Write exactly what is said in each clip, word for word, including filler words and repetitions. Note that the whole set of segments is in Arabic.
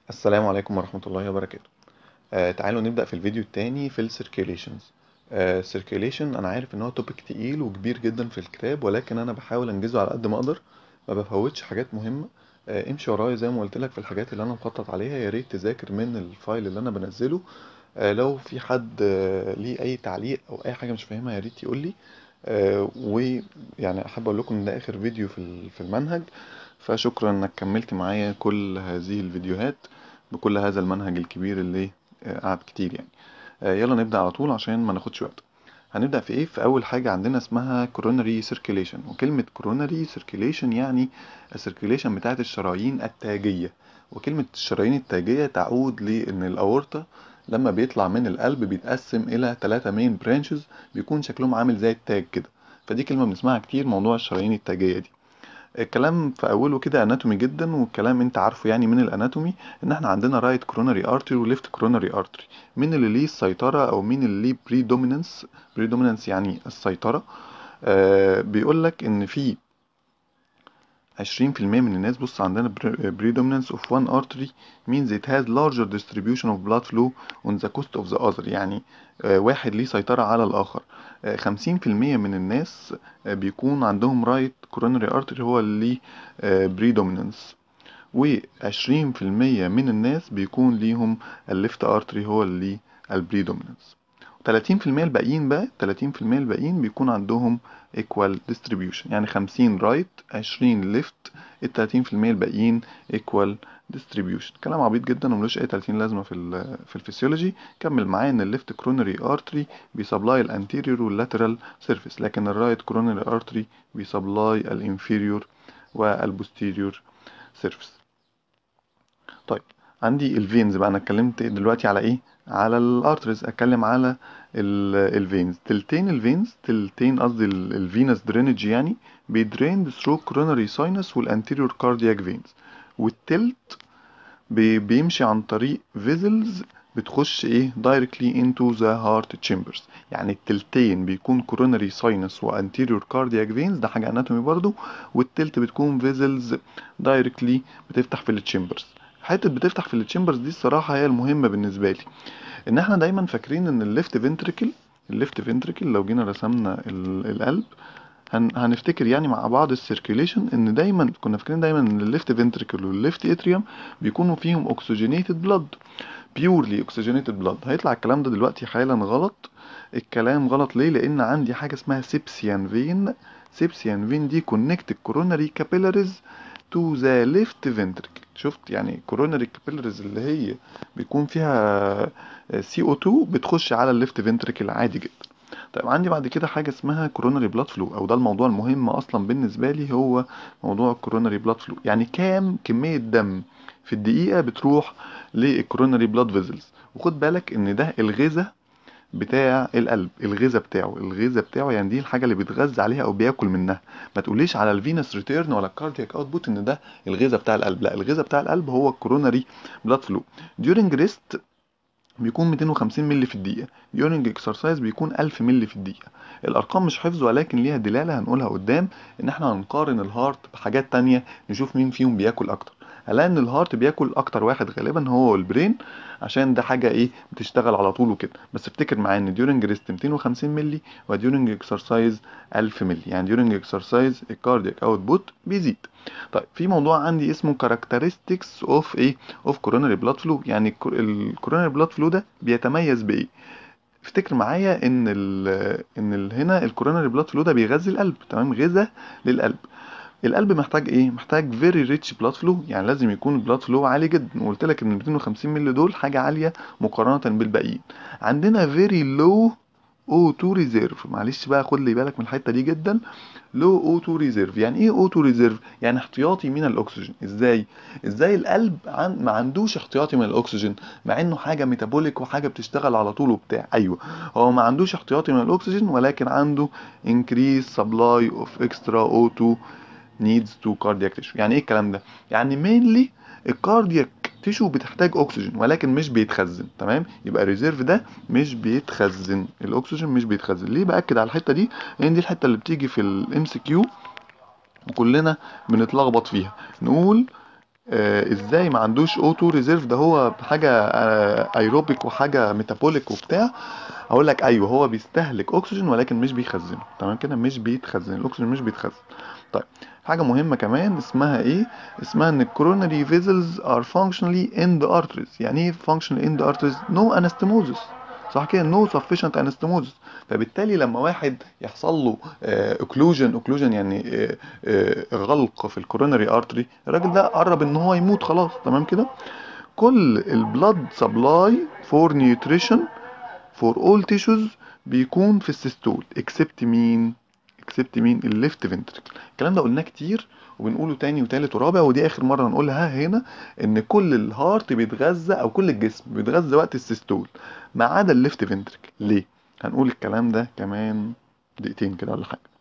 السلام عليكم ورحمة الله وبركاته. آه تعالوا نبدأ في الفيديو التاني في السيركيليشنز. آه circulation أنا عارف إن هو توبيك تقيل وكبير جدا في الكتاب، ولكن أنا بحاول أنجزه على قد ما أقدر، ما بفوتش حاجات مهمة. آه امشي ورايا زي ما قلت لك في الحاجات اللي أنا مخطط عليها، يا ريت تذاكر من الفايل اللي أنا بنزله. آه لو في حد آه ليه أي تعليق أو أي حاجة مش فاهمها يا ريت يقول لي. آه ويعني أحب أقول لكم إن ده آخر فيديو في ال- في المنهج، فشكرا إنك كملت معايا كل هذه الفيديوهات بكل هذا المنهج الكبير اللي آه، قعد كتير يعني. آه، يلا نبدأ على طول عشان ما ناخدش وقت. هنبدأ في ايه؟ في اول حاجة عندنا اسمها coronary circulation، وكلمة coronary circulation يعني السيركيليشن بتاعت الشرايين التاجية. وكلمة الشرايين التاجية تعود لان الاورطة لما بيطلع من القلب بيتقسم الى ثلاثة مين برانشز، بيكون شكلهم عامل زي التاج كده. فدي كلمة بنسمعها كتير، موضوع الشرايين التاجية دي. الكلام في اوله كده اناتومي جدا، والكلام انت عارفه يعني من الاناتومي ان احنا عندنا رايت كوروناري ارتري وليفت كوروناري ارتري. مين اللي ليه السيطره او مين اللي ليه بريدومينانس؟ بريدومينانس يعني السيطره. آه بيقول لك ان في عشرين في المية من الناس، بص عندنا predominance of one artery means it has larger distribution of blood flow on the coast of the other. يعني آه، واحد ليه سيطرة على الآخر. آه، خمسين في المية من الناس آه، بيكون عندهم right coronary artery هو اللي ليه آه، predominance، وعشرين في المية من الناس بيكون ليهم الليفت ارتري هو اللي ليه البريدومينانس. تلاتين في المية الباقيين بقى تلاتين في المية الباقيين بيكون عندهم equal distribution، يعني خمسين right عشرين left، ال تلاتين في المية الباقيين equal distribution. كلام عبيط جدا وملوش اي تلاتين لازمه في ال في الفسيولوجي. كمل معايا ان الليفت كرونري ارتري بيسبلاي الانتيريور واللاترال سيرفيس، لكن الرايت كرونري ارتري بيسبلاي الانفيريور والبوستيريور سيرفيس. طيب، عندي الفينز بقى. انا اتكلمت دلوقتي على ايه؟ على الارتريز. اتكلم على الفينز. تلتين الفينز، تلتين قصدي الفينس درينج يعني بيدريند ثرو كوروناري ساينس والانتيريور كاردياك فينز، والتلت بي- بيمشي عن طريق فيزلز بتخش ايه directly into the heart chambers. يعني التلتين بيكون coronary sinus و anterior cardiac veins، ده حاجة anatomy برضو، والتلت بتكون فيزلز directly بتفتح في التشامبرز. حتة بتفتح في التشامبرز دي الصراحة هي المهمة بالنسبة لي. ان احنا دايما فاكرين ان الليفت فنتريكل الليفت فنتريكل لو جينا رسمنا ال- القلب، هن... هنفتكر يعني مع بعض السيركيليشن ان دايما كنا فاكرين دايما ان الليفت فنتريكل والليفت اتريوم بيكونوا فيهم اوكسجينيتد بلاد، بيورلي اوكسجينيتد بلاد. هيطلع الكلام ده دلوقتي حالا غلط. الكلام غلط ليه؟ لان عندي حاجه اسمها سيبسيان فين. سيبسيان فين دي كونكت كوروناري كابيلاريز تو ذا ليفت فنتريكل. شفت يعني كوروناري كابيلاريز اللي هي بيكون فيها سي او اتنين بتخش على الليفت فنتريكل عادي جدا. طيب، عندي بعد كده حاجة اسمها كوروناري بلاد فلو، او ده الموضوع المهم اصلا بالنسبة لي، هو موضوع الكوروناري بلاد فلو. يعني كام كمية دم في الدقيقة بتروح للكوروناري بلاد فيزلز. وخد بالك ان ده الغذاء بتاع القلب، الغذاء بتاعه الغذاء بتاعه يعني دي الحاجة اللي بيتغذى عليها او بياكل منها. ما تقوليش على الفينس ريتيرن ولا الكاردياك اوتبوت ان ده الغذاء بتاع القلب، لا، الغذاء بتاع القلب هو الكوروناري بلاد فلو. during rest بيكون ميتين وخمسين مللي في الدقيقة. during exercise بيكون ألف مللي في الدقيقة. الأرقام مش حفظ ولكن ليها دلالة هنقولها قدام، إن إحنا هنقارن الهارت بحاجات تانية نشوف مين فيهم بياكل أكتر. هنلاقي إن الهارت بياكل أكتر واحد غالبا هو البرين، عشان ده حاجة إيه بتشتغل على طول وكده. بس افتكر معايا إن during rest ميتين وخمسين مللي، و during exercise ألف مللي. يعني during exercise الكاردياك اوتبوت بيزيد. طيب، في موضوع عندي اسمه characteristics of ايه of coronary blood flow. يعني الكوروناري بلاد فلو ده بيتميز بايه؟ افتكر معايا ان ال ان ال هنا الكوروناري بلاد فلو ده بيغذي القلب، تمام، غذاء للقلب. القلب محتاج ايه؟ محتاج فيري ريتش بلاد فلو، يعني لازم يكون البلاد فلو عالي جدا. وقلت لك ان ميتين وخمسين مللي دول حاجه عاليه مقارنه بالباقيين. عندنا فيري لو او تو ريزيرف. معلش بقى، خد لي بالك من الحته دي جدا. لو اوتو ريزيرف، يعني ايه اوتو ريزيرف؟ يعني احتياطي من الاكسجين. ازاي؟ ازاي القلب عن ما عندوش احتياطي من الاكسجين مع انه حاجه ميتابوليك وحاجه بتشتغل على طول وبتاع؟ ايوه، هو ما عندوش احتياطي من الاكسجين ولكن عنده increase supply of extra او اتنين needs to cardiac tissue. يعني ايه الكلام ده؟ يعني mainly الكاردياك تيشو بتحتاج اكسجين ولكن مش بيتخزن، تمام؟ يبقى ريزيرف ده مش بيتخزن، الاكسجين مش بيتخزن. ليه باكد على الحته دي؟ لان دي الحته اللي بتيجي في الام سي كيو وكلنا بنتلخبط فيها. نقول آه ازاي ما عندوش اوتو ريزيرف؟ ده هو حاجه آه ايروبيك وحاجه ميتابوليك وبتاع. هقول لك ايوه، هو بيستهلك اكسجين ولكن مش بيخزنه، تمام كده، مش بيتخزن الاكسجين، مش بيتخزن. طيب حاجه مهمه كمان اسمها ايه؟ اسمها ان الكوروناري فيزلز ار functionally in the arteries. يعني ايه functionally in the arteries؟ no anastomosis، صح كده، no sufficient anastomosis. فبالتالي لما واحد يحصل له اوكلوجن، اوكلوجن يعني آه، آه، غلق في الكوروناري ارتري، الراجل ده قرب ان هو يموت خلاص، تمام كده. كل البلاد سبلاي فور نيوتريشن for all tissues بيكون في السيستول except مين؟ except مين؟ الليفت فنتركل. الكلام ده قلناه كتير وبنقوله تاني وتالت ورابع، ودي اخر مره هنقولها هنا، ان كل الهارت بيتغذى او كل الجسم بيتغذى وقت السيستول ما عدا الليفت فنتركل. ليه؟ هنقول الكلام ده كمان دقيقتين كده ولا حاجه.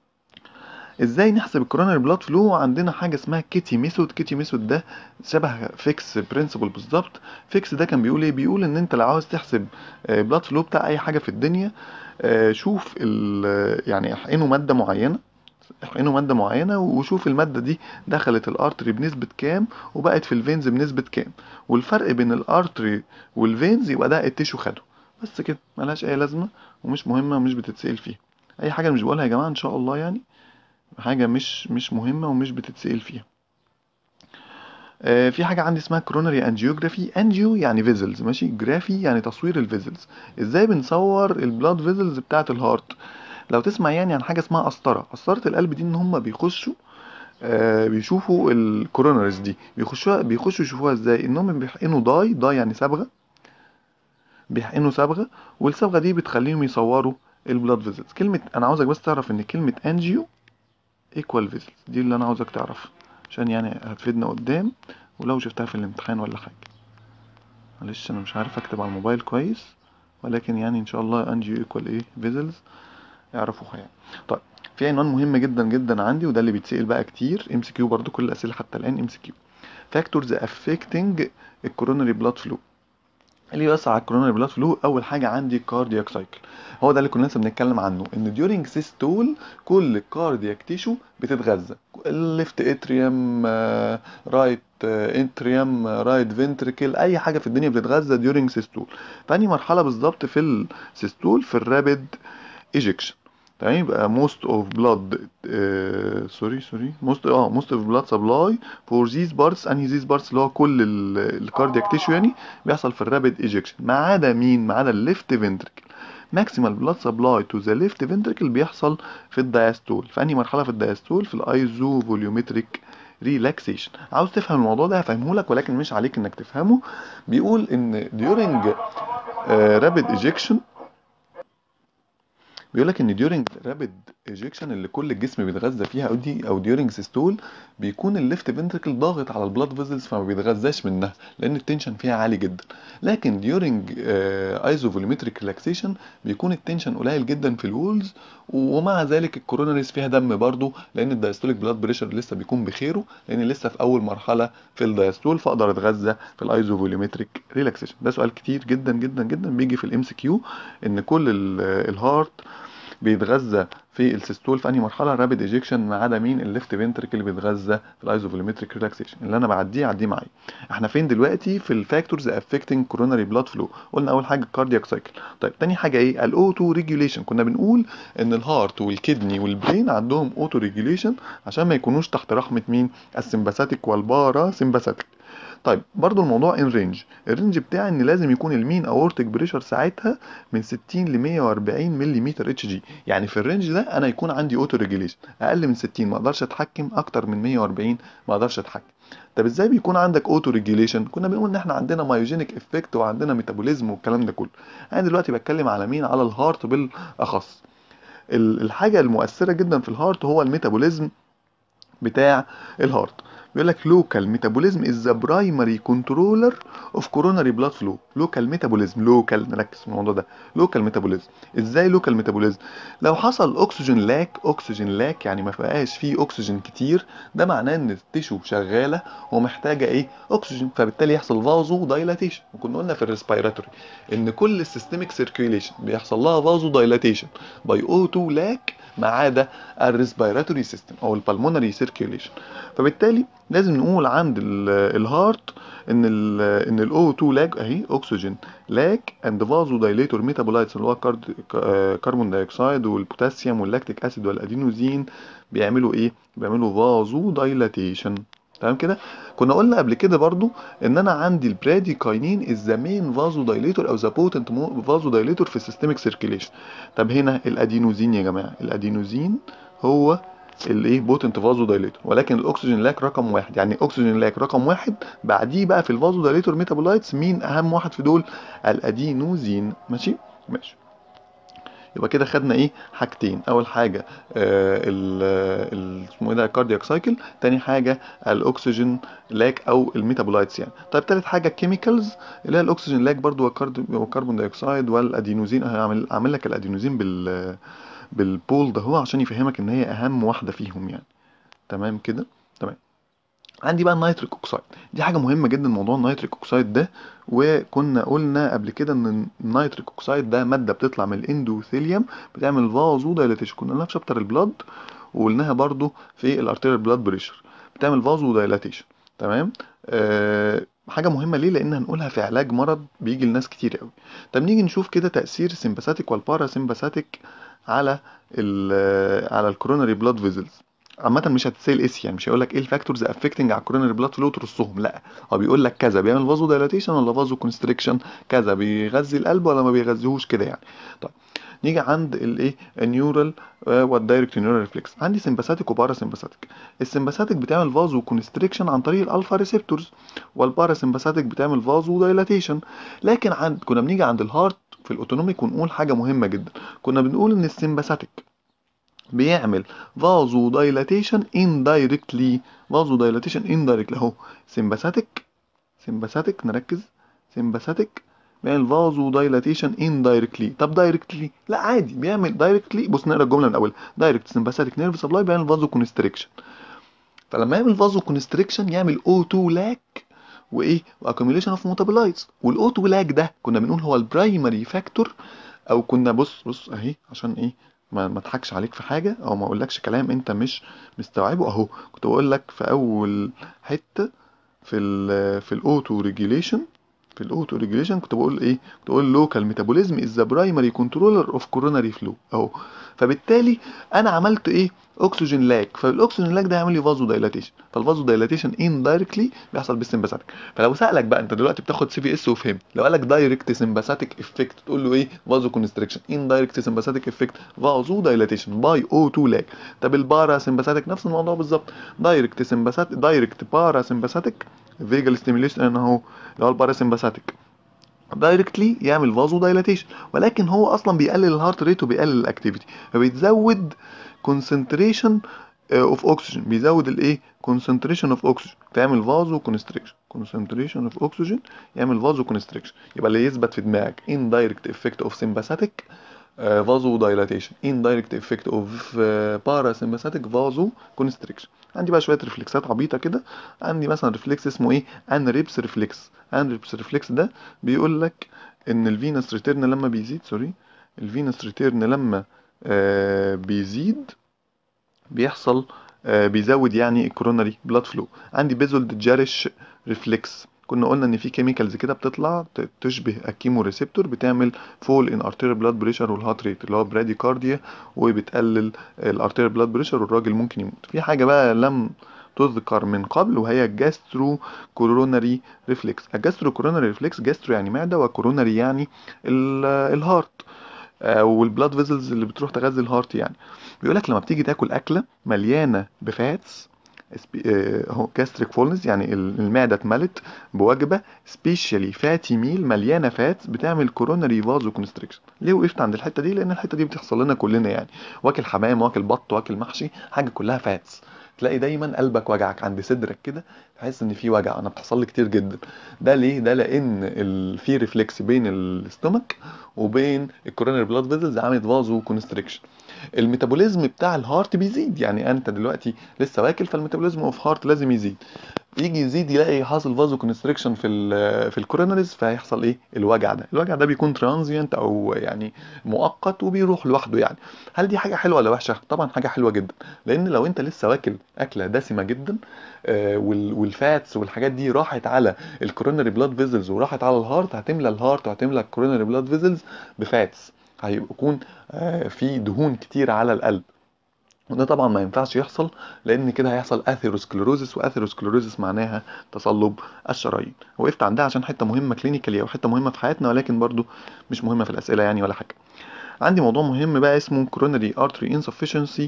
ازاي نحسب الكوروناري بلاد فلو؟ عندنا حاجه اسمها كيتي ميثود. كيتي ميثود ده شبه فيكس برنسبل بالظبط. فيكس ده كان بيقول ايه؟ بيقول ان انت لو عاوز تحسب بلاد فلو بتاع اي حاجه في الدنيا، آه، شوف ال- يعني احقنه ماده معينه، احقنه ماده معينه وشوف الماده دي دخلت الارتري بنسبه كام وبقت في الفينز بنسبه كام، والفرق بين الارتري والفينز يبقى ده التيشو خده. بس كده، ملهاش اي لازمه ومش مهمه ومش بتتسال فيها. اي حاجه مش بقولها يا جماعه ان شاء الله، يعني حاجه مش مش مهمه ومش بتتسال فيها. آه، في حاجه عندي اسمها كرونري انجيوجرافي. انجيو يعني فيزلز، ماشي، جرافي يعني تصوير الفيزلز. ازاي بنصور البلاد فيزلز بتاعه الهارت؟ لو تسمع يعني عن حاجه اسمها قسطره. قسطره القلب دي ان هم بيخشوا آه بيشوفوا الكورونرز دي، بيخشوا بيخشوا يشوفوها ازاي؟ انهم بيحقنوا داي، داي يعني صبغه، بيحقنوا صبغه، والصبغه دي بتخليهم يصوروا البلاد فيزلز. كلمه، انا عاوزك بس تعرف ان كلمه انجيو ايكوال فيزلز، دي اللي انا عاوزك تعرفها عشان يعني هتفيدنا قدام ولو شفتها في الامتحان ولا حاجه. معلش انا مش عارف اكتب على الموبايل كويس، ولكن يعني ان شاء الله انجيو ايكوال ايه؟ فيزلز، اعرفوها يعني. طيب في عنوان مهم جدا جدا عندي، وده اللي بيتسأل بقى كتير ام سي كيو برضو، كل الاسئله حتى الان ام سي كيو. فاكتورز افكتنج الكوروناري بلاد فلو. اللي بس على الكوروناري بلاد فلو، اول حاجه عندي كاردياك سايكل. هو ده اللي كنا لسه بنتكلم عنه، ان ديورنج سيستول كل الكاردياك تيشو بتتغذى، الليفت اتريوم، رايت انتريوم، رايت فنتريكل، اي حاجه في الدنيا بتتغذى ديورنج سيستول. فاني مرحله بالظبط في السيستول؟ في الرابيد ايجكشن. تمام، يبقى most of blood سوري سوري most اه most of blood supply for these parts. انهي these parts؟ اللي هو كل الكاردياك تيشو يعني، بيحصل في الرابيد ايجكشن ما عدا مين؟ ما عدا الليفت فنتركل. ماكسيمال بلاد سبلاي تو ذا ليفت فنتركل بيحصل في الدايستول. في انهي مرحله في الدايستول؟ في الايزو فوليومتريك ريلاكسيشن. عاوز تفهم الموضوع ده هفهمه لك، ولكن مش عليك انك تفهمه. بيقول ان during uh, rapid ejection، بيقول لك ان during rapid ejection اللي كل الجسم بيتغذى فيها، او دي او during systole، بيكون الليفت فنتركل ضاغط على البلاد فيزلز فما بيتغذاش منها لان التنشن فيها عالي جدا. لكن during ايزوفوليومتريك relaxation بيكون التنشن قليل جدا في الوولز، ومع ذلك الكوروناريز فيها دم برضو، لان الدايستوليك بلاد بريشر لسه بيكون بخيره، لان لسه في اول مرحله في الدايستول، فاقدر اتغذى في الايزوفوليومتريك ريلاكسيشن. ده سؤال كتير جدا جدا جدا بيجي في الام سي كيو، ان كل الهارت بيتغذى في السيستول في انهي مرحله؟ رابيد ايجكشن، ما عدا مين؟ الليفت فنتركل اللي بيتغذى في الايزوفوليومتريك ريلاكسيشن. اللي انا بعديه عديه معايا. احنا فين دلوقتي؟ في الفاكتورز افكتنج كوروناري بلاد فلو. قلنا اول حاجه الكاردياك سايكل. طيب تاني حاجه ايه؟ الاوتو ريجوليشن. كنا بنقول ان الهارت والكدني والبرين عندهم اوتو ريجوليشن عشان ما يكونوش تحت رحمه مين؟ السمباثيك والبارا سمباثيك. طيب برضو الموضوع ان رينج، الرينج بتاعي ان لازم يكون المين اورتيك بريشر ساعتها من ستين ل مية واربعين ملم اتش جي. يعني في الرينج ده انا يكون عندي اوتو ريجوليشن. اقل من ستين ما اقدرش اتحكم، اكتر من مية واربعين ما اقدرش اتحكم. طب ازاي بيكون عندك اوتو ريجوليشن؟ كنا بنقول ان احنا عندنا مايوجينيك افكت وعندنا ميتابوليزم والكلام ده كله. انا دلوقتي بتكلم على مين؟ على الهارت بالاخص. الحاجه المؤثره جدا في الهارت هو الميتابوليزم بتاع الهارت. بيقول لك لوكال ميتابوليزم از ذا برايمري كنترولر اوف كوروناري بلاد فلو. لوكال ميتابوليزم، لوكال، نركز في الموضوع ده، لوكال ميتابوليزم. ازاي لوكال ميتابوليزم؟ لو حصل اكسجين لاك، اكسجين لاك يعني ما بقاش فيه اكسجين كتير، ده معناه ان التيشو شغاله ومحتاجه ايه؟ اكسجين، فبالتالي يحصل فازو دايلاتيشن. وكنا قلنا في الريسبيراتوري ان كل السيستميك سيركيوليشن بيحصل لها فازو دايلاتيشن باي او تو لاك ما عدا الريسبيراتوري سيستم او البلمونري سيركيوليشن. فبالتالي لازم نقول عند الهارت ان ال ان الاو اتنين لاج اهي اكسجين لاج اند فازو دايليتور ميتابولايتس اللي هو كربون دايوكسيد والبوتاسيوم واللاكتيك اسيد والادينوزين بيعملوا ايه؟ بيعملوا فازو دايلاتيشن. تمام كده. كنا قلنا قبل كده برضو ان انا عندي البراديكاينين از ذا مين فازو دايليتور او ذا بوتنت فازو دايليتور في السيستميك سيركيليشن. طب هنا الادينوزين يا جماعه، الادينوزين هو الايه بوتنت فازو دايليتور، ولكن الاكسجين لاك رقم واحد. يعني اكسجين لاك رقم واحد، بعديه بقى في الفازو دايليتور ميتابولايتس مين اهم واحد في دول؟ الادينوزين. ماشي ماشي. يبقى كده خدنا ايه حاجتين، اول حاجه آه ال اسمه ايه ده الكاردياك سايكل، تاني حاجه الاكسجين لاك او الميتابولايتس يعني. طيب تالت حاجه الكيميكالز اللي هي الاكسجين لاك برضو والكربون دايوكسيد والادينوزين. هعمل اعمل لك الادينوزين بال بالبول ده هو عشان يفهمك ان هي اهم واحده فيهم يعني. تمام كده. تمام. عندي بقى النيتريك اوكسيد، دي حاجه مهمه جدا موضوع النيتريك اوكسيد ده. وكنا قلنا قبل كده ان النيتريك اوكسيد ده ماده بتطلع من الاندوثيليوم بتعمل فازو دايلاتيشن. كنا قلناها في شابتر البلاد، وقلناها برضو في الارتيريال بلاد بريشر، بتعمل فازو دايلاتيشن. تمام. أه حاجه مهمه ليه؟ لان هنقولها في علاج مرض بيجي لناس كتير قوي. طب نيجي نشوف كده تاثير السمباثيك والباراسمباثيك على ال على الكوروناري بلاد فيزلز. عامة مش هتسال اس يعني مش هيقول لك ايه الفاكتورز افكتنج على الكوروناري بلاد فلو ترصهم، لا هو بيقول لك كذا بيعمل فازو دايلاتيشن ولا فازو كونستريكشن، كذا بيغذي القلب ولا ما بيغذيهوش كده يعني. طيب نيجي عند الايه النيورال والدايركت نيورال ريفلكس. عندي سمباثيك وبارا سمباثيك. السمباثيك بتعمل فازو كونستريكشن عن طريق الالفا ريسبتورز، والبارا سمباثيك بتعمل فازو دايلاتيشن. لكن عند كنا بنيجي عند الهارت في الاوتونوميك ونقول حاجه مهمه جدا. كنا بنقول ان السمباثيك بيعمل فازو دايلاتيشن اندايركتلي. فازو دايلاتيشن اندايركتلي اهو. سمباثيك سمباثيك نركز. سمباثيك بيعمل فازو دايلاتيشن اندايركتلي. طب دايركتلي لا عادي بيعمل دايركتلي. بص نقرا الجمله من اولها. دايركت سمباثيك نيرف سبلاي بيعمل فازو كونستريكشن. فلما يعمل فازو كونستريكشن يعمل او اتنين لاك وايه واكيوميليشن اوف ميتابولايتس. والاو اتنين لاك ده كنا بنقول هو البرايمري فاكتور، او كنا بص بص اهي عشان ايه ما ما اضحكش عليك في حاجه او ما اقولكش كلام انت مش مستوعبه. اهو كنت بقول لك في اول حته في ال في الاوتو ريجيليشن في الاوتو ريجيليشن كنت بقول ايه؟ كنت بقول لوكال ميتابوليزم از ذا برايمري كنترولر اوف كوروناري فلو اهو. فبالتالي انا عملت ايه؟ اكسجين لاك. فالاكسجين لاك ده هيعمل لي فازو دايلاتيشن. فالفازو دايلاتيشن اندايركتلي بيحصل بالسمباثيك. فلو سالك بقى انت دلوقتي بتاخد سي في اس وفهمت، لو قالك دايركت سمباثيك افكت تقول له ايه؟ فازو كونستريكشن. اندايركت سمباثيك افكت فازو دايلاتيشن باي او اتنين لاك. طب البارا سمباثيك نفس الموضوع بالظبط. دايركت سمباثيك دايركت بارا سمباثيك فيجال ستيميوليشن اهو اللي هو الباراسمباثيك دايركتلي يعمل فازو دايلاتيشن، ولكن هو اصلا بيقلل الهارت ريت وبيقلل الاكتيفيتي، فبيزود كونسنتريشن اوف اوكسجين. بيزود الايه؟ كونسنتريشن اوف اوكسجين فيعمل فازو كونستريكشن. كونسنتريشن اوف اوكسجين يعمل فازو كونستريكشن. يبقى اللي يثبت في دماغك indirect effect of sympathetic فازو دايلاتيشن، indirect effect of parasympathetic فازو كونستريكشن. عندي بقى شويه ريفلكسات عبيطه كده. عندي مثلا ريفلكس اسمه ايه؟ انريبس ريفلكس. انريبس ريفلكس ده بيقول لك ان الفينس ريتيرن لما بيزيد سوري الفينس ريتيرن لما آه بيزيد بيحصل آه بيزود يعني الكوروناري بلاد فلو. عندي بيزولد جارش ريفلكس. كنا قلنا ان في كيميكالز كده بتطلع تشبه الكيمو ريسبتور بتعمل فول ان ارتيريال بلاد بريشر والهارت ريت اللي هو براديكارديا، وبتقلل الارتيريال بلاد بريشر والراجل ممكن يموت. في حاجه بقى لم تذكر من قبل وهي الجاسترو كوروناري ريفلكس. الجاسترو كوروناري ريفلكس، جاسترو يعني معده وكوروناري يعني الهارت والبلاد فيزلز اللي بتروح تغذي الهارت يعني. بيقول لك لما بتيجي تاكل اكله مليانه بفاتس اهو جاستريك فولنس يعني المعده اتملت بوجبه سبيشالي فاتي ميل مليانه فات بتعمل كوروناري فازو كونستريكشن. ليه وقفت عند الحته دي؟ لان الحته دي بتحصل لنا كلنا يعني. واكل حمام واكل بط واكل محشي حاجه كلها فاتس، تلاقي دايما قلبك وجعك عند صدرك كده، تحس ان في وجع. انا بتحصل لي كتير جدا. ده ليه؟ ده لان ال... في ريفلكس بين الاستومك وبين الكوروناري بلاد فيزلز عملت فازو كونستريكشن. الميتابوليزم بتاع الهارت بيزيد. يعني انت دلوقتي لسه واكل فالميتابوليزم اوف هارت لازم يزيد. يجي يزيد يلاقي حاصل فازو كونستريكشن في ال في الكورونريز، فهيحصل ايه الوجع ده. الوجع ده بيكون ترانزيانت او يعني مؤقت وبيروح لوحده يعني. هل دي حاجه حلوه ولا وحشه؟ طبعا حاجه حلوه جدا، لان لو انت لسه واكل اكله دسمه جدا آه، وال- والفاتس والحاجات دي راحت على الكورونري بلاد فيزلز وراحت على الهارت، هتملى الهارت وهتملى الكورونري بلاد فيزلز بفاتس، هيكون آه، في دهون كتير على القلب. وده طبعا ما ينفعش يحصل، لان كده هيحصل اثيروسكليروزس، واثيروسكليروزس معناها تصلب الشرايين. وقفت عندها عشان حته مهمه كلينيكالي او حته مهمه في حياتنا، ولكن برضو مش مهمه في الاسئله يعني ولا حاجه. عندي موضوع مهم بقى اسمه coronary artery insufficiency،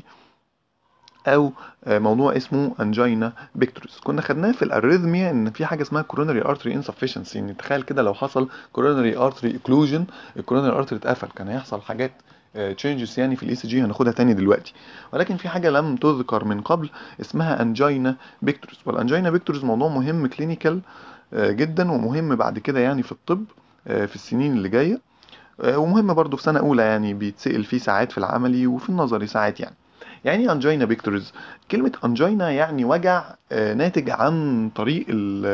او آه، موضوع اسمه angina pectoris. كنا خدناه في الاريثميا ان في حاجه اسمها coronary artery insufficiency، ان تخيل كده لو حصل coronary artery occlusion، الكورونري ارتري اتقفل، كان هيحصل حاجات تشينجز يعني في الاي سي جي، هناخدها تاني دلوقتي. ولكن في حاجه لم تذكر من قبل اسمها انجينا بيكتوريس. والانجينا بيكتوريس موضوع مهم كلينيكال جدا، ومهم بعد كده يعني في الطب آه، في السنين اللي جايه، آه، ومهم برضو في سنه اولى يعني بيتسال فيه ساعات في العملي وفي النظري ساعات يعني. يعني ايه انجينا بيكتوريز؟ كلمة انجينا يعني وجع آه، ناتج عن طريق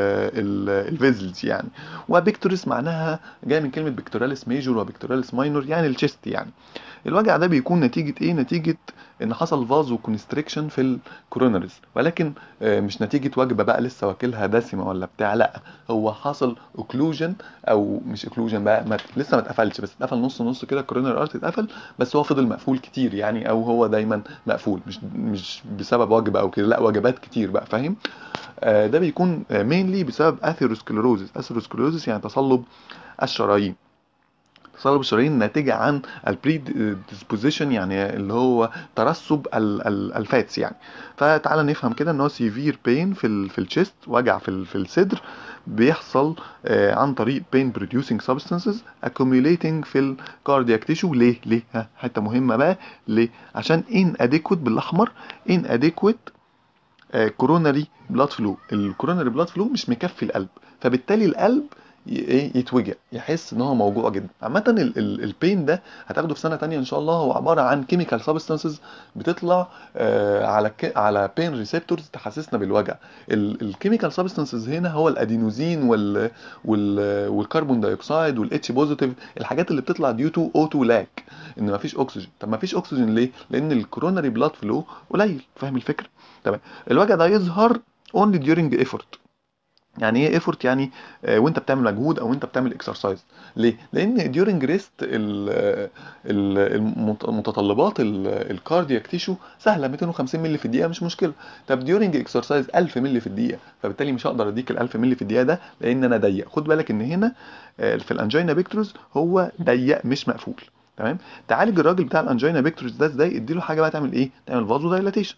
الفيزلز يعني، وبيكتوريس معناها جاي من كلمة بيكتوراليس ميجور وبيكتوراليس ماينور يعني الشيست يعني. الوجع ده بيكون نتيجة ايه؟ نتيجة ان حصل فازو كونستريكشن في الكورونريز، ولكن آه، مش نتيجة وجبة بقى لسه واكلها دسمة ولا بتاع، لا، هو حصل اوكلوجن، او مش اوكلوجن بقى، ما لسه ما اتقفلش، بس اتقفل نص نص كده، الكورونري ارت اتقفل، بس هو فضل مقفول كتير يعني، او هو دايما مقفول، مش مش بسبب وجبة او كده، لا، وجبات كتير بقى، فاهم؟ آه، ده بيكون مينلي بسبب اثيروسكليروزس. اثيروسكليروزس يعني تصلب الشرايين. تصلب الشرايين ناتجة عن البري ديسبوزيشن، يعني اللي هو ترسب ال- ال- الفاتس يعني. فتعال نفهم كده ان هو سيفير بين في ال في الشيست، وجع في ال- في الصدر، بيحصل آه، عن طريق pain producing substances accumulating في الكاردياك تيشو. ليه ليه ها حته مهمه بقى، ليه؟ عشان inadequate بالاحمر، inadequate كوروناري بلاد فلو. الكوروناري بلاد فلو مش مكفي القلب، فبالتالي القلب ي- ايه يتوجع، يحس ان هو موجوع جدا. عامه ال- ال- البين ده هتاخده في سنه تانية ان شاء الله، هو عباره عن كيميكال سبستانسز بتطلع آه على ك... على بين ريسبتورز تحسسنا بالوجع. الكيميكال سبستانسز هنا هو الادينوزين وال وال والكربون دايوكسيد والاتش بوزيتيف، الحاجات اللي بتطلع ديو تو اوتو لاك، ان مفيش اكسجين. طب مفيش اكسجين ليه؟ لان الكوروناري بلاد فلو قليل. فاهم الفكره؟ تمام. الوجع ده يظهر only during effort. يعني ايه effort؟ يعني آه، وانت بتعمل مجهود او انت بتعمل اكسرسايز. ليه؟ لان during rest ال- ال- المت- متطلبات الكاردياك تيشو سهله، مئتين وخمسين مللي في الدقيقه مش مشكله. طب during اكسرسايز ألف مللي في الدقيقه، فبالتالي مش هقدر اديك ال ألف مللي في الدقيقه ده، لان انا ضيق. خد بالك ان هنا آه، في الانجينا بيكتورز هو ضيق مش مقفول. تمام. تعالج الراجل بتاع الانجينا بيكتورز ده ازاي؟ اديله حاجه بقى تعمل ايه؟ تعمل فازو دايلاتيشن.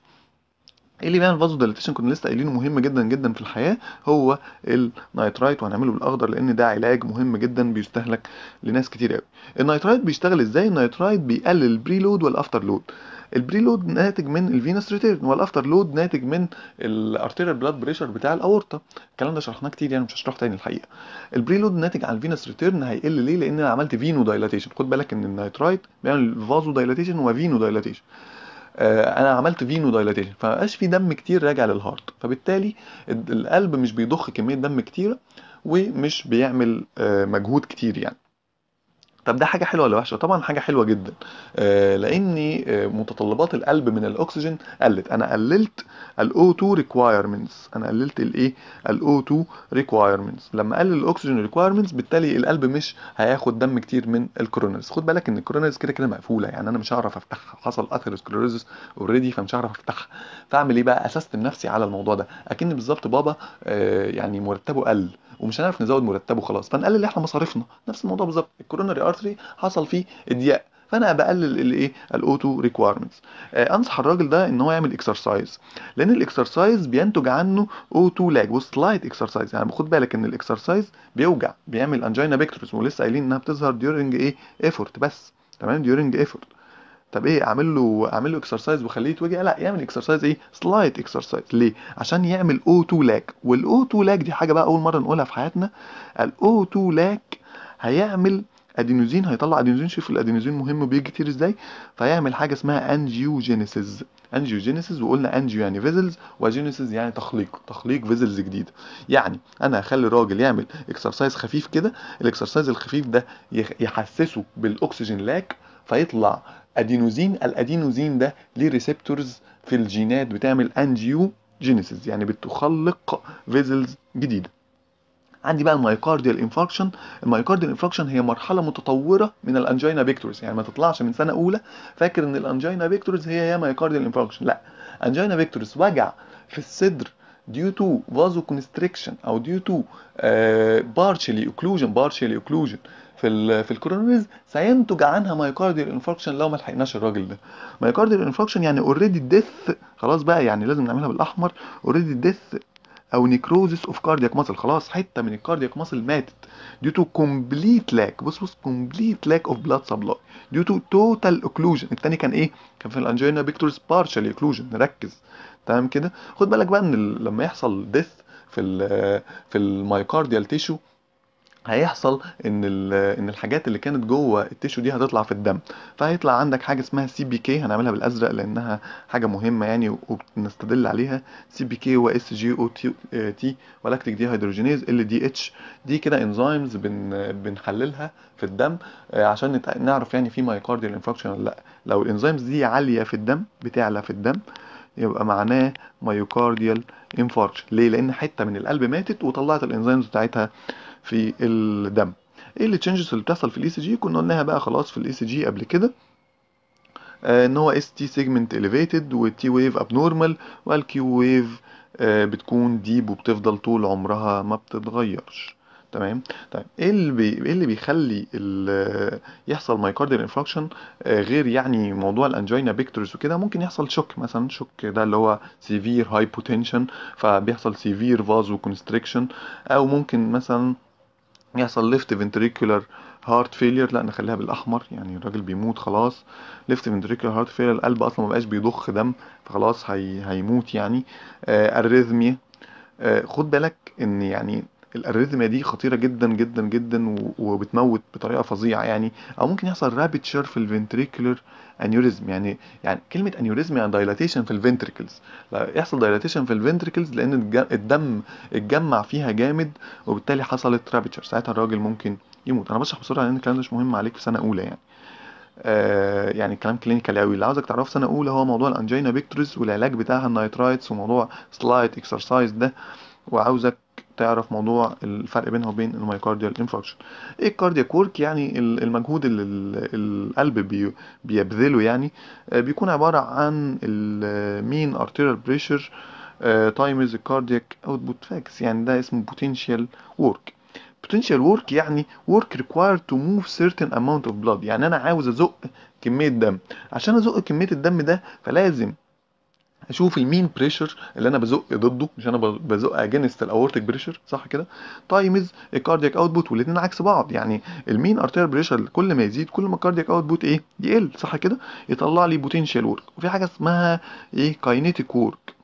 ايه اللي بيعمل فازو دايليتيشن؟ كنا لسه قايلينه مهم جدا جدا في الحياه، هو النيترايت، وهنعمله بالاخضر لان ده علاج مهم جدا بيستهلك لناس كتير قوي. النيترايت بيشتغل ازاي؟ النيترايت بيقلل البري لود والافتر لود. البري لود ناتج من الفينس ريتيرن، والافتر لود ناتج من الارتيريال بلاد بريشر بتاع الاورطه. الكلام ده شرحناه كتير يعني، مش هشرحه تاني الحقيقه. البري لود ناتج عن الفينس ريتيرن هيقل ليه؟ لان انا عملت فينو دايلاتيشن. خد بالك ان النيترايت بيعمل فازو دايلاتيشن وفينو دايلاتيشن. آه، انا عملت فينو دايلاتيشن، فمبقاش في دم كتير راجع للهارت، فبالتالي الد- القلب مش بيضخ كميه دم كتيره، ومش بيعمل آه، مجهود كتير يعني. طب ده حاجة حلوة ولا وحشة؟ طبعا حاجة حلوة جدا، آه، لأن آه، متطلبات القلب من الأكسجين قلت. أنا قللت ال أو تو requirements. أنا قللت الإيه؟ ال أو تو requirements. لما أقلل الأكسجين requirements، بالتالي القلب مش هياخد دم كتير من الكورونرز. خد بالك إن الكورونرز كده كده مقفولة، يعني أنا مش هعرف أفتحها، حصل أثيروسكليروزس أوريدي، فمش هعرف أفتحها. فأعمل إيه بقى؟ أسستم نفسي على الموضوع ده، أكن بالظبط بابا آه، يعني مرتبه قل، ومش هنعرف نزود مرتبه خلاص، فنقلل احنا مصاريفنا. نفس الموضوع بالظبط، الكوروناري ارتري حصل فيه اضياق، فانا بقلل الايه؟ الاوتو ريكويرمنتس. انصح الراجل ده ان هو يعمل اكسرسايز، لان الاكسرسايز بينتج عنه اوتو لاج وسلايت اكسرسايز. يعني خد بالك ان الاكسرسايز بيوجع، بيعمل انجينا بيكتوريس، ولسه قايلين انها بتظهر ديورنج ايه؟ ايفورت بس. تمام، ديورنج ايفورت. طب ايه اعمل له؟ اعمل له اكسرسايز واخليه يتوجع؟ لا، يعمل اكسرسايز ايه؟ سلايت اكسرسايز. ليه؟ عشان يعمل او تو لاج. والاو تو لاج دي حاجه بقى اول مره نقولها في حياتنا. الاو تو لاج هيعمل ادينوزين هيطلع ادينوزين. شوف الادينوزين مهم وبيجي كتير ازاي. فيعمل حاجه اسمها انجيوجينيسيس. انجيوجينيسيس، وقلنا انجيو يعني فيزلز، وجينيسيس يعني تخليق، تخليق فيزلز جديده. يعني انا هخلي الراجل يعمل اكسرسايز خفيف كده، الاكسرسايز الخفيف ده يخ- يحسسه بالاكسجين لاك، فيطلع ادينوزين. الادينوزين ده ليه ريسبتورز في الجينات بتعمل انجيوجينيسيس، يعني بتخلق فيزلز جديده. عندي بقى المايوكارديال انفاركشن. المايوكارديال انفاركشن هي مرحله متطوره من الانجينا بيكتورز، يعني ما تطلعش من سنه اولى فاكر ان الانجينا بيكتورز هي هي مايوكارديال انفاركشن، لا. انجينا بيكتورز وجع في الصدر due to vasoconstriction او due to uh, partially occlusion partially occlusion في ال في الكورونيز، سينتج عنها مايوكارديال انفاركشن لو ما لحقناش الراجل ده. مايوكارديال انفاركشن يعني اوريدي ديث، خلاص بقى، يعني لازم نعملها بالاحمر، اوريدي ديث او نيكروزس اوف كاردياك ماسل، خلاص حته من الكاردياك ماسل ماتت due to complete lack، بص بص complete lack of blood supply due to total occlusion. التاني كان ايه؟ كان في الانجينا بيكتورز partial occlusion. نركز تمام كده. خد بالك بقى ان ال- لما يحصل ديث في ال في المايوكارديال تيشو، هيحصل ان ال- ان الحاجات اللي كانت جوه التيشو دي هتطلع في الدم. فهيطلع عندك حاجه اسمها سي بي كي، هنعملها بالازرق لانها حاجه مهمه يعني وبنستدل عليها. سي بي كي واس جي او تي تي ولاكتيك دي هيدروجينيز ال دي اتش. دي كده انزيمز بن بنحللها في الدم آه، عشان نتع- نعرف يعني في مايوكارديال انفاركشن ولا لا. لو الانزيمز دي عاليه في الدم، بتعلى في الدم، يبقى معناه مايوكارديال انفاركشن. ليه؟ لان حته من القلب ماتت وطلعت الانزيمز بتاعتها في الدم. ايه اللي تشنجز اللي بتحصل في الاي سي جي؟ كنا قلناها بقى خلاص في الاي سي جي قبل كده، آه ان هو اس تي سيجمنت اليفيتد والتي ويف ابنورمال، والكيو ويف آه بتكون ديب وبتفضل طول عمرها ما بتتغيرش. تمام. طيب ايه اللي بي... ايه اللي بيخلي ال... يحصل مايكارديال انفراكشن آه غير يعني موضوع الانجينا بيكتورز وكده؟ ممكن يحصل شوك مثلا، شوك ده اللي هو سيفير هايبوتنشن فبيحصل سيفير فازو كونستريكشن، او ممكن مثلا يحصل ليفت فنتريكولار هارت فيلير. لا نخليها بالاحمر، يعني الراجل بيموت خلاص. ليفت فنتريكولار هارت فيلير، القلب اصلا ما بقاش بيضخ دم فخلاص هي هيموت يعني. آه اريثميا. آه خد بالك ان يعني الاريثميا دي خطيره جدا جدا جدا و- وبتموت بطريقه فظيعه يعني. او ممكن يحصل رابتشر في الفنتريكولار انيوريزم. يعني يعني كلمه انيوريزم يعني دايلاتيشن في الفنتريكلز. لا يحصل دايلاتيشن في الفنتريكلز لان الج- الدم اتجمع فيها جامد، وبالتالي حصلت رابتشر، ساعتها الراجل ممكن يموت. انا بشرح بسرعه لان الكلام ده مش مهم عليك في سنه اولى يعني. آه يعني كلام كلينيكال قوي. اللي عاوزك تعرفه في سنه اولى هو موضوع الانجينا بيكتوريز والعلاج بتاعها النايترايتس وموضوع سلايت اكسرسايز ده. وعاوزك تعرف موضوع الفرق بينها وبين المايكارديال انفاركشن. ايه الكاردياك ورك؟ يعني ال- المجهود اللي ال- القلب بي- بيبذله يعني آه، بيكون عبارة عن المين ارتيريال بريشر تايمز الكاردياك اوتبوت فاكس. يعني ده اسمه potential work. potential work يعني work required to move certain amount of blood. يعني انا عاوز ازق كمية دم. عشان ازق كمية الدم ده فلازم اشوف المين بريشر اللي انا بزق ضده، مش انا ب- بزق اجينست الاورتيك بريشر، صح كده؟ تايمز الكاردياك اوتبوت، والاثنين عكس بعض. يعني المين ارتيريال بريشر كل ما يزيد كل ما الكاردياك اوتبوت ايه؟ يقل، صح كده؟ يطلع لي بوتنشال ورك. وفي حاجه اسمها ايه؟ كاينيتيك وورك.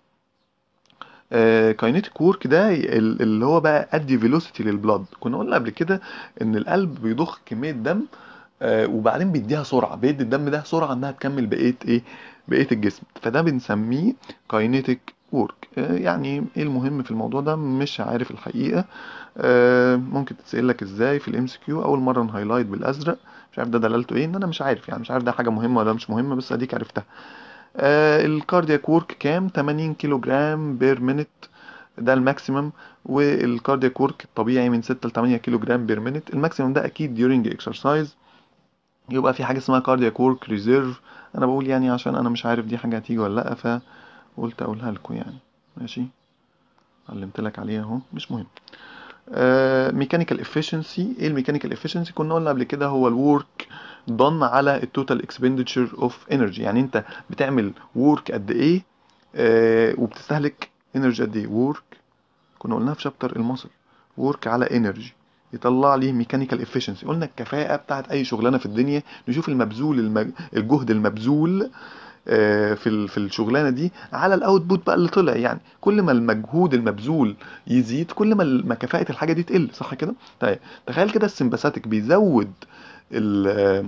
كاينيتيك وورك ده ال- اللي هو بقى ادي فيلوسيتي للبلاد. كنا قلنا قبل كده ان القلب بيضخ كميه دم آه، وبعدين بيديها سرعه، بيدي الدم ده سرعه انها تكمل بقيه ايه؟ بقيه الجسم. فده بنسميه كاينيتيك وورك. يعني ايه المهم في الموضوع ده؟ مش عارف الحقيقه. آه، ممكن تتسال لك ازاي في الام سي كيو. اول مره نهايلايت بالازرق، مش عارف ده دلالته ايه، ان انا مش عارف يعني، مش عارف ده حاجه مهمه ولا مش مهمه، بس اديك عرفتها. آه الكاردياك وورك كام؟ ثمانين كيلو جرام بير مينت، ده الماكسيمم. والكاردياك وورك الطبيعي من ستة ل ثمانية كيلو جرام بير مينت. الماكسيمم ده اكيد during exercise. يبقى في حاجه اسمها كاردياك وورك ريزيرف. انا بقول يعني عشان انا مش عارف دي حاجه هتيجي ولا لا، فقلت اقولها لكم يعني. ماشي، علمت لك عليها اهو، مش مهم. ميكانيكال افيشنسي. ايه الميكانيكال افيشنسي؟ كنا قلنا قبل كده هو الورك ضن على التوتال اكسبندتشر اوف انرجي. يعني انت بتعمل ورك قد ايه آه وبتستهلك انرجي قد ايه. ورك كنا قلناها في شابتر المصل، ورك على انرجي يطلع لي ميكانيكال افيشنسي. قلنا الكفاءه بتاعت اي شغلانه في الدنيا نشوف المبذول المج... الجهد المبذول آه، في ال- في الشغلانه دي على الاوتبوت بقى اللي طلع. يعني كل ما المجهود المبذول يزيد كل ما ال- ما كفاءه الحاجه دي تقل، صح كده؟ طيب تخيل كده السمباثيك بيزود ال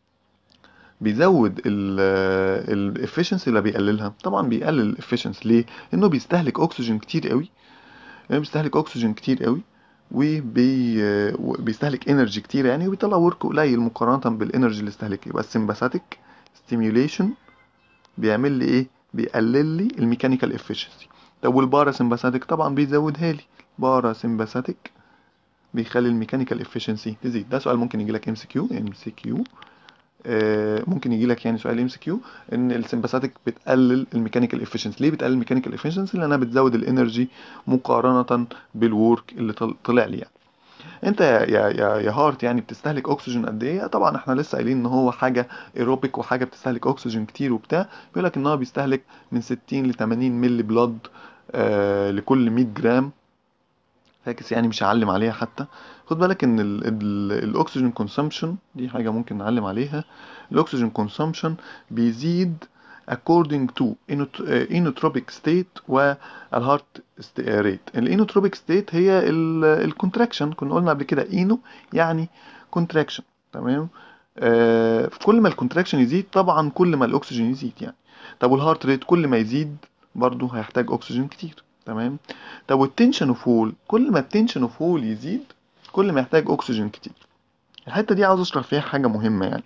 بيزود الافشنسي ولا بيقللها؟ طبعا بيقلل الافشنسي. ليه؟ انه بيستهلك اكسجين كتير قوي، يعني بيستهلك اكسجين كتير قوي وبيستهلك انرجي كتير يعني، وبيطلع ورك قليل مقارنه بالانرجي اللي استهلكه. يبقى السمباثيك ستيميوليشن بيعمل لي ايه؟ بيقلل لي الميكانيكال افشنسي. طب والبارا سمباثيك طبعا بيزودها لي. بارا سمباثيك بيخلي الميكانيكال افشنسي تزيد. ده سؤال ممكن يجي لك ام سي كيو ام سي كيو ممكن يجي لك يعني سؤال ام سي كيو، ان السمباثيك بتقلل الميكانيكال افشنسي. ليه بتقلل الميكانيكال افشنسي؟ لانها بتزود الانرجي مقارنه بالورك اللي طل- طلع لي يعني. انت يا يا يا يا هارت يعني بتستهلك اكسجين قد ايه؟ طبعا احنا لسه قايلين ان هو حاجه ايروبيك وحاجه بتستهلك اكسجين كتير وبتاع. بيقول لك ان هو بيستهلك من ستين ل تمانين مللي بلاد آه لكل مية جرام. فاكس يعني مش هعلم عليها حتى. خد بالك ان ال ال الاكسجين كونسامشن دي حاجه ممكن نعلم عليها. الاكسجين كونسامشن بيزيد according to inotropic state والهارت ريت. الانوتروبيك ستيت هي الكونتراكشن، كنا قلنا قبل كده اينو يعني كونتراكشن. تمام. آه كل ما الكونتراكشن يزيد طبعا كل ما الاكسجين يزيد يعني. طب والهارت ريت كل ما يزيد برضو هيحتاج اكسجين كتير. تمام. طب والتنشن اوف هول، كل ما التنشن اوف هول يزيد كل ما يحتاج اكسجين كتير. الحته دي عاوز اشرح فيها حاجه مهمه يعني،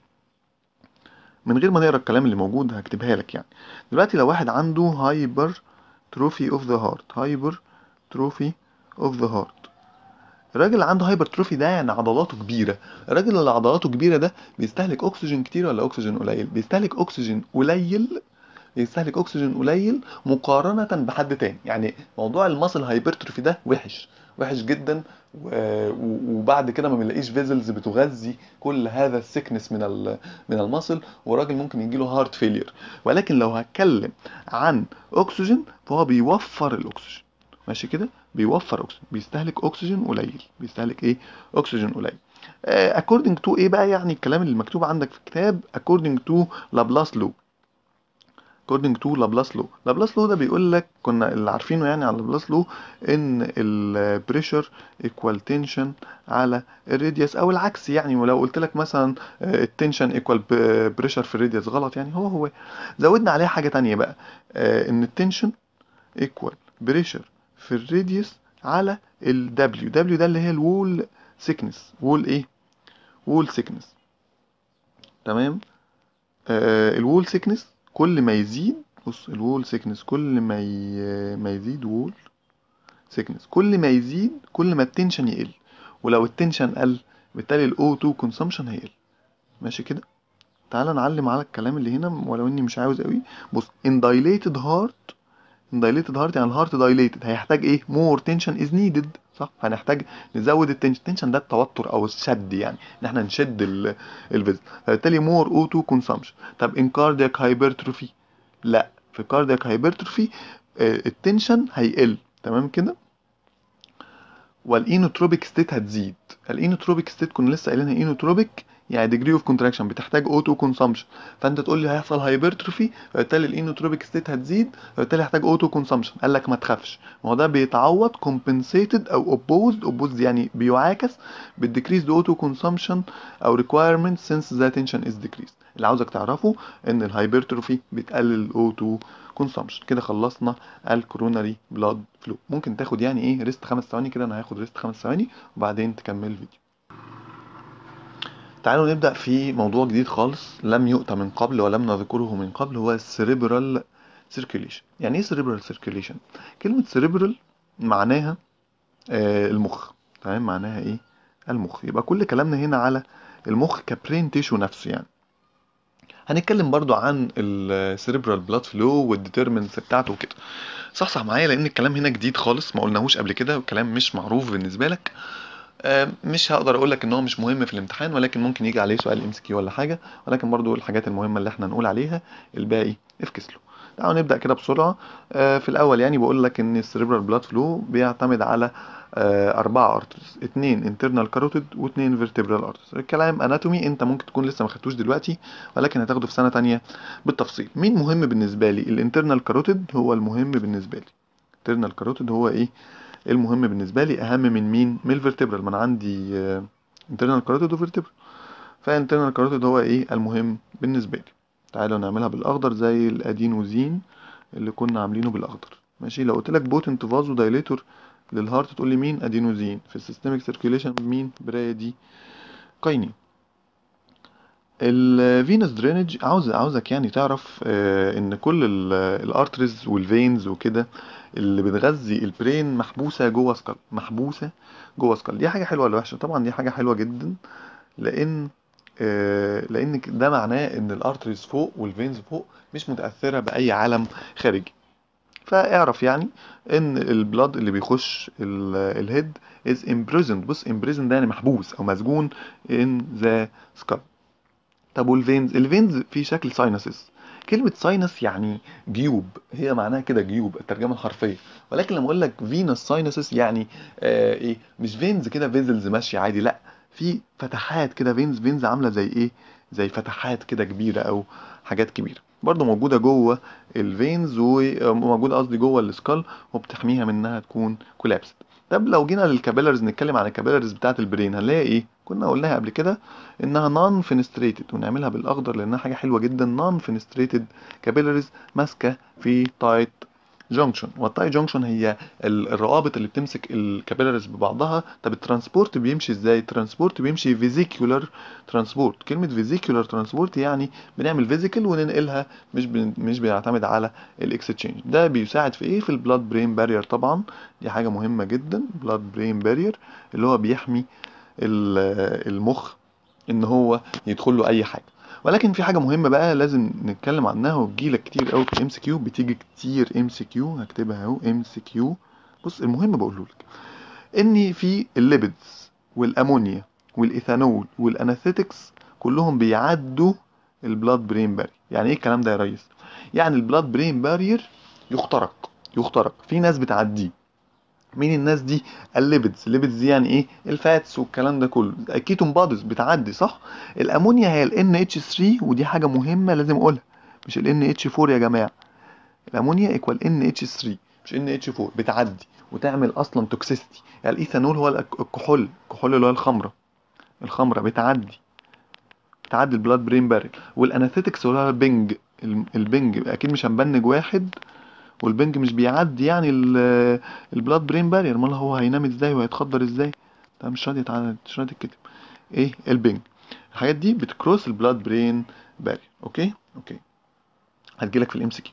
من غير ما نقرا الكلام اللي موجود هكتبها لك يعني. دلوقتي لو واحد عنده هايبر تروفي اوف ذا هارت، هايبر تروفي اوف ذا هارت، الراجل اللي عنده هايبر تروفي ده يعني عضلاته كبيره. الراجل اللي عضلاته كبيره ده بيستهلك اكسجين كتير ولا اكسجين قليل؟ بيستهلك اكسجين قليل. يستهلك اكسجين قليل مقارنة بحد تاني. يعني موضوع الماسل هايبرتروفي ده وحش، وحش جدا. و- و- وبعد كده ما بنلاقيش فيزلز بتغذي كل هذا السكنس من ال من الماسل، وراجل ممكن يجيله هارت فيلير. ولكن لو هتكلم عن اكسجين فهو بيوفر الاكسجين. ماشي كده؟ بيوفر اكسجين، بيستهلك اكسجين قليل. بيستهلك ايه؟ اكسجين قليل. آه، according to ايه بقى يعني الكلام اللي مكتوب عندك في الكتاب؟ according to لابلاس لو. according to لابلاس لو. لابلاس لو ده بيقول لك، كنا اللي عارفينه يعني على لابلاس لو، ان البريشر ايكوال تنشن على الراديوس او العكس يعني. ولو قلت لك مثلا التنشن ايكوال بريشر في الراديوس غلط يعني. هو هو زودنا عليها حاجة تانية بقى، آه، ان التنشن ايكوال بريشر في الراديوس على الدبليو. دبليو ده اللي هي الوول سيكنس. وول ايه؟ وول سيكنس. تمام. آه الوول سيكنس كل ما يزيد، بص الوول سيكنس كل ما ي... ما يزيد وول سيكنس كل ما يزيد كل ما التنشن يقل. ولو التنشن قل بالتالي الاو اتنين كونسامشن هيقل. ماشي كده؟ تعال نعلم على الكلام اللي هنا ولو اني مش عاوز قوي. بص in dilated heart، in dilated heart يعني الهارت dilated هيحتاج ايه؟ more tension is needed. صح؟ هنحتاج نزود التنشن. التنشن ده التوتر او الشد يعني، ان احنا نشد الفيزل. فبالتالي more او اتنين consumption. طب in cardiac hypertrophy لا، في cardiac hypertrophy آه، التنشن هيقل. تمام كده؟ والانوتروبيك ستيت هتزيد. الانوتروبيك ستيت كنا لسه قايلينها انوتروبيك يعني ديجري اوف كونتراكشن بتحتاج اوتو كونسامشن. فانت تقول لي هيحصل هايبرتروفي فبالتالي الانوتروبيك ستيت هتزيد فبالتالي هيحتاج اوتو كونسامشن. قال لك ما تخافش، ما هو ده بيتعوض كومبنسيتد او اوبوزد. اوبوزد يعني بيعاكس بالديكريز اوتو كونسامشن او ريكوايرمنت سينس ذا تنشن از ديكريز. اللي عاوزك تعرفه ان الهايبرتروفي بتقلل الاوتو كونسامشن. كده خلصنا الكوروناري بلاد فلو. ممكن تاخد يعني ايه ريست خمس ثواني كده، انا هاخد ريست خمس ثواني وبعدين تكمل الفيديو. تعالوا نبدأ في موضوع جديد خالص لم يؤتى من قبل ولم نذكره من قبل، هو السيريبرال سيركيليشن. يعني ايه سيريبرال سيركيليشن؟ كلمة سيريبرال معناها آه المخ. تمام؟ معناها ايه؟ المخ. يبقى كل كلامنا هنا على المخ كبرين تيشو نفسه يعني. هنتكلم برضو عن السيريبرال بلاد فلو والديترمنتس بتاعته وكده. صح صح معايا، لان الكلام هنا جديد خالص ما قلناهوش قبل كده، والكلام مش معروف بالنسبه لك. آه، مش هقدر اقول لك ان هو مش مهم في الامتحان، ولكن ممكن يجي عليه سؤال ام سي كيو ولا حاجه. ولكن برضو الحاجات المهمه اللي احنا نقول عليها، الباقي افكس له. تعالوا نبدا كده بسرعه. آه، في الاول يعني بقول لك ان السيريبرال بلاد فلو بيعتمد على آه، اربعه ارترز، اتنين انترنال كاروتيد واتنين فيرتبرال ارترز. الكلام اناتومي انت ممكن تكون لسه ما خدتوش دلوقتي، ولكن هتاخده في سنه تانية بالتفصيل. مين مهم بالنسبه لي؟ الانترنال كاروتيد هو المهم بالنسبه لي. الانترنال كاروتيد هو ايه المهم بالنسبه لي؟ اهم من مين؟ من الفيرتبرال. ما انا عندي انترنال كاروتيد وفيرتبرال. فانترنال كاروتيد هو ايه المهم بالنسبه لي. تعالوا نعملها بالاخضر زي الادينوزين اللي كنا عاملينه بالاخضر. ماشي، لو قلت لك بوتنت فازو دايليتور للهارت تقول لي مين؟ ادينوزين. في السيستميك سيركيوليشن مين؟ برادي كاينين. الفينوس درينج عاوز عاوزك يعني تعرف آه، ان كل الارتريز والفينز وكده اللي بتغذي البرين محبوسه جوه سكال، محبوسه جوه سكال. دي حاجه حلوه ولا وحشه؟ طبعا دي حاجه حلوه جدا، لان آه، لان ده معناه ان الارتريز فوق والفينز فوق مش متاثره باي عالم خارجي. فاعرف يعني ان البلاد اللي بيخش ال- الهيد is imprisoned. بص imprisoned ده يعني محبوس او مسجون in the skull. طب والفينز؟ الفينز في شكل ساينسز. كلمة ساينس يعني جيوب، هي معناها كده جيوب الترجمة الحرفية. ولكن لما اقول لك فينوس ساينسز يعني آه ايه؟ مش فينز كده فيزلز ماشية عادي، لا، في فتحات كده. فينز فينز عاملة زي ايه؟ زي فتحات كده كبيرة او حاجات كبيرة برضه موجودة جوه الفينز، وموجودة قصدي جوه السكال، وبتحميها من انها تكون كولابس. طب لو جينا للكابيلرز نتكلم عن الكابيلرز بتاعة البرين هنلاقي ايه؟ كنا قلناها قبل كده انها نون فينستريتد، ونعملها بالاخضر لانها حاجه حلوه جدا. نون فينستريتد كابيلاريز ماسكه في تايت جونكشن. والتايت جونكشن هي ال- الروابط اللي بتمسك الكابيلاريز ببعضها. طب الترانسبورت بيمشي ازاي؟ الترانسبورت بيمشي فيزيكولار ترانسبورت. كلمه فيزيكولار ترانسبورت يعني بنعمل فيزيكال وننقلها، مش بن... مش بنعتمد على الاكستشينج. ده بيساعد في ايه؟ في البلاد برين بارير طبعا. دي حاجه مهمه جدا، بلاد برين بارير اللي هو بيحمي ال- المخ ان هو يدخل له اي حاجه. ولكن في حاجه مهمه بقى لازم نتكلم عنها وتجيلك كتير قوي في الام سي كيو، بتيجي كتير ام سي كيو، هكتبها اهو ام سي كيو. بص المهم بقوله لك ان في الليبيدز والامونيا والايثانول والاناثيتكس كلهم بيعدوا البلاد برين بارير. يعني ايه الكلام ده يا ريس؟ يعني البلاد برين بارير يخترق، يخترق في ناس بتعديه. مين الناس دي؟ الليبيدز. الليبيدز دي يعني ايه؟ الفاتس والكلام ده كله. الكيتون بادز بتعدي صح. الامونيا هي ال إن إتش ثري، ودي حاجه مهمه لازم اقولها، مش ال إن إتش فور يا جماعه. الامونيا ايكوال إن إتش ثري مش إن إتش فور، بتعدي وتعمل اصلا توكسيستي. يعني الايثانول هو الك- الكحول، الكحول اللي هو الخمره، الخمره بتعدي، بتعدي البلاد برين بارير. والاناثيتكس اللي هو البنج، البنج اكيد مش هنبنج واحد والبنج مش بيعدي يعني البلاد برين بارير، امال هو هينام ازاي وهيتخدر ازاي؟ ده مش راضي يتع- مش راضي يتكتب. ايه البنج؟ الحاجات دي بتكروس البلاد برين بارير. اوكي اوكي، هتجيلك في الام سي كيو.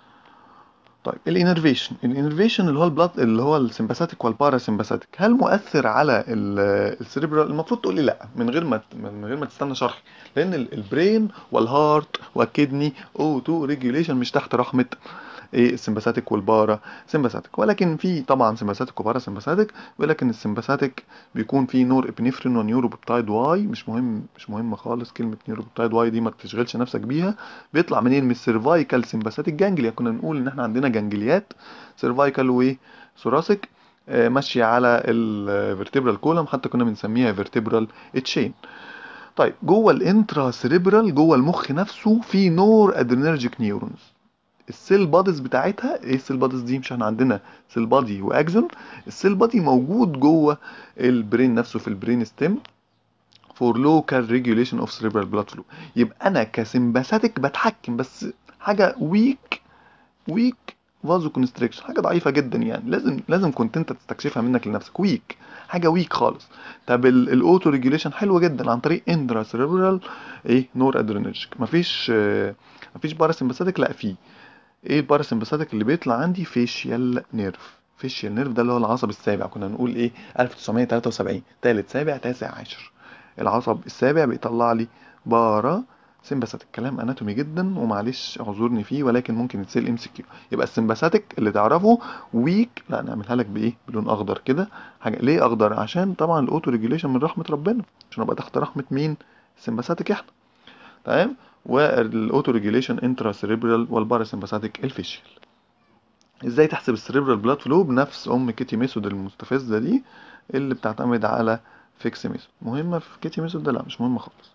طيب الانرفيشن، الانرفيشن اللي هو البلاد اللي هو السمباثيك والبارا سمباثيك، هل مؤثر على السيريبرال؟ المفروض تقول لي لا، من غير ما من غير ما تستنى شرحي، لان ال- البرين والهارت والكدني او تو ريجوليشن مش تحت رحمه ايه السمباثيك والبارا سمباثيك. ولكن في طبعا سمباثيك وبارا سمباثيك، ولكن السمباثيك بيكون فيه نور ابنفرين ونيورو بيبتايد واي. مش مهم، مش مهم خالص كلمه نيورو بيبتايد واي دي، ما تشغلش نفسك بيها. بيطلع منين؟ من السيرفايكال سمباثيك جانجليا. كنا بنقول ان احنا عندنا جانجليات سيرفايكال وثوراسيك آه، ماشيه على الفيرتبرال كولم، حتى كنا بنسميها فيرتبرال تشين. طيب جوه الانترا سيريبرال جوه المخ نفسه في نور ادرينرجيك نيورونز. السيل بادز بتاعتها ايه؟ السيل بادز دي مش احنا عندنا سيل بادي واكزون؟ السيل بادي موجود جوه البرين نفسه في البرين ستيم فور لوكال ريجوليشن اوف سيريبرال بلاد فلو. يبقى انا كسمباثيك بتحكم بس حاجه ويك، ويك فازو كونستريكشن، حاجه ضعيفه جدا يعني. لازم لازم كنت انت تستكشفها منك لنفسك. ويك، حاجه ويك خالص. طب الاوتو ريجوليشن حلو جدا عن طريق اندرا سيريبرال ايه نور ادرينرجيك. مفيش آه، مفيش باراسمباثيك، لا في. ايه الباراسمباثيك اللي بيطلع عندي؟ فيشيال نيرف. فيشيال نيرف ده اللي هو العصب السابع. كنا نقول ايه؟ ألف وتسعمية وتلاتة وسبعين، تالت سابع تاسع عشر. العصب السابع بيطلع لي بارا سمباثيك. كلام اناتومي جدا ومعلش اعذرني فيه، ولكن ممكن يتسال ام سي كيو. يبقى السمباثيك اللي تعرفه ويك، لا نعملها لك بايه؟ بلون اخضر كده. حاجه ليه اخضر؟ عشان طبعا الاوتو ريجوليشن من رحمه ربنا، عشان ابقى تحت رحمه مين؟ السمباثيك احنا. تمام. والاوتو ريجوليشن انترا سيريبرال والباراسمباثيك الفيشيال. ازاي تحسب السيريبرال بلاد فلو؟ بنفس ام كيتي ميثود المستفزه دي اللي بتعتمد على فيكس ميثود. مهمه في كيتي ميثود ده؟ لا مش مهمه خالص.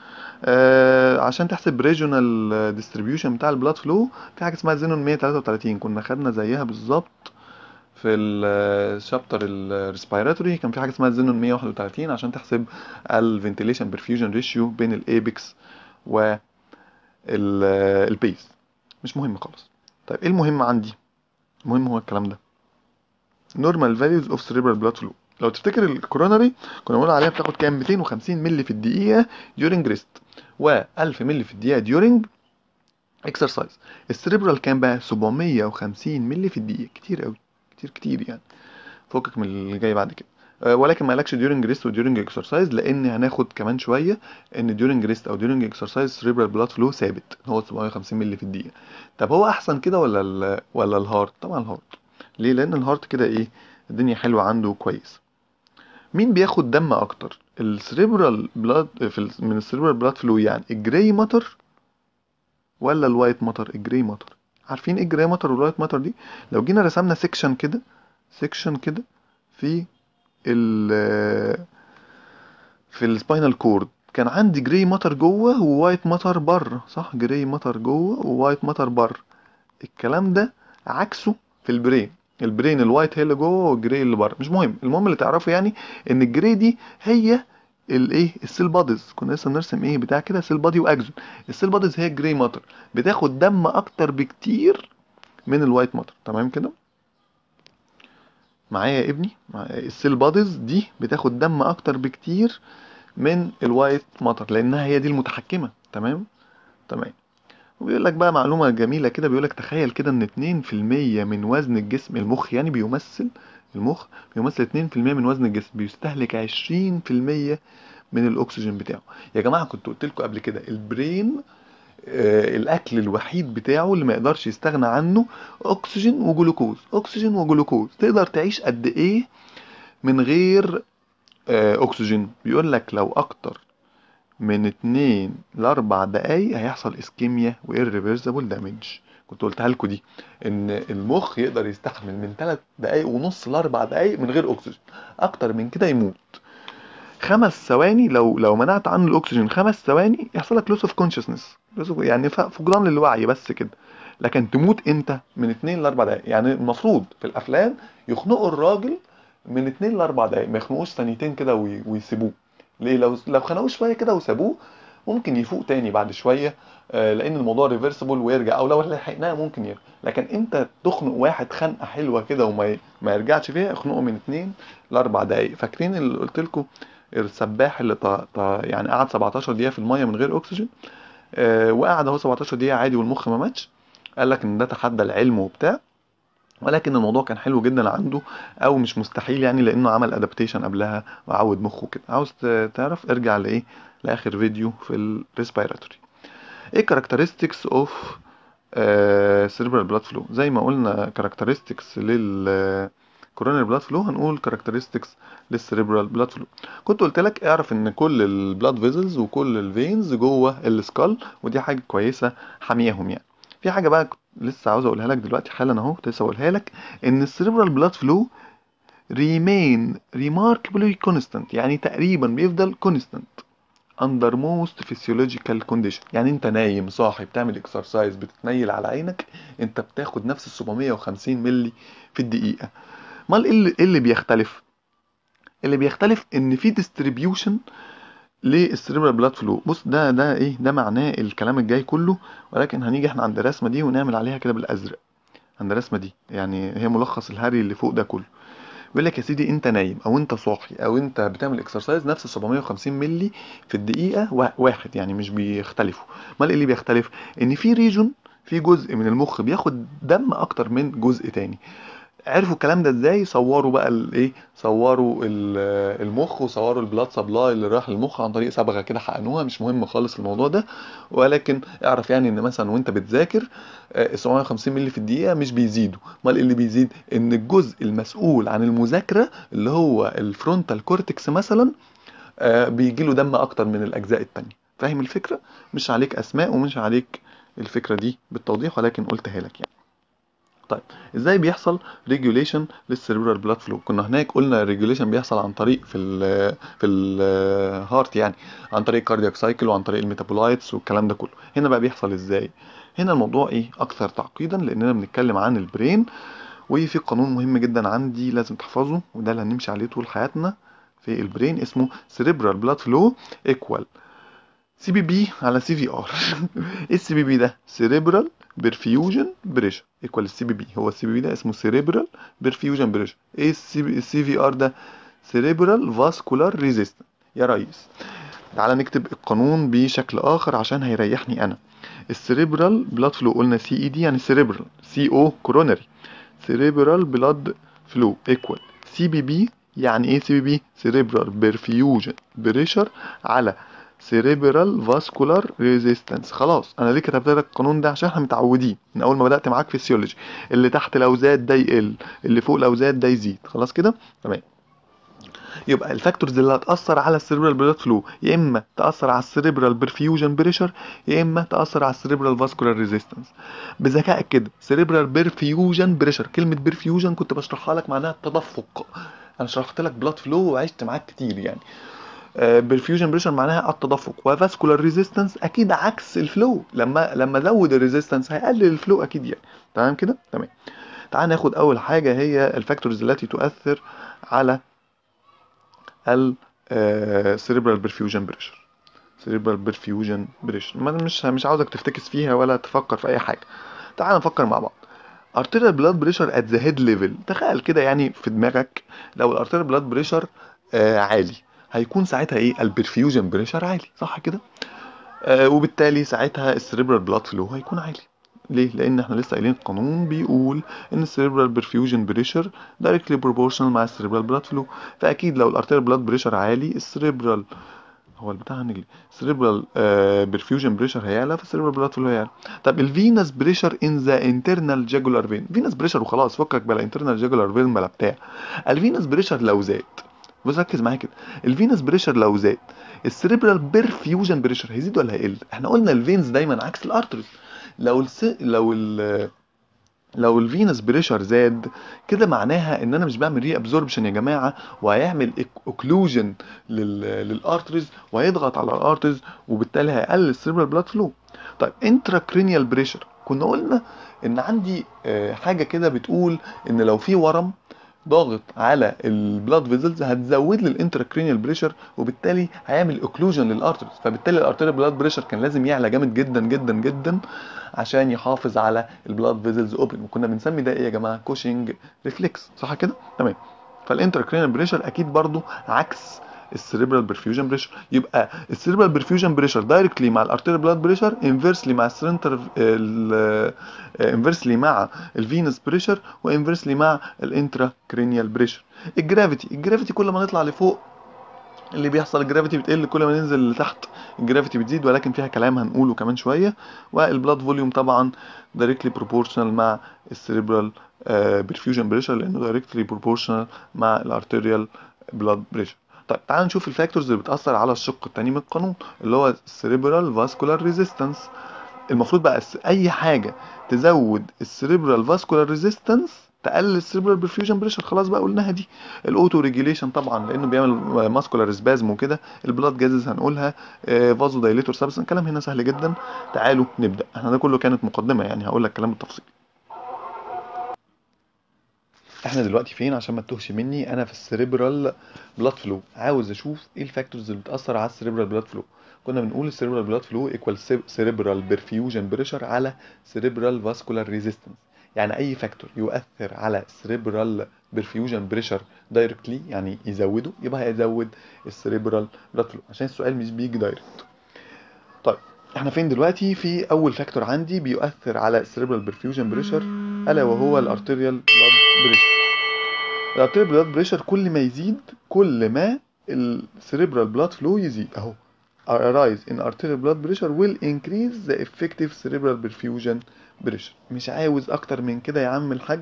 آه عشان تحسب ريجونال ديستريبيوشن بتاع البلاد فلو، في حاجه اسمها زينون مية وتلاتة وتلاتين، كنا خدنا زيها بالظبط في الشابتر الريسبيراتوري كان في حاجه اسمها زينون مية وواحد وتلاتين عشان تحسب الفنتيليشن برفيوجن ريشيو بين الايبكس والبيس. مش مهم خالص. طيب ايه المهم عندي؟ المهم هو الكلام ده، نورمال فاليوز اوف سيريبرال بلاد فلو. لو تفتكر الكوروناري كنا بنقول عليها بتاخد كام؟ ميتين وخمسين مللي في الدقيقه during ريست و1000 مللي في الدقيقه during اكسرسايز. السيريبرال كام بقى؟ سبعمية وخمسين مللي في الدقيقه. كتير قوي، كتير كتير يعني، فوقك من اللي جاي بعد كده. أه ولكن ما قالكش during ريست و during اكسرسايز، لان هناخد كمان شويه ان during ريست او during اكسرسايز سيريبرال بلاد فلو ثابت هو سبعمية وخمسين مللي في الدقيقه. طب هو احسن كده ولا ال ولا الهارت؟ طبعا الهارت. ليه؟ لان الهارت كده ايه، الدنيا حلوه عنده كويس. مين بياخد دم اكتر؟ السريبرال بلاد في ال... من السريبرال بلاد فلو يعني الجراي ماتر ولا الوايت ماتر؟ الجراي ماتر. عارفين ايه الجراي ماتر والوايت ماتر دي؟ لو جينا رسمنا سيكشن كده، سيكشن كده في ال في السباينال كورد، كان عندي جراي ماتر جوه ووايت ماتر بره، صح؟ جراي ماتر جوه ووايت ماتر بره. الكلام ده عكسه في البرين. البرين الوايت هي اللي جوه والجراي اللي بره. مش مهم، المهم اللي تعرفه يعني ان الجراي دي هي الايه، السيل باديز. كنا لسه بنرسم ايه بتاع كده، سيل بادي واكزون. السيل باديز هي الجراي ماتر، بتاخد دم اكتر بكتير من الوايت ماتر. تمام كده معايا يا ابني؟ معايا. السيل باديز دي بتاخد دم اكتر بكتير من الوايت ماتر لانها هي دي المتحكمه. تمام تمام. وبيقول لك بقى معلومة جميلة كده، بيقول لك تخيل كده ان اتنين في المية من وزن الجسم، المخ يعني بيمثل، المخ بيمثل اتنين في المية من وزن الجسم، بيستهلك عشرين في المية من الاكسجين بتاعه. يا جماعة كنت قلت لكم قبل كده البرين آه الاكل الوحيد بتاعه اللي ما يقدرش يستغنى عنه اكسجين وجلوكوز. اكسجين وجلوكوز. تقدر تعيش قد ايه من غير آه اكسجين؟ بيقول لك لو اكتر من اتنين لاربع دقايق هيحصل اسكيميا وإيرريفرسبل دامج. كنت قلتها لكم دي، ان المخ يقدر يستحمل من تلات دقايق ونص لاربع دقايق من غير اكسجين، اكتر من كده يموت. خمس ثواني، لو لو منعت عنه الاكسجين خمس ثواني يحصل لك لوس اوف كونشسنس، يعني ف- فقدان للوعي بس كده. لكن تموت امتى؟ من اتنين لاربع دقايق. يعني المفروض في الافلام يخنقوا الراجل من اتنين لاربع دقايق، ما يخنقوش ثانيتين كده وي- ويسيبوه. ليه؟ لو لو خنقوه شويه كده وسابوه ممكن يفوق تاني بعد شويه، آه، لان الموضوع ريفرسبل ويرجع، او لو لحقناه ممكن يرجع. لكن انت تخنق واحد خنقه حلوه كده وما ي- ما يرجعش فيها، اخنقه من اتنين لاربع دقايق. فاكرين اللي قلت لكم السباح اللي ط... ط... يعني قعد سبعتاشر دقيقه في الميه من غير اكسجين، آه، وقعد اهو سبعتاشر دقيقه عادي والمخ ما ماتش؟ قال لك ان ده تحدى العلم وبتاع، ولكن الموضوع كان حلو جدا عنده، او مش مستحيل يعني، لانه عمل ادابتيشن قبلها وعود مخه كده. عاوز ت- تعرف؟ ارجع لايه، لاخر فيديو في الريسبيراتوري. ايه كاركترستكس اوف سيريبرال بلاد فلو؟ زي ما قلنا كاركترستكس لل كوروناري بلاد فلو، هنقول كاركترستكس للسيريبرال بلاد فلو. كنت قلت لك اعرف ان كل البلاد فيزلز وكل الفينز جوه السكال، ودي حاجه كويسه حامياهم يعني. في حاجه بقى كنت لسه عاوز اقولها لك دلوقتي حالا اهو، كنت لسه اقولها لك، ان السيريبرال بلاد فلو remain remarkably constant، يعني تقريبا بيفضل constant under most physiological condition. يعني انت نايم صاحي بتعمل اكسرسايز بتتنيل على عينك، انت بتاخد نفس ال سبعمية وخمسين ملي في الدقيقة. امال ايه اللي, إيه اللي بيختلف؟ اللي بيختلف ان في distribution للسيريبرال بلاد فلو. بص ده ده ايه ده معناه الكلام الجاي كله، ولكن هنيجي احنا عند الرسمة دي ونعمل عليها كده بالازرق. عند الرسمة دي يعني هي ملخص الهري اللي فوق ده كله. بيقول لك يا سيدي انت نايم او انت صاحي او انت بتعمل اكسرسايز، نفس سبعمية وخمسين ملي في الدقيقه وا- واحد، يعني مش بيختلفوا. امال ايه اللي بيختلف؟ ان في ريجون، في جزء من المخ بياخد دم اكتر من جزء تاني. عرفوا الكلام ده ازاي؟ صوروا بقى الايه، صوروا ال- المخ، وصوروا البلاد سبلاي اللي راح للمخ عن طريق صبغه كده، حقنوها. مش مهم خالص الموضوع ده، ولكن اعرف يعني ان مثلا وانت بتذاكر آه، سبعمية وخمسين مللي في الدقيقه مش بيزيدوا. امال ايه اللي بيزيد؟ ان الجزء المسؤول عن المذاكره اللي هو الفرونتال كورتكس مثلا بيجي له دم اكتر من الاجزاء التانية. فاهم الفكره؟ مش عليك اسماء ومش عليك الفكره دي بالتوضيح، ولكن قلتها لك يعني. طيب ازاي بيحصل ريجوليشن للسيربرال بلاد فلو؟ كنا هناك قلنا الريجوليشن بيحصل عن طريق في ال في الهارت، يعني عن طريق كاردياك سايكل وعن طريق الميتابولايتس والكلام ده كله. هنا بقى بيحصل ازاي؟ هنا الموضوع ايه اكثر تعقيدا، لاننا بنتكلم عن البرين، وفي قانون مهم جدا عندي لازم تحفظه، وده اللي هنمشي عليه طول حياتنا في البرين، اسمه cerebral blood flow equal سي بي بي على سي في ار. ايه السي بي بي ده؟ cerebral perfusion pressure equal السي بي بي. هو السي بي بي ده اسمه cerebral perfusion pressure. ايه السي في ار ده؟ cerebral vascular resistance. يا ريس تعالى نكتب القانون بشكل اخر عشان هيريحني انا. السيريبرال بلاد فلو قلنا سي اي دي يعني سيريبرال، سي او كورونري، سيريبرال بلاد فلو ايكوال سي بي بي. يعني ايه سي بي بي؟ سيريبرال بيرفيوجن بريشر على سيريبرال فاسكولار ريزيستنس. خلاص انا ليه كتبت لك القانون ده؟ عشان احنا متعودين من اول ما بدات معاك فيسيولوجي اللي تحت لو زاد ده يقل، اللي فوق لو زاد ده يزيد. خلاص كده تمام. يبقى الفاكتورز اللي هتأثر على السيريبرال بلاد فلو يا اما تأثر على السيريبرال برفيوجن بريشر، يا اما تأثر على السيريبرال فاسكولار ريزيستنس. بذكائك كده، سيريبرال برفيوجن بريشر، كلمة برفيوجن كنت بشرحها لك معناها التدفق، انا شرحت لك بلاد فلو وعشت معاك كتير يعني. برفيوجن بريشر معناها التدفق، وفاسكولار ريزيستنس اكيد عكس الفلو، لما لما ازود الريزيستنس هيقلل الفلو اكيد يعني. تمام كده تمام. تعال ناخد اول حاجه هي الفاكتورز التي تؤثر على ال cerebral perfusion pressure. cerebral perfusion pressure مش مش عاوزك تفتكس فيها ولا تفكر في اي حاجه. تعال نفكر مع بعض. arterial blood pressure at the head level. تخيل كده يعني في دماغك لو الارتيريال بلاد بريشر آه عالي، هيكون ساعتها ايه؟ البرفيوجن بريشر عالي، صح كده؟ آه وبالتالي ساعتها السيريبرال بلاد فلو هيكون عالي. ليه؟ لان احنا لسه قايلين القانون بيقول ان السيريبرال برفيوجن بريشر دايركتلي بروبورشنال مع السيريبرال بلاد فلو. فاكيد لو الارتيريال بلاد بريشر عالي، السيريبرال هو البتاع هنجلي السيريبرال برفيوجن بريشر هيعلى، فالسيريبرال بلاد فلو هيعلى. طب الفينس بريشر ان ذا انترنال جاجولار فين. فينس بريشر وخلاص، فكك بلا انترنال جاجولار فين بلا بتاع. الفينس بريشر لو زاد، بص ركز معايا كده، الفينس بريشر لو زاد السيريبرال برفيوجن بريشر هيزيد ولا هيقل؟ احنا قلنا الفينز دايما عكس الارترز. لو الس... لو ال لو الفينس بريشر زاد كده معناها ان انا مش بعمل ري ابزوربشن يا جماعه، وهيعمل اوكلوجن للارتريز وهيضغط على الارتريز، وبالتالي هيقلل السيريبرال بلاد فلو. طيب انتراكرينيال بريشر، كنا قلنا ان عندي حاجه كده بتقول ان لو في ورم ضاغط على البلاد فيزلز هتزود لي الانتراكرينيال بريشر، وبالتالي هيعمل اوكلوجن للارتريز، فبالتالي الارتيريال بلاد بريشر كان لازم يعلى جامد جدا جدا جدا عشان يحافظ على البلاد فيزلز اوبن، وكنا بنسمي ده ايه يا جماعه؟ كوشنج ريفلكس، صح كده؟ تمام. فالانتراكرينيال بريشر اكيد برضو عكس السيريبرال برفيوجن بريشر. يبقى السيريبرال برفيوجن بريشر دايركتلي مع الارتيريال بلاد بريشر، انفيرسلي مع السنتر انفيرسلي مع الفينس بريشر، وانفيرسلي مع الانتراكرينيال بريشر. الجرافيتي الجرافيتي كل ما نطلع لفوق اللي بيحصل الجرافيتي بتقل، كل ما ننزل لتحت الجرافيتي بتزيد، ولكن فيها كلام هنقوله كمان شويه. والبلاد فوليوم طبعا دايركتلي بروبورشنال مع السيريبرال برفيوجن بريشر، لانه دايركتلي بروبورشنال مع الارتيريال بلاد بريشر. طيب تعال نشوف الفاكتورز اللي بتاثر على الشق الثاني من القانون اللي هو السيريبرال فاسكولار ريزيستنس. المفروض بقى اي حاجه تزود السيريبرال فاسكولار ريزيستنس تقلل السيريبرال برفيوجن بريشر، خلاص بقى قلناها دي. الاوتو ريجيليشن طبعا لانه بيعمل ماسكولار سبازم وكده. البلاد جازز هنقولها. فازو دايليتور سبستنس. الكلام هنا سهل جدا. تعالوا نبدا، احنا ده كله كانت مقدمه يعني، هقول لك كلام بالتفصيل. احنا دلوقتي فين عشان ما تتوهش مني؟ انا في السيريبرال بلاد فلو، عاوز اشوف ايه الفاكتورز اللي بتاثر على السيريبرال بلاد فلو. كنا بنقول السيريبرال بلاد فلو ايكوال سيريبرال برفيوجن بريشر على سيريبرال فاسكولار ريزيستنس. يعني اي فاكتور يؤثر على السيريبرال برفيوجن بريشر دايركتلي يعني يزوده، يبقى هيزود السيريبرال بلاد فلو، عشان السؤال مش بيجي دايركت. طيب احنا فين دلوقتي؟ في اول فاكتور عندي بيؤثر على السيريبرال برفيوجن بريشر، الا وهو الارتيريال بلاد بريشر. الارتيريال بلاد بريشر كل ما يزيد كل ما السيريبرال بلاد فلو يزيد. اهو a rise in arterial blood pressure will increase the effective cerebral perfusion pressure. مش عاوز اكتر من كده يا عم الحاج،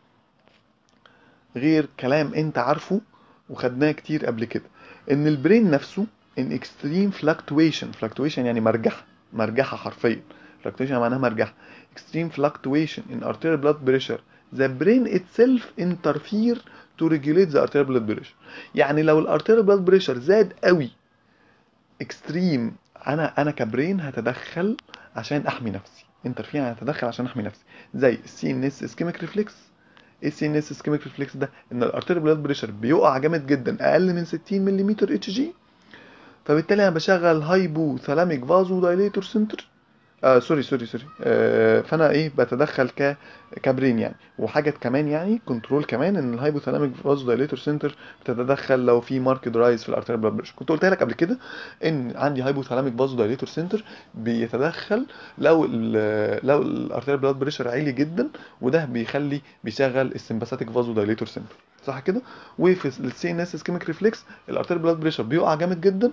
غير كلام انت عارفه وخدناه كتير قبل كده، ان البرين نفسه in extreme fluctuation. fluctuation يعني مرجحة، مرجحة حرفيا. fluctuation معناها مرجحة. extreme fluctuation in arterial blood pressure the brain itself interfere to regulate the arterial blood pressure. يعني لو الارتيريال blood pressure زاد قوي extreme، انا انا كبرين هتدخل عشان احمي نفسي. interfere يعني هتدخل عشان احمي نفسي، زي السي ان اس اسكيميك ريفلكس، ايه السي ان اس اسكيميك ريفلكس ده؟ ان الارتيريال بلاد بريشر بيقع جامد جدا اقل من ستين ملم اتش جي، فبالتالي انا بشغل هايبو ثالاميك فازو دايليتور سنتر. آه سوري سوري سوري آه فانا ايه بتدخل ك كبرين يعني. وحاجه كمان يعني كنترول كمان، ان الهايبوثالاميك فازو دايليتور سنتر بتتدخل لو في ماركت رايز في الارتيريال بلاد بريشر. كنت قلت لك قبل كده ان عندي هايبوثالاميك فازو دايليتور سنتر بيتدخل لو ال لو الارتيريال بلاد بريشر عالي جدا، وده بيخلي بيشغل السمباثيك فازو دايليتور سنتر، صح كده؟ وفي السي ان اس اسكيميك ريفلكس الارتيريال بلاد بريشر بيقع جامد جدا،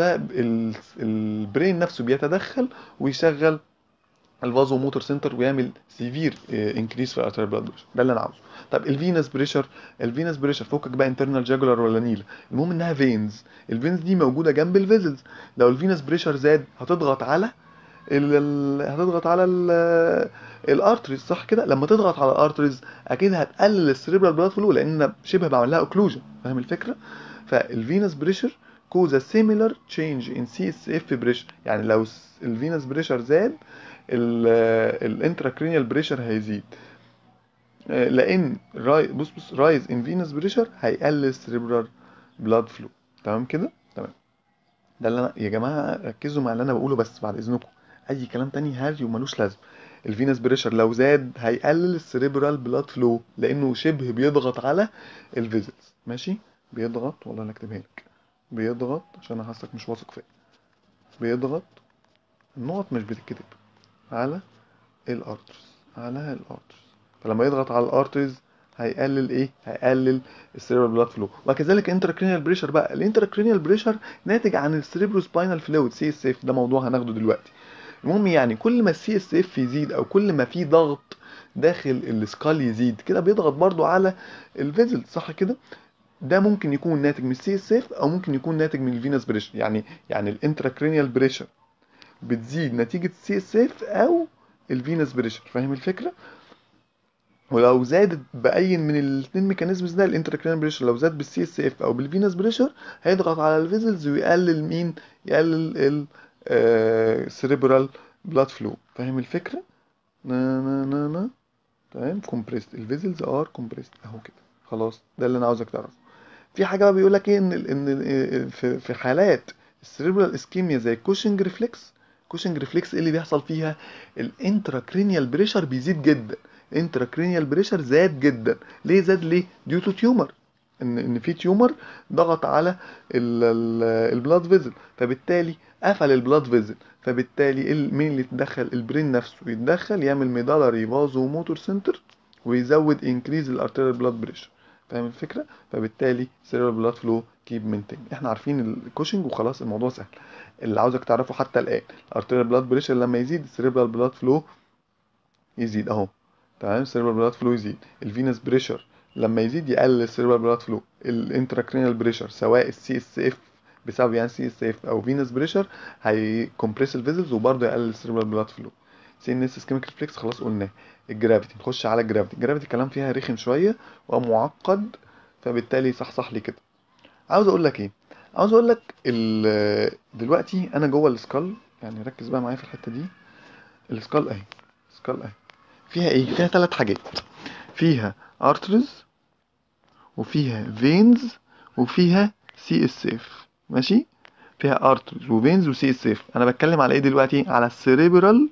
فالبرين نفسه بيتدخل ويشغل الفازو موتور سنتر ويعمل سيفير انكريس في الارتيريال بلاد بريشر. ده اللي انا عاوزه. طب الفينس بريشر، الفينس بريشر فوقك بقى انترنال جاجولار ولا نيل، المهم انها فينز. الفينز دي موجوده جنب الفيزلز. لو الفينس بريشر زاد هتضغط على ال... ال... هتضغط على ال... الارتريز، صح كده؟ لما تضغط على الارتريز اكيد هتقلل السريبرال بلاد فلو، لان شبه بعمل لها اوكلوجن، فاهم الفكره؟ فالفينس بريشر كوز سيميلار تشينج ان سي اس اف بريشر. يعني لو الفينس بريشر زاد الانتراكرينيال بريشر هيزيد، لان راي بص بص رايز ان فينس بريشر هيقلل السريبرال بلاد فلو. تمام كده؟ تمام. ده اللي انا يا جماعه ركزوا مع اللي انا بقوله بس بعد اذنكم، اي كلام تاني هاري وملوش لازمه. الفينس بريشر لو زاد هيقلل السريبرال بلاد فلو، لانه شبه بيضغط على الفيزلز. ماشي؟ بيضغط، والله انا اكتبها لك، بيضغط عشان انا حاسك مش واثق فيا. بيضغط، النقط مش بتتكتب، على الارترز، على الارترز. فلما يضغط على الارترز هيقلل ايه؟ هيقلل السيريبرال بلاد فلو. وكذلك انتراكرينيال بريشر بقى، الانتراكرينيال بريشر ناتج عن السيريبرو سباينال فلويد سي اس اف، ده موضوع هناخده دلوقتي. المهم يعني كل ما السي اس اف يزيد او كل ما في ضغط داخل السكال يزيد كده بيضغط برضو على الفيزل، صح كده؟ ده ممكن يكون ناتج من السي اس اف او ممكن يكون ناتج من الفينس بريشر. يعني يعني الانتراكرينيال بريشر بتزيد نتيجة السي اس اف او الفينس بريشر، فاهم الفكرة؟ ولو زادت باي من الاثنين ميكانيزمز ده، الانتراكرينال بريشر لو زاد بالسي اس اف او بالفينس بريشر هيضغط على الفيزلز ويقلل مين؟ يقلل ال السيريبرال بلاد فلو، فاهم الفكره؟ نا نا نا نا تمام. كومبريست، الفيزلز ار كومبريست اهو كده. خلاص ده اللي انا عاوزك تعرفه. في حاجه بقى بيقول لك ايه، ان ال ان ال في في حالات السيريبرال اسكيميا زي الكوشنج ريفلكس، كوشنج ريفلكس ايه اللي بيحصل فيها؟ الانتراكرينيال بريشر بيزيد جدا، انتراكرينيال بريشر زاد جدا. ليه زاد؟ ليه؟ ديو تو تيومر، ان ان في تيومر ضغط على البلاد فيزل، فبالتالي قفل البلاد فيزل، فبالتالي ال- مين اللي يتدخل؟ البرين نفسه يتدخل يعمل ميدالري فازو موتور سنتر ويزود انكريز الارتيريال بلاد بريشر، فاهم الفكره؟ فبالتالي سيريال بلاد فلو كيب مينتين. احنا عارفين الكوشنج وخلاص الموضوع سهل. اللي عاوزك تعرفه حتى الان، الارتيريال بلاد بريشر لما يزيد السيريبرال بلاد فلو يزيد اهو. تمام، السيريبرال بلاد فلو يزيد. الفينس بريشر لما يزيد يقلل السيريبرال بلاد فلو. الانتراكرينال بريشر سواء السي اس اف بسبب يعني سي اس اف او فينس بريشر هيكمبريس الفيزلز وبرضه يقلل السيريبرال بلاد فلو. سي ان اس اسكيميك ريفلكس خلاص قلناه. الجرافيتي، نخش على الجرافيتي. الجرافيتي الكلام فيها رخم شويه ومعقد، فبالتالي صحصح لي كده. عاوز اقول لك ايه؟ عاوز اقول لك ال- دلوقتي انا جوه السكال، يعني ركز بقى معايا في الحته دي. السكال اهي، السكال اهي فيها ايه؟ فيها ثلاث حاجات، فيها ارترز وفيها فينز وفيها سي اس اف. ماشي؟ فيها ارترز وفينز وسي اس اف. انا بتكلم على ايه دلوقتي؟ على السيريبرال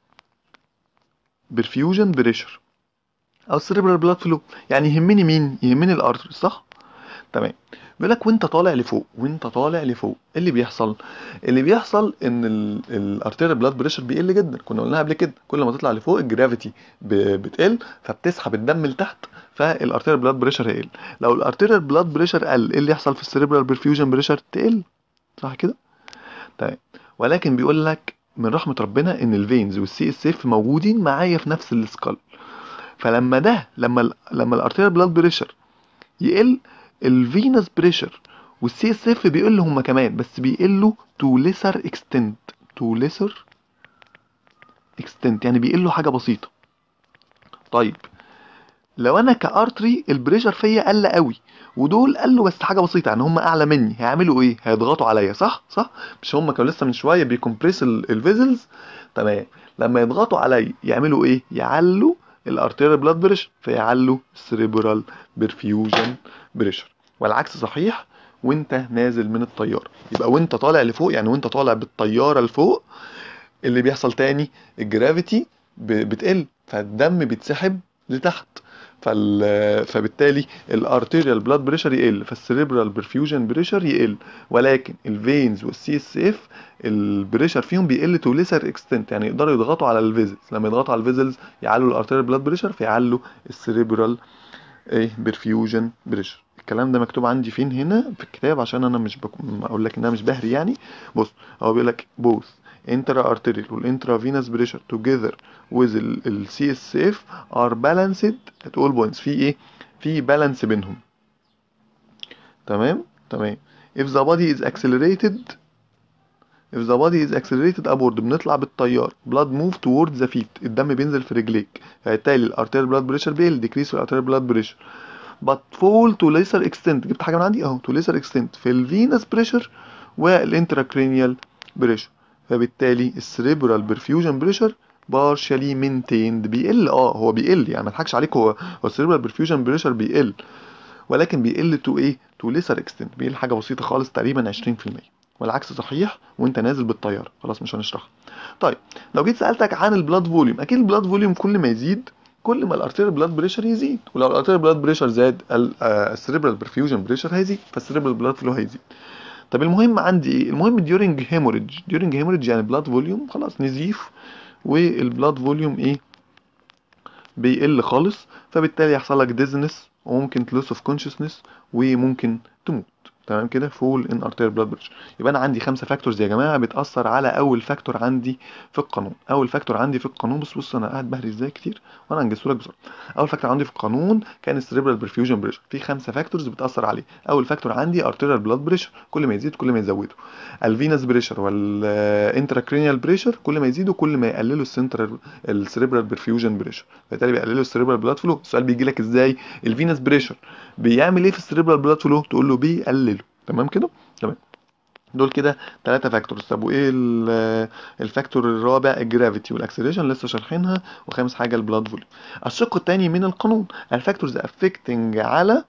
برفيوجن بريشر او السيريبرال بلاد فلو. يعني يهمني مين؟ يهمني الارترز، صح؟ تمام. بيقول لك وانت طالع لفوق، وانت طالع لفوق ايه اللي بيحصل؟ اللي بيحصل ان الارتيريال بلاد بريشر بيقل جدا. كنا قلناها قبل كده، كل ما تطلع لفوق الجرافيتي بتقل فبتسحب الدم لتحت، فالارتيريال بلاد بريشر هيقل. لو الارتيريال بلاد بريشر قل ايه اللي يحصل في السيريبرال برفيوجن بريشر؟ تقل، صح كده؟ تمام. ولكن بيقول لك من رحمة ربنا ان الفينز والسي اس اف موجودين معايا في نفس السكال، فلما ده لما ال لما الارتيريال بلاد بريشر يقل الفينس بريشر والسي اس اف بيقلوا هما كمان، بس بيقلوا تو ليسر اكستنت، تو ليسر اكستنت يعني بيقلوا حاجه بسيطه. طيب لو انا كارتري البريشر فيا قل قوي ودول قالوا بس حاجه بسيطه، يعني هم اعلى مني، هيعملوا ايه؟ هيضغطوا عليا، صح؟ صح؟ مش هم كانوا لسه من شويه بيكمبريس الفيزلز؟ تمام. لما يضغطوا عليا يعملوا ايه؟ يعلوا الارتيريال بلاد بريشر فيعلوا السريبرال برفيوجن بريشر، والعكس صحيح وانت نازل من الطياره. يبقى وانت طالع لفوق، يعني وانت طالع بالطياره لفوق، اللي بيحصل تاني الجرافيتي بتقل، فالدم بيتسحب لتحت، فال... فبالتالي الارتيريال بلاد بريشر يقل، فالسريبرال برفيوجن بريشر يقل. ولكن الفينز والسي اس اف البريشر فيهم بيقل تو ليسر اكستنت، يعني يقدروا يضغطوا على الفيزلز، لما يضغطوا على الفيزلز يعلوا الارتيريال بلاد بريشر فيعلوا السريبرال ايه برفيوجن بريشر. الكلام ده مكتوب عندي فين هنا في الكتاب عشان انا مش بك... اقول لك ان انا مش بهري يعني. بص هو بيقول لك both intra-arterial والintravenous pressure together with ال سي اس اف are balanced at all points. في ايه؟ في بالانس بينهم. تمام تمام. if the body is accelerated if the body is accelerated upward بنطلع بالتيار blood move towards the feet، الدم بينزل في رجليك، فبالتالي الارتيريال blood pressure بيقل decrease في الارتيريال blood pressure but fall to lesser extent. جبت حاجه من عندي اهو to lesser extent في الفينس بريشر والانتراكرينيال بريشر، فبالتالي السريبرال برفيوجن بريشر partially maintained بيقل. اه هو بيقل يعني ما اضحكش عليك، هو هو السريبرال برفيوجن بريشر بيقل، ولكن بيقل تو ايه تو lesser extent، بيقل حاجه بسيطه خالص تقريبا عشرين في المية، والعكس صحيح وانت نازل بالطياره. خلاص مش هنشرحها. طيب لو جيت سالتك عن البلاد فوليوم، اكيد البلاد فوليوم كل ما يزيد كل ما الارتيريال بلاد بريشر يزيد، ولو الارتيريال بلاد بريشر زاد السريبرال برفيوجن بريشر هيزيد، فالسريبرال بلاد فلو هيزيد. طب المهم عندي ايه؟ المهم ديورنج هيموريدج. ديورنج هيموريدج يعني بلاد فوليوم خلاص نزيف، والبلاد فوليوم ايه بيقل خالص، فبالتالي يحصل لك ديزنس وممكن لوس اوف كونشسنس وممكن تموت. تمام كده فول ان ارتيريال بلاد بريشر. يبقى انا عندي خمسه فاكتورز يا جماعه بتاثر على اول فاكتور عندي في القانون. اول فاكتور عندي في القانون، بص بص انا قاعد بهري ازاي كتير وانا هنجزه لك بسرعه. اول فاكتور عندي في القانون كان السريبرال برفيوجن بريشر، في خمسه فاكتورز بتاثر عليه. اول فاكتور عندي ارتيريال بلاد بريشر، كل ما يزيد كل ما يزوده. الفينس بريشر والانتراكرينيال بريشر كل ما يزيدوا كل ما يقللوا السنترال السريبرال برفيوجن بريشر، فبالتالي بيقللوا السريبرال بلاد فلو. السؤال بيجي لك ازاي؟ الفينس بريشر بيعمل ايه في السريبرال بلاد فلو؟ تقول له بيقلله. تمام كده تمام. دول كده ثلاثة فاكتورز. طب وايه الفاكتور الرابع؟ الجرافيتي والاكسلريشن لسه شارحينها. وخامس حاجه البلاد فوليوم. الشق الثاني من القانون الفاكتورز افكتنج على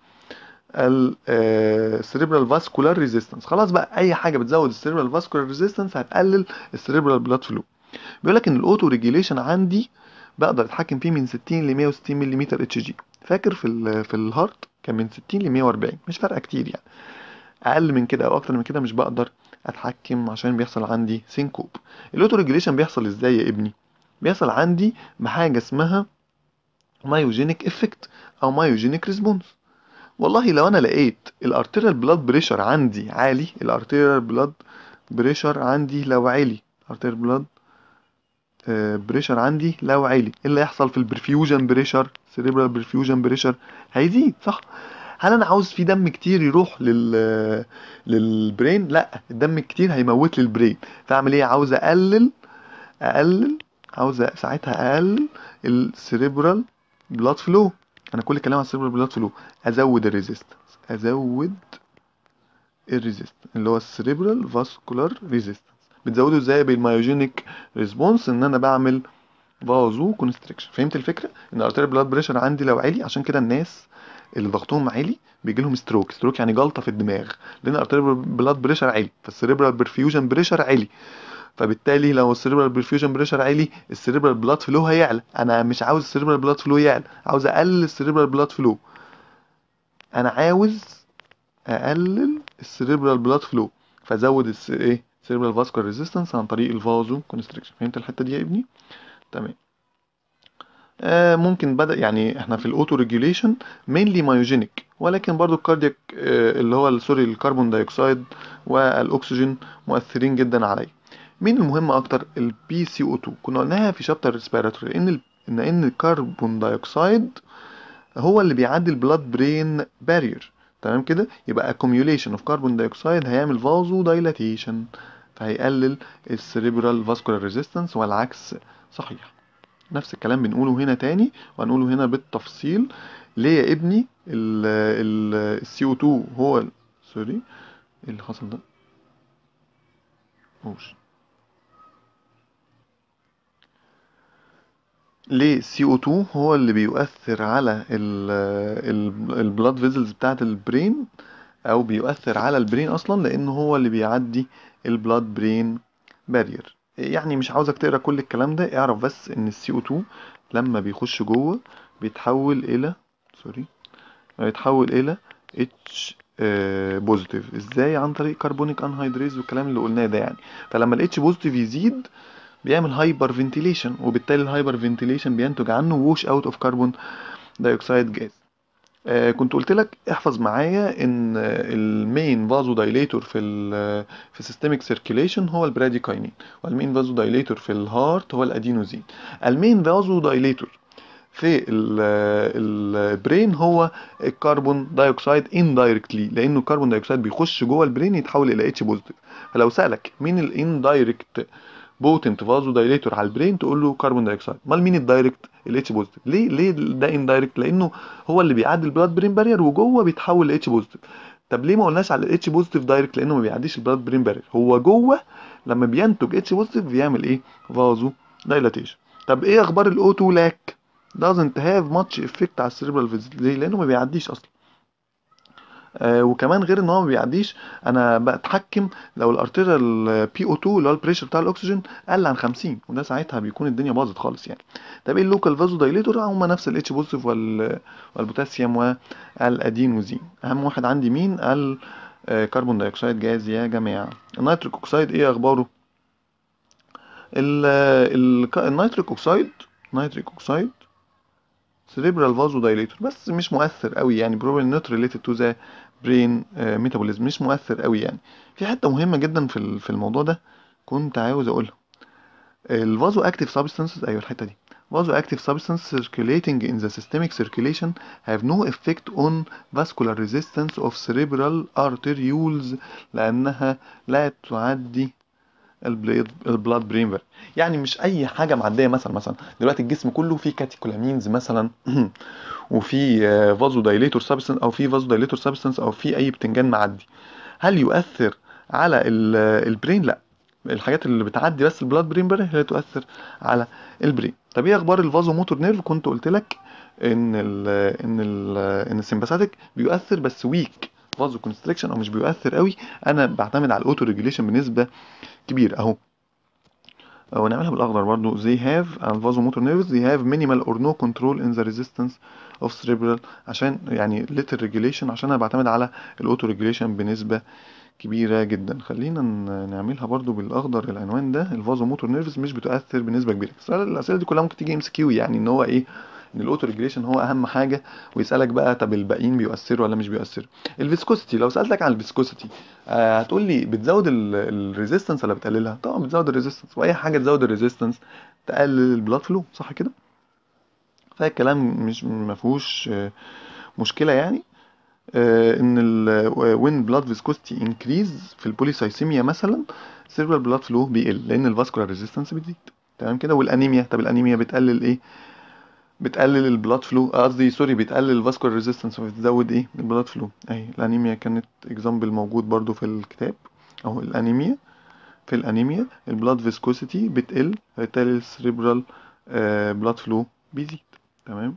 السريبرال فاسكولار ريزيستنس. خلاص بقى اي حاجه بتزود السريبرال فاسكولار ريزيستنس هتقلل السريبرال بلاد فلو. بيقول لك ان الاوتو ريجيليشن عندي بقدر اتحكم فيه من ستين ل مية وستين ملم اتش جي. فاكر في ال في الهارت كان من ستين ل مية واربعين، مش فارقه كتير يعني. اقل من كده او اكتر من كده مش بقدر اتحكم عشان بيحصل عندي سينكوب. الاوتو ريجيليشن بيحصل ازاي يا ابني؟ بيحصل عندي بحاجه اسمها مايوجينيك افكت او مايوجينيك ريسبونس. والله لو انا لقيت الارتيريال بلاد بريشر عندي عالي، الارتيريال بلاد بريشر عندي لو عالي، ارتيريال بلاد بريشر عندي لو عالي، ايه اللي هيحصل في البرفيوجن بريشر؟ سيريبرال برفيوجن بريشر هيزيد صح؟ هل انا عاوز في دم كتير يروح لل للبرين؟ لا، الدم الكتير هيموت لي البرين. فاعمل ايه؟ عاوز اقلل اقلل عاوز ساعتها اقلل السيريبرال بلاد فلو. انا كل كلام عن السيريبرال بلاد فلو. ازود الريزيستنس ازود الريزيستنس اللي هو السيريبرال فاسكولار ريزيستنس. بتزوده ازاي؟ بالمايوجينيك ريسبونس، ان انا بعمل فازو كونستريكشن. فهمت الفكره؟ ان الارتيريال بلاد بريشر عندي لو عالي، عشان كده الناس اللي ضغطهم عالي بيجي لهم ستروك. ستروك يعني جلطه في الدماغ، لان الارتيريال بلاد بريشر عالي فالسيريبرال برفيوجن بريشر عالي. فبالتالي لو السيريبرال برفيوجن بريشر عالي السيريبرال بلاد فلو هيعلى. انا مش عاوز السيريبرال بلاد فلو يعلى، عاوز اقلل السيريبرال بلاد فلو. انا عاوز اقلل السيريبرال بلاد فلو، فازود الس... ايه سيريبرال فاسكولار ريزيستنس عن طريق الفازو كونستريكشن. فهمت الحته دي يا ابني؟ تمام. آه ممكن بدأ يعني احنا في الاوتو ريجوليشن مينلي مايوجينيك، ولكن برضو الكاردياك آه اللي هو سوري الكربون دايوكسيد والاكسجين مؤثرين جدا عليا. مين المهم اكتر؟ البي سي او اتنين. كنا قلناها في شابتر ريسبيراتوري ان ال... ان ان الكربون دايوكسيد هو اللي بيعدي البلاد برين بارير. تمام كده. يبقى accumulation of carbon dioxide هيعمل فازو دايلاتيشن، فهيقلل السريبرال فاسكولار ريزيستنس، والعكس صحيح. نفس الكلام بنقوله هنا تاني وهنقوله هنا بالتفصيل. ليه يا ابني ال سي او اتنين هو ال... سوري ايه اللي حصل ده؟ اوش ليه سي او اتنين هو اللي بيؤثر على البلاد فيزلز بتاعه البرين، او بيؤثر على البرين اصلا، لانه هو اللي بيعدي البلاد برين بارير. يعني مش عاوزك تقرا كل الكلام ده، اعرف بس ان السي او اتنين لما بيخش جوه بيتحول الى سوري بيتحول الى اتش بوزيتيف. ازاي؟ عن طريق كربونيك انهيدريز والكلام اللي قلناه ده يعني. فلما الاتش بوزيتيف يزيد بيعمل هايبر فنتيليشن، وبالتالي الهايبر فنتيليشن بينتج عنه ووش اوت اوف كربون دايوكسيد جاز. آه كنت قلت لك احفظ معايا ان المين فازو دايليتور في ال في السيستميك سيركيليشن هو البراديكاينين، والمين فازو دايليتور في الهارت هو الادينوزين. المين فازو دايليتور في البرين هو الكربون دايوكسيد اندايركتلي، لانه الكربون دايوكسيد بيخش جوه البرين يتحول الى اتش بوزيتيف. فلو سالك مين الاندايركت بوتنت فازو دايليتور على البرين تقول له كربون دايوكسيد. امال مين الدايركت؟ الاتش بوزيتيف. ليه ليه ده اندايركت؟ لانه هو اللي بيعدي البلاد برين بارير وجوه بيتحول لاتش بوزيتيف. طب ليه ما قلناش على الاتش بوزيتيف دايركت؟ لانه ما بيعديش البلاد برين بارير، هو جوه لما بينتج اتش بوزيتيف بيعمل ايه؟ فازو دايلاتيشن. طب ايه اخبار الاو اتنين لاك؟ doesn't have much effect على السيريبرال فيزيت. ليه؟ لانه ما بيعديش اصلا. آه وكمان غير ان هو ما بيعديش، انا بتحكم لو الارتيريال بي او اتنين اللي هو البريشر بتاع الاكسجين قل عن خمسين، وده ساعتها بيكون الدنيا باظت خالص يعني. طب ايه اللوكال فازو دايليتور؟ هم نفس الاتش بوزيتيف وال والبوتاسيوم والادينوزين. اهم واحد عندي مين؟ الكربون دايوكسيد جاز يا جماعه. النيتريك اوكسيد ايه اخباره؟ ال- ال- النيتريك اوكسيد نيتريك اوكسيد cerebral vasodilator، بس مش مؤثر قوي يعني، probably not related to the brain uh, metabolism، مش مؤثر قوي يعني. في حتة مهمة جدا في ال- في الموضوع ده كنت عاوز اقولها. الفازو اكتيف سبستانسز، ايوه الحتة دي. vaso active substances circulating in the systemic circulation have no effect on vascular resistance of cerebral arterioles، لأنها لا تعدي البلاد البلاد برين بارير. يعني مش اي حاجه معديه. مثلا مثلا دلوقتي الجسم كله فيه كاتيكولامينز مثلا وفي فازو دايليتور سبستانس، او في فازو دايليتور سبستانس، او في اي بتنجان معدي، هل يؤثر على ال- البرين؟ لا. الحاجات اللي بتعدي بس البلاد برين بارير هي اللي تؤثر على البرين. طب ايه اخبار الفازو موتور نيرف؟ كنت قلت لك ان ال ان ال ان السمباثيك بيؤثر بس ويك فازو كونستريكشن، او مش بيؤثر قوي. انا بعتمد على الاوتو ريجوليشن بنسبه كبيره اهو. ونعملها بالاخضر برضو. they have vasomotor nerves they have minimal or no control in the resistance of cerebral، عشان يعني little regulation، عشان انا بعتمد على الاوتو ريجوليشن بنسبه كبيره جدا. خلينا ن- نعملها برضو بالاخضر العنوان ده. الفازوموتور نيرفز مش بتؤثر بنسبه كبيره. السؤال- الاسئله دي كلها ممكن تيجي ام سي كيو، يعني ان هو ايه؟ ان الاوتو ريجوليشن هو اهم حاجه، ويسالك بقى طب الباقيين بيؤثروا ولا مش بيؤثروا. الفيسكوسيتي، لو سالتك عن الفيسكوسيتي آه هتقول لي بتزود الريزيستنس ولا بتقللها؟ طبعا بتزود الريزيستنس، واي حاجه تزود الريزيستنس تقلل البلاد فلو، صح كده؟ فالكلام مش ما فيهوش آه، مشكله يعني. آه، ان ال when blood viscosity increase في البوليسايسيميا مثلا cerebral blood flow بيقل، لان الفاسكولار ريزيستنس بتزيد. تمام كده. والانيميا، طب الانيميا بتقلل ايه؟ بتقلل البلاد فلو، قصدي سوري بتقلل الفاسكولار ريزيستنس، وبتزود ايه؟ البلاد فلو. اهي الانيميا كانت اكزامبل موجود برضو في الكتاب اهو. الانيميا، في الانيميا البلاد فيسكوسيتي بتقل، فبالتالي السريبرال بلاد فلو بيزيد. تمام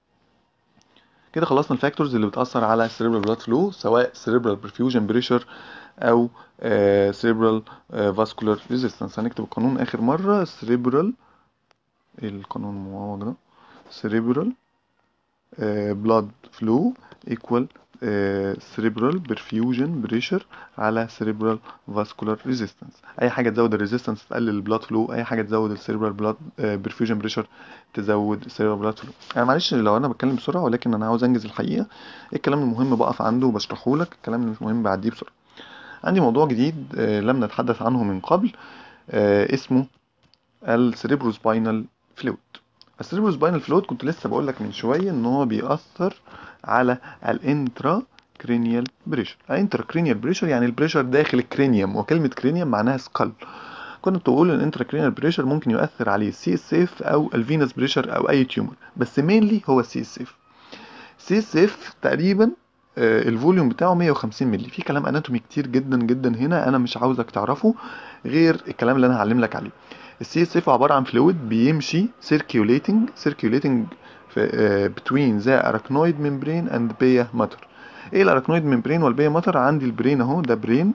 كده خلصنا الفاكتورز اللي بتأثر على السيريبرال بلاد فلو، سواء سيريبرال برفيوجن بريشر او سيريبرال فاسكولار ريزيستنس. هنكتب القانون اخر مرة. السيريبرال، القانون المعوض ده، سيريبرال بلاد فلو equal cerebral perfusion pressure على cerebral vascular resistance. اي حاجه تزود الريزيستنس تقلل البلاد فلو، اي حاجه تزود السيريبرال بلاد perfusion pressure تزود السيريبرال بلاد فلو. انا معلش لو انا بتكلم بسرعه، ولكن انا عاوز انجز الحقيقه. الكلام المهم بقف عنده وبشرحه لك، الكلام اللي مش مهم بعديه بسرعه. عندي موضوع جديد آه، لم نتحدث عنه من قبل، آه، اسمه السيريبروسباينال فلويد. السيريبروسباينال فلويد كنت لسه بقول لك من شويه ان هو بيأثر على الانترا كرينيال بريشر. الانترا كرينيال بريشر يعني البريشر داخل الكرينيوم، وكلمه كرينيوم معناها سكال. كنت بقول ان الانترا كرينيال بريشر ممكن يؤثر عليه السي اس اف او الفينس بريشر او اي تيومر، بس مينلي هو السي اس اف. سي اس اف تقريبا آه، الفوليوم بتاعه مية وخمسين مللي. في كلام اناتومي كتير جدا جدا هنا انا مش عاوزك تعرفه غير الكلام اللي انا هعلم لك عليه. السي اس اف عباره عن فلويد بيمشي circulating circulating في uh, between the arachnoid membrane and pia mater. ايه الارachnoid membrane والبيا ماتر؟ عندي البرين اهو، ده برين،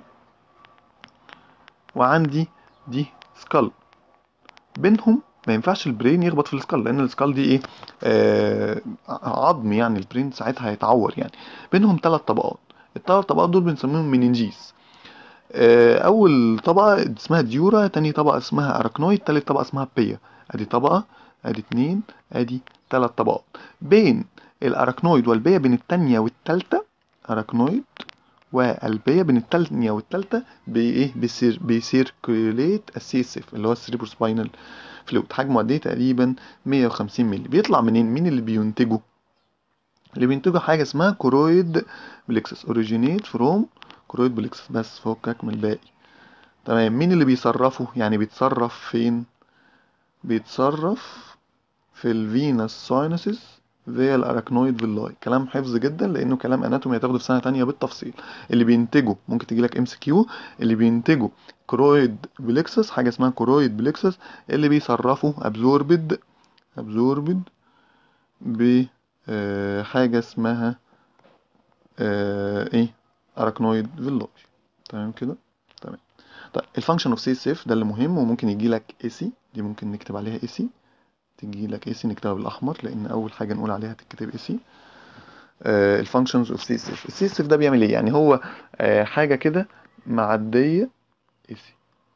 وعندي دي سكال. بينهم ما ينفعش البرين يخبط في السكال، لان السكال دي ايه؟ آه عظم، يعني البرين ساعتها هيتعور يعني. بينهم ثلاث طبقات، الثلاث طبقات دول بنسميهم مننجيز. آه اول طبقه اسمها ديورا، تاني طبقه اسمها اراكنويد، تالت طبقه اسمها بيا. ادي طبقه، ادي اتنين، ادي ثلاث طبقات. بين الاراكنويد والبيا، بين التانية والتالتة، اراكنويد والبيا، بين التانية والتالتة بايه؟ بيسير بيسيركوليت السي اس اف اللي هو السيريبرو سباينال فلويد، حجمه قد ايه؟ تقريبا مية وخمسين مللي. بيطلع منين؟ مين اللي بينتجه؟ اللي بينتجه حاجه اسمها كورويد بليكسس، اوريجينيت فروم كورويد بليكسس، بس فكك من الباقي. تمام. مين اللي بيصرفه؟ يعني بيتصرف فين؟ بيتصرف في الفينس ساينسز فيا الاراكنويد فيلاي. كلام حفظ جدا، لانه كلام اناتومي هتاخده في سنه تانية بالتفصيل. اللي بينتجه ممكن تجي لك ام سي كيو، اللي بينتجه كرويد بليكسس، حاجه اسمها كرويد بليكسس، اللي بيصرفه ابزوربد ابزوربد ب آه، حاجه اسمها آه، ايه؟ اراكنويد فيلاي. تمام كده؟ تمام. طيب الفانكشن اوف سي اس اف ده اللي مهم، وممكن يجي لك اي سي، دي ممكن نكتب عليها اي سي، تجي لك اي سي نكتبها بالاحمر، لان اول حاجه نقول عليها تتكتب اي سي. الفانكشنز اوف سي اس اف. السي اس اف ده بيعمل ايه؟ يعني هو آه حاجه كده معديه اي سي،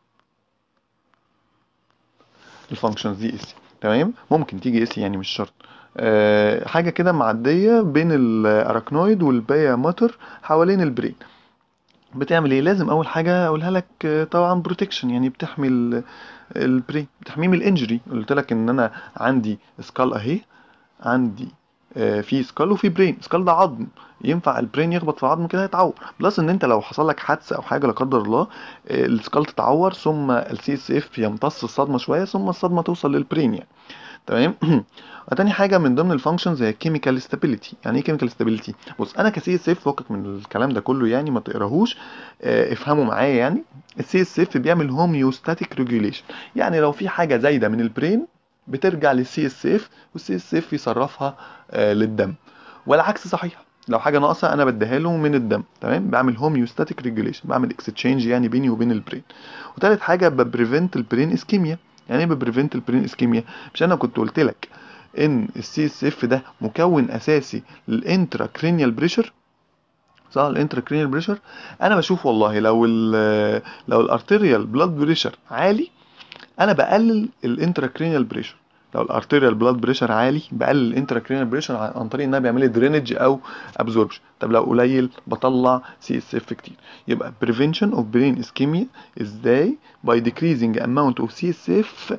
الفانكشنز دي اي سي. تمام. ممكن تيجي اي سي يعني، مش شرط. آه حاجه كده معديه بين الاراكنويد والبايا ماتر حوالين البرين. بتعمل ايه؟ لازم اول حاجه اقولها لك آه، طبعا بروتكشن، يعني بتحمي ال- البرين، بتحميه من الانجري. قلت لك ان انا عندي سكال اهي، عندي آه، في سكال وفي برين. سكال ده عظم، ينفع البرين يخبط في عظم كده يتعور. بلس ان انت لو حصل لك حادثه او حاجه لا قدر الله، آه، السكال تتعور، ثم السي اس اف يمتص الصدمه شويه، ثم الصدمه توصل للبرين يعني. تمام. تاني حاجه من ضمن الفانكشنز هي كيميكال ستابيليتي. يعني ايه كيميكال ستابيليتي؟ بص، انا كسي اس اف فوقك من الكلام ده كله يعني، ما تقراهوش، آه، افهموا معايا يعني. السي اس اف بيعمل هوميوستاتيك ريجوليشن، يعني لو في حاجه زايده من البرين بترجع للسي اس اف، والسي اس اف يصرفها آه، للدم، والعكس صحيح. لو حاجه ناقصه انا بديها له من الدم. تمام. بعمل هوميوستاتيك ريجوليشن، بعمل اكستشينج يعني بيني وبين البرين. وتالت حاجه ببريفنت البرين اسكيميا. يعني ايه ببريفنت البرين اسكيميا؟ مش انا كنت قلت لك ان السي اس اف ده مكون اساسي للانترا كرينيال بريشر؟ صح، الانترا كرينيال بريشر. انا بشوف والله لو ال لو الارتيريال بلاد بريشر عالي، انا بقلل الانترا كرينيال بريشر. لو الارتيريال بلاد بريشر عالي، بقلل الانترا كرينيال بريشر عن طريق انها بيعمل لي درينج او ابزوربشن. طب لو قليل، بطلع سي اس اف كتير. يبقى prevention of brain ischemia ازاي؟ by decreasing amount of سي اس اف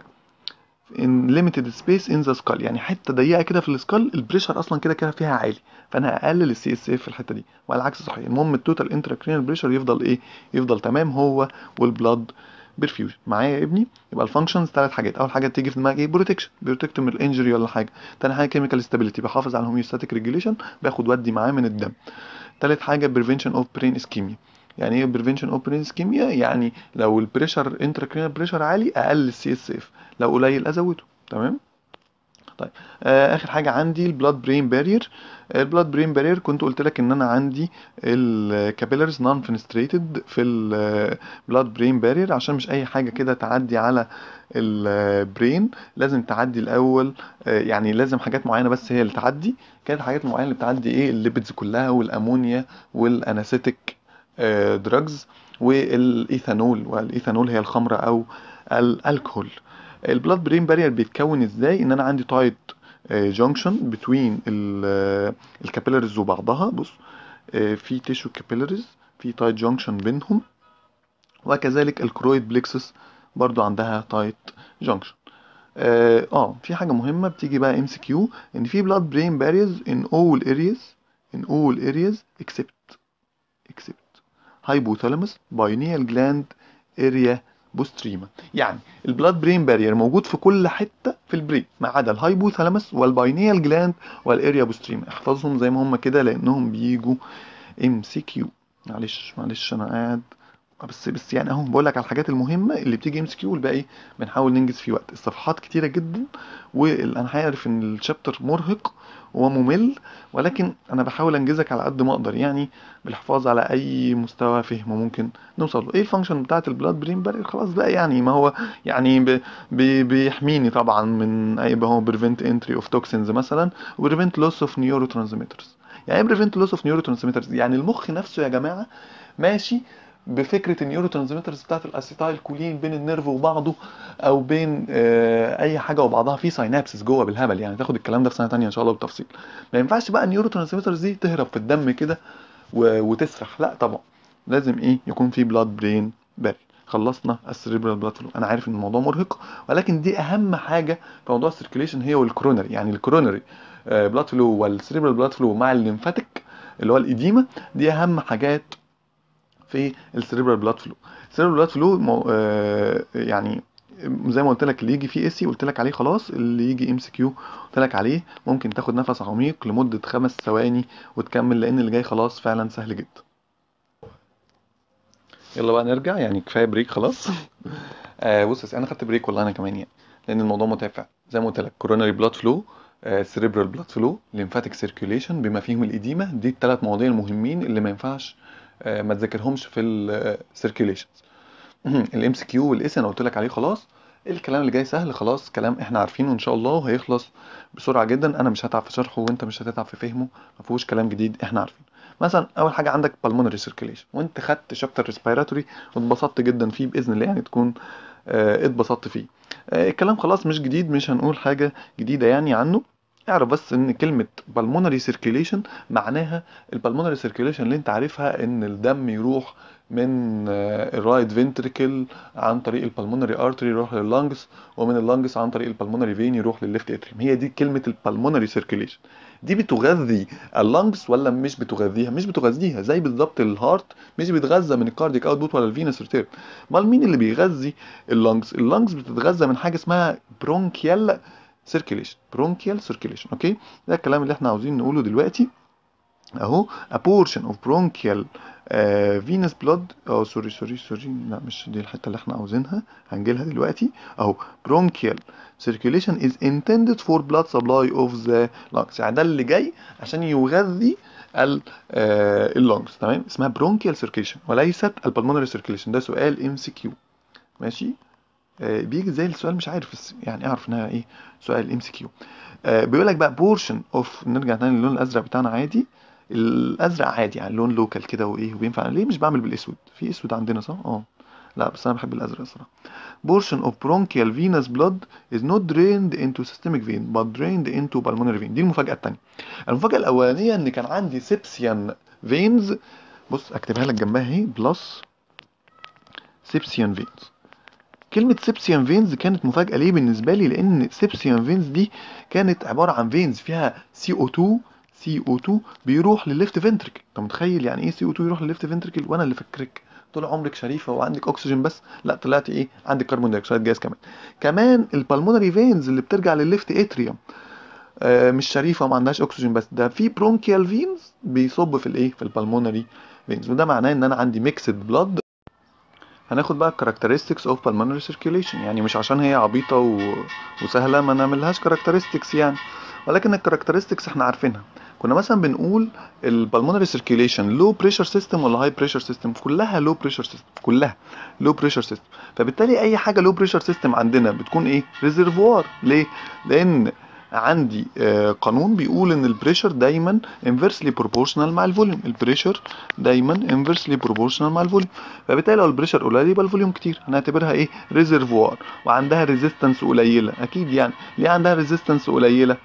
in limited space in the skull. يعني حته ضيقه كده في السكال، البريشر اصلا كده كده فيها عالي، فانا هقلل السي اس اف في الحته دي، والعكس صحيح. المهم التوتال انتراكرينال بريشر يفضل ايه؟ يفضل تمام، هو والبلاد برفيوجن. معايا يا ابني؟ يبقى الفانكشنز ثلاث حاجات. اول حاجه تيجي في دماغك ايه؟ بروتكشن، بروتكت من الانجري ولا حاجه. تاني حاجه كيميكال ستابيليتي، بحافظ على الهوميوستاتيك ريجوليشن، باخد ودي معاه من الدم. تالت حاجه بريفنشن اوف برين اسكيميا. يعني ايه بريفنشن اوف برين اسكيميا؟ يعني لو البريشر انتراكرينال بريشر عالي، اقلل السي اس اف، لو قليل ازوده. تمام. طيب آه اخر حاجه عندي البلاد برين بارير. البلاد برين بارير كنت قلت لك ان انا عندي الكابيلاريز نون فينستريتد في البلاد برين بارير، عشان مش اي حاجه كده تعدي على البرين، لازم تعدي الاول. آه يعني لازم حاجات معينه بس هي اللي تعدي. كانت حاجات معينه اللي بتعدي ايه؟ الليبيدز كلها، والامونيا، والاناسيتيك دراجز، والايثانول. والايثانول هي الخمره او الالكهول. البلاد برين بارير بيتكون ازاي؟ ان انا عندي تايت جانكشن بتوين الكابيلاريز وبعضها. بص، آه، في تيشو كابيلاريز، في تايت جانكشن بينهم، وكذلك الكرويد بليكسس برضو عندها تايت جانكشن. اه آه، في حاجه مهمه بتيجي بقى ام سي كيو، ان في blood brain barriers in all areas in all areas except except hypothalamus pineal gland area بوستريما. يعني البلاد برين بارير موجود في كل حته في البرين ما عدا الهايبوثالاموس والباينيال جلاند والاريا بوستريما. احفظهم زي ما هم كده، لانهم بيجوا ام سي كيو. معلش معلش انا قاعد بس بس يعني اهو بقول لك على الحاجات المهمه اللي بتيجي ام اس كيو، والباقي بنحاول ننجز فيه وقت. الصفحات كتيره جدا، وانا عارف ان الشابتر مرهق وممل، ولكن انا بحاول انجزك على قد ما اقدر، يعني بالحفاظ على اي مستوى فهم ممكن نوصل له. ايه الفانكشن بتاعه البلاد برين بارير؟ خلاص بقى، يعني ما هو يعني ب- بي- بيحميني طبعا من اي، هو بريفنت انتري اوف توكسينز مثلا، وبريفنت لوس اوف نيورو ترانسميترز. يعني ايه بريفنت لوس اوف نيورو ترانسميترز؟ يعني المخ نفسه يا جماعه ماشي بفكره النيورو ترانسميترز بتاعت الاسيتايل كولين بين النيرف وبعضه، او بين آه، اي حاجه وبعضها، في ساينابسز جوه بالهبل. يعني تاخد الكلام ده في سنه تانية ان شاء الله بالتفصيل. ما ينفعش بقى النيورو ترانسميترز دي تهرب في الدم كده و- وتسرح، لا طبعا. لازم ايه؟ يكون في بلاد برين باري. خلصنا السريبرال بلاد فلو. انا عارف ان الموضوع مرهق، ولكن دي اهم حاجه في موضوع السيركيليشن، هي والكرونري. يعني الكرونري بلاد فلو والسريبرال بلاد فلو مع الليمفاتيك اللي هو الاديمه، دي اهم حاجات في السيريبرال بلاد فلو. السيريبرال بلاد فلو مو... آه يعني زي ما قلت لك، اللي يجي فيه اسي قلت لك عليه خلاص، اللي يجي ام سي كيو قلت لك عليه ممكن تاخد نفس عميق لمده خمس ثواني وتكمل، لان اللي جاي خلاص فعلا سهل جدا. يلا بقى نرجع، يعني كفايه بريك خلاص. آه بص يا سيدي، انا خدت بريك والله انا كمان، يعني لان الموضوع متعب فعلا. زي ما قلت لك، كوروناري بلاد فلو، سيريبرال بلاد فلو، ليمفاتيك سيركيوليشن بما فيهم الاديمه، دي الثلاث مواضيع المهمين اللي ما ينفعش آه ما تذاكرهمش في السيركيوليشن. الام سي كيو والاس انا قلت لك عليه خلاص. الكلام اللي جاي سهل خلاص، كلام احنا عارفينه ان شاء الله، وهيخلص بسرعه جدا. انا مش هتعب في شرحه وانت مش هتتعب في فهمه، ما فيهوش كلام جديد احنا عارفينه. مثلا اول حاجه عندك pulmonary circulation، وانت خدت شابتر ريسبيراتوري واتبسطت جدا فيه باذن الله، يعني تكون آه، اتبسطت فيه. آه، الكلام خلاص مش جديد، مش هنقول حاجه جديده يعني عنه. اعرف بس ان كلمه pulmonary circulation معناها البلمونري circulation اللي انت عارفها، ان الدم يروح من الرايت فينتريكل عن طريق البلمونري ارتري يروح لللنجز، ومن اللنجز عن طريق البلمونري فين يروح للليفت اتريوم. هي دي كلمه البلمونري سيركيليشن. دي بتغذي اللنجز ولا مش بتغذيها؟ مش بتغذيها، زي بالظبط الهارت مش بيتغذى من الكارديك اوتبوت ولا الفينس ريتيرن. امال مين اللي بيغذي اللنجز؟ اللنجز بتتغذى من حاجه اسمها برونكيال سيركيليشن. برونكيال سيركيليشن، اوكي. ده الكلام اللي احنا عاوزين نقوله دلوقتي اهو. a portion of bronchial uh, venous blood، اه سوري سوري سوري، لا مش دي الحته اللي احنا عاوزينها، هنجيلها دلوقتي اهو. bronchial circulation is intended for blood supply of the lungs، يعني ده اللي جاي عشان يغذي ال اللونجز، تمام. اسمها bronchial circulation وليست البلمونري circulation. ده سؤال ام سي كيو، ماشي. آه بيجي زي السؤال، مش عارف بس يعني اعرف انها ايه، سؤال ام سي كيو. بيقول لك بقى بورشن اوف، نرجع تاني للون الازرق بتاعنا عادي. الازرق عادي يعني لون لوكال كده وايه، وبينفع. ليه مش بعمل بالاسود؟ في اسود عندنا صح؟ اه لا بس انا بحب الازرق الصراحه. portion of bronchial venous blood is not drained into systemic vein but drained into pulmonary vein. دي المفاجاه الثانيه. المفاجاه الاولانيه ان كان عندي سيبسيان فينز، بص اكتبها لك جنبها اهي، بلس سيبسيان فينز. كلمة سيبسيان فينز كانت مفاجأة ليه بالنسبة لي؟ لأن سيبسيان فينز دي كانت عبارة عن فينز فيها سي او اتنين، سي او اتنين بيروح للليفت فنتركل. انت متخيل يعني ايه سي او اتنين يروح للليفت فنتركل؟ وانا اللي فاكرك طول عمرك شريفة وعندك اكسجين بس، لا طلعت ايه؟ عندك كربون دايوكسيد جاز كمان. كمان البلمونري فينز اللي بترجع للليفت اتريوم آه مش شريفة وما عندهاش اكسجين بس، ده في برونكيال فينز بيصب في الايه؟ في البلمونري فينز. وده معناه ان انا عندي ميكسد بلاد. هناخد بقى characteristics of pulmonary circulation، يعني مش عشان هي عبيطة و... وسهلة ما نعملهاش characteristics يعني، ولكن ال characteristics احنا عارفينها. كنا مثلا بنقول ال pulmonary circulation low pressure system ولا high pressure system؟ كلها low pressure system، كلها low pressure system. فبالتالي اي حاجة low pressure system عندنا بتكون ايه؟ reservoir. ليه؟ لان عندي آه قانون بيقول ان البريشر دايما inversely proportional مع الفوليوم. البريشر دايما inversely proportional مع الفوليوم. فبالتالي لو البريشر قليل يبقى الفوليوم كتير، هنعتبرها ايه؟ ريزرفوار. وعندها ريزيستنس قليله اكيد. يعني ليه عندها ريزيستنس قليله؟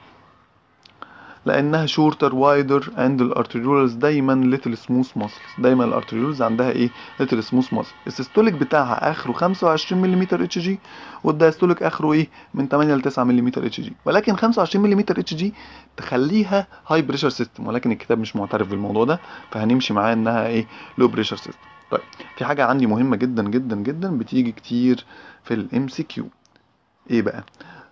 لانها شورتر وايدر اند الارتريولز دايما ليتل سموث ماسلز. دايما الارتريولز عندها ايه؟ ليتل سموث ماسل. السيستوليك بتاعها اخره خمسة وعشرين ملم اتش جي، والدايستوليك اخره ايه؟ من ثمانية ل تسعة ملم اتش جي. ولكن خمسة وعشرين ملم اتش جي تخليها هاي بريشر سيستم، ولكن الكتاب مش معترف بالموضوع ده، فهنمشي معاه انها ايه؟ لو بريشر سيستم. طيب في حاجه عندي مهمه جدا جدا جدا بتيجي كتير في الام سي كيو، ايه بقى؟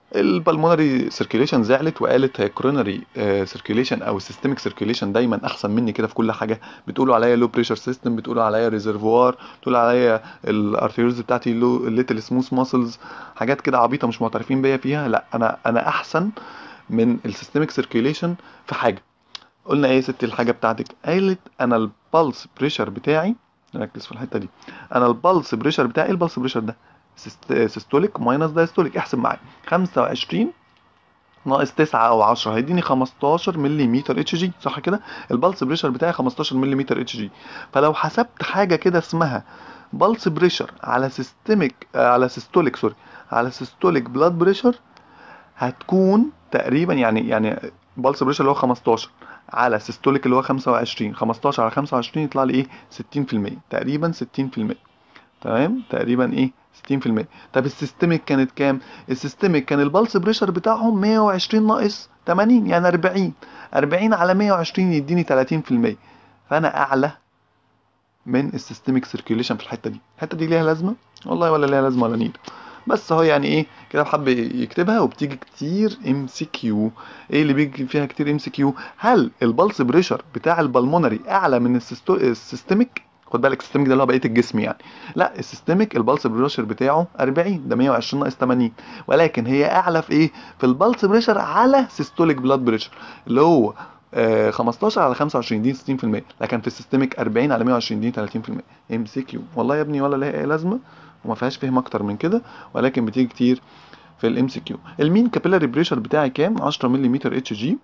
البلمونري سيركيليشن زعلت وقالت هي كورونري سيركيليشن او سيستميك سيركيليشن دايما احسن مني كده في كل حاجه. بتقولوا عليا لو بريشر سيستم، بتقولوا عليا ريزرفوار، بتقولوا عليا الارتيريولز بتاعتي لو ليتل سموث ماسلز، حاجات كده عبيطه مش معترفين بيا فيها. لا انا انا احسن من السيستميك سيركيليشن في حاجه. قلنا ايه يا ستي الحاجه بتاعتك؟ قالت انا البلس بريشر بتاعي، ركز في الحته دي، انا البلس بريشر بتاعي، البلس بريشر ده سيستوليك ماينس دايستوليك، احسب معايا خمسة وعشرين ناقص تسعة او عشرة هيديني خمستاشر ملم اتش جي، صح كده؟ البلس بريشر بتاعي خمستاشر ملم اتش جي. فلو حسبت حاجه كده اسمها بلس بريشر على سيستميك على سيستوليك سوري على سيستوليك بلاد بريشر، هتكون تقريبا يعني يعني بلس بريشر اللي هو خمستاشر على سيستوليك اللي هو خمسة وعشرين، خمستاشر على خمسة وعشرين يطلع لي ايه؟ ستين في المية تقريبا، ستين في المية. تمام، تقريبا ايه؟ ستين في المية. طب السيستميك كانت كام؟ السيستميك كان البلس بريشر بتاعهم مية وعشرين ناقص تمانين يعني اربعين، اربعين على مية وعشرين يديني تلاتين في المية. فانا اعلى من السيستميك سيركيوليشن في الحته دي. الحته دي ليها لازمه والله ولا ليها لازمه ولا نيل، بس هو يعني ايه كده حب يكتبها. وبتيجي كتير ام سي كيو. ايه اللي بيجي فيها كتير ام سي كيو؟ هل البلس بريشر بتاع البلمونري اعلى من السيستو... السيستميك؟ خد بالك السيستميك ده اللي هو بقيه الجسم يعني. لا السيستميك البلس بريشر بتاعه اربعين، ده مية وعشرين ناقص تمانين، ولكن هي اعلى في ايه؟ في البلس بريشر على سيستوليك بلاد بريشر اللي هو آه خمستاشر على خمسة وعشرين دي ستين في المية، لكن في السيستميك اربعين على مية وعشرين دي تلاتين في المية. ام سي كيو والله يا ابني ولا لها اي لازمه وما فيهاش فهم اكتر من كده، ولكن بتيجي كتير في الام سي كيو. المين كابيلاري بريشر بتاعي كام؟ عشرة ملم اتش جي.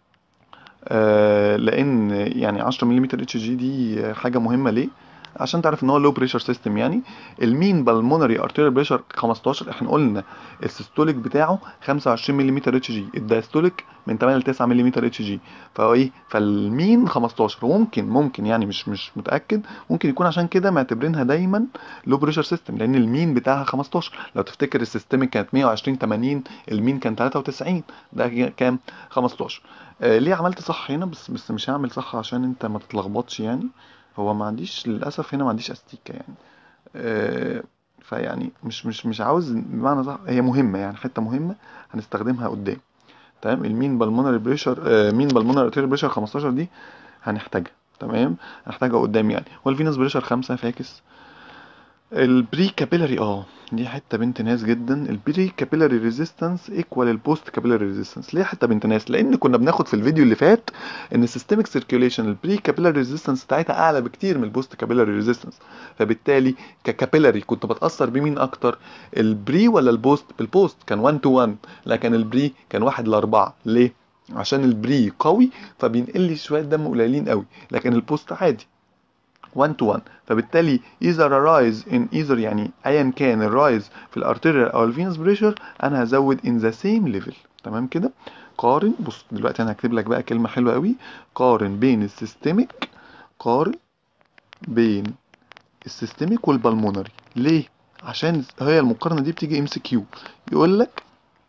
آه لان يعني عشرة ملم اتش جي دي حاجه مهمه ليه؟ عشان تعرف ان هو لو بريشر سيستم يعني. المين بالمونري ارتيريال بريشر خمستاشر، احنا قلنا السيستوليك بتاعه خمسة وعشرين ملم اتش جي، الدايستوليك من تمانية ل تسعة ملم اتش جي. فهو ايه؟ فالمين خمستاشر. وممكن ممكن يعني مش مش متاكد، ممكن يكون عشان كده معتبرينها دايما لو بريشر سيستم لان المين بتاعها خمستاشر. لو تفتكر السيستميك كانت مية وعشرين تمانين، المين كان تلاتة وتسعين، ده كام؟ خمستاشر. آه ليه عملت صح هنا؟ بس بس مش هعمل صح عشان انت ما تتلخبطش يعني. هو ما عنديش للاسف هنا ما عنديش استيكه يعني. آه فيعني مش مش مش عاوز بمعنى صح، هي مهمه يعني حته مهمه هنستخدمها قدام. تمام. المين بالمونري بريشر آه مين بالمونري ارتيري بريشر خمستاشر دي هنحتاجها. تمام، هنحتاجها قدام يعني. والفينوس بريشر خمسة فاكس. البري كابيلاري اه دي حته بنت ناس جدا. البري كابيلاري ريزيستنس ايكوال البوست كابيلاري ريزيستنس. ليه حته بنت ناس؟ لان كنا بناخد في الفيديو اللي فات ان السيستميك سيركيوليشن البري كابيلاري ريزيستنس بتاعتها اعلى بكتير من البوست كابيلاري ريزيستنس. فبالتالي ككابيلاري كنت بتاثر بمين اكتر؟ البري ولا البوست؟ البوست كان واحد تو واحد، لكن البري كان واحد ل اربعة. ليه؟ عشان البري قوي فبينقل لي شويه دم قليلين قوي، لكن البوست عادي واحد to واحد. فبالتالي either a rise in either يعني ايا كان الرايز في الارتيريال او الفينوس بريشر انا هزود in the same level. تمام كده. قارن. بص دلوقتي انا هكتب لك بقى كلمه حلوه قوي. قارن بين السيستميك، قارن بين السيستميك والبلمونري. ليه؟ عشان هي المقارنه دي بتيجي ام سي كيو. يقول لك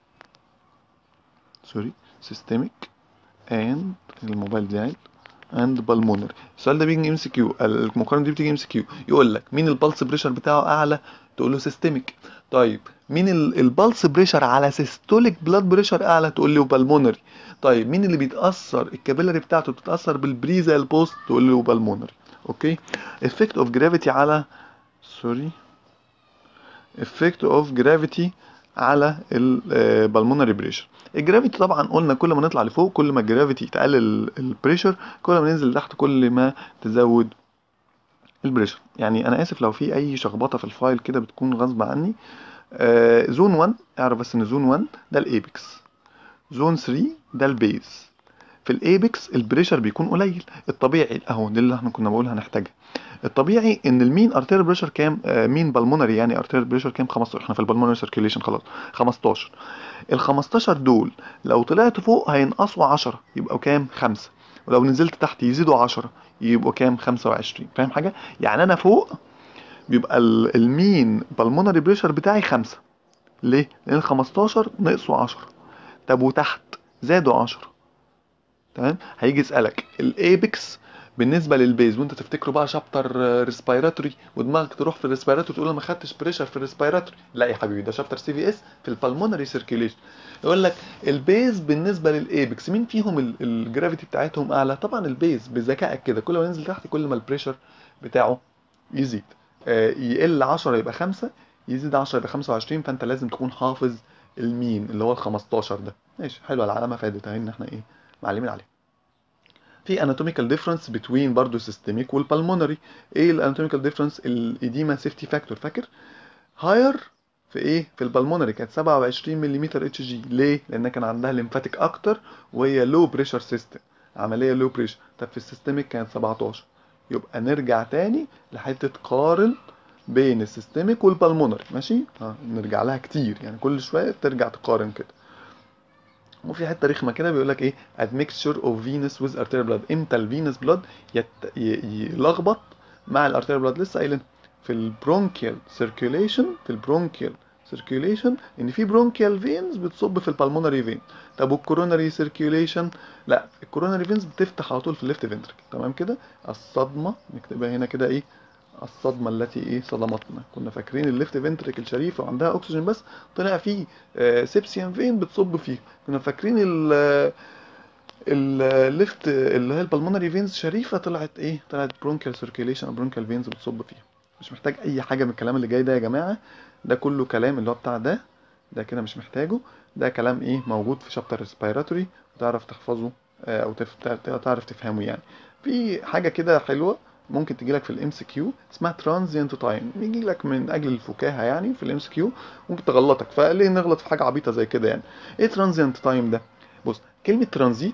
سوري سيستميك اند الموبايل دي اند بالمونري. السؤال ده بيجي ام سي كيو، المقارنه دي بتيجي ام سي كيو. يقول لك مين البلس بريشر بتاعه اعلى؟ تقول له سيستميك. طيب مين البلس بريشر على سيستوليك بلاد بريشر اعلى؟ تقول له بالمونري. طيب مين اللي بيتاثر الكابيلاري بتاعته بتتاثر بالبري زي البوست؟ تقول له بالمونري. اوكي. افكت اوف جرافيتي على سوري effect of gravity على البلمونري بريشر. الجرافيتي طبعا قلنا كل ما نطلع لفوق كل ما الجرافيتي تقلل البريشر، كل ما ننزل لتحت كل ما تزود البريشر. يعني انا اسف لو في اي شخبطه في الفايل كده بتكون غصب عني. آه زون واحد اعرف بس ان زون واحد ده الايبكس، زون تلاتة ده البيز. في الايبكس البريشر بيكون قليل. الطبيعي اهو دي اللي احنا كنا بنقول هنحتاجها. الطبيعي ان المين ارتيريال بريشر كام؟ آه مين بالمونري يعني ارتيريال بريشر كام؟ خمستاشر. احنا في البالمونري سيركيليشن خلاص خمستاشر. ال خمستاشر دول لو طلعت فوق هينقصوا عشرة يبقوا كام؟ خمسة. ولو نزلت تحت يزيدوا عشرة يبقوا كام؟ خمسة وعشرين. فاهم حاجه؟ يعني انا فوق بيبقى المين بالمونري بريشر بتاعي خمسة. ليه؟ لان ال خمستاشر نقصوا عشرة. طب وتحت زادوا عشرة. تمام. هيجي يسالك الايبكس بالنسبه للبيز، وانت تفتكروا بقى شابتر ريسبيراتوري ودماغك تروح في الريسبيراتوري تقول انا ما خدتش بريشر في الريسبيراتوري، لا يا حبيبي ده شابتر سي في اس في البلمونري سيركيوليشن. يقول لك البيز بالنسبه للايبكس مين فيهم الجرافيتي بتاعتهم اعلى؟ طبعا البيز. بذكائك كده كل ما ينزل تحت كل ما البريشر بتاعه يزيد. آه يقل عشرة يبقى خمسة، يزيد عشرة يبقى خمسة وعشرين، فانت لازم تكون حافظ المين اللي هو ال خمستاشر ده. ماشي حلوه العلامه، فادت اهي ان احنا ايه معلمين عليها. في anatomical difference between برضه systemic والpulmonary. ايه الاناتوميكال ديفرنس؟ الاديما سيفتي فاكتور فاكر؟ هاير في ايه؟ في البلمونري كانت سبعة وعشرين ملم اتش جي. ليه؟ لان كان عندها ليمفاتيك اكتر وهي لو بريشر سيستم، عمليه لو بريشر. طب في السيستميك كانت سبعتاشر. يبقى نرجع تاني لحته قارن بين السيستميك والبلمونري. ماشي؟ اه نرجع لها كتير يعني، كل شويه ترجع تقارن كده. وفي حته رخمه كده بيقول لك ايه admixture of venous with arterial blood. امتى الفينس بلاد يت... ي- يلخبط مع الارتيريال بلاد؟ لسه قايلين في البرونكيال سيركيوليشن. في البرونكيال سيركيوليشن ان في برونكيال فينز بتصب في البلمونري فين. طب والكوروناري سيركيوليشن؟ لا الكوروناري فينز بتفتح على طول في الليفت فنتركل. تمام كده. الصدمه نكتبها هنا كده ايه، الصدمة التي ايه صدمتنا. كنا فاكرين الليفت فنتريكل شريفة وعندها اكسجين بس، طلع فيه آه سيبسيان فين بتصب فيه. كنا فاكرين الليفت اللي هي البلمونري فينز شريفة، طلعت ايه؟ طلعت برونكيال سيركيليشن او برونكيال فينز بتصب فيها. مش محتاج اي حاجة من الكلام اللي جاي ده يا جماعة، ده كله كلام اللي هو بتاع ده ده كده مش محتاجه. ده كلام ايه موجود في شابتر ريسبيراتوري وتعرف تحفظه آه، او تف... تعرف تفهمه يعني. في حاجة كده حلوة ممكن تجي لك في الام سي كيو اسمها ترانزيانت تايم، يجي لك من اجل الفكاهه يعني في الام سي كيو، ممكن تغلطك، فليه نغلط في حاجه عبيطه زي كده يعني. ايه ترانزيانت تايم ده؟ بص كلمه ترانزيت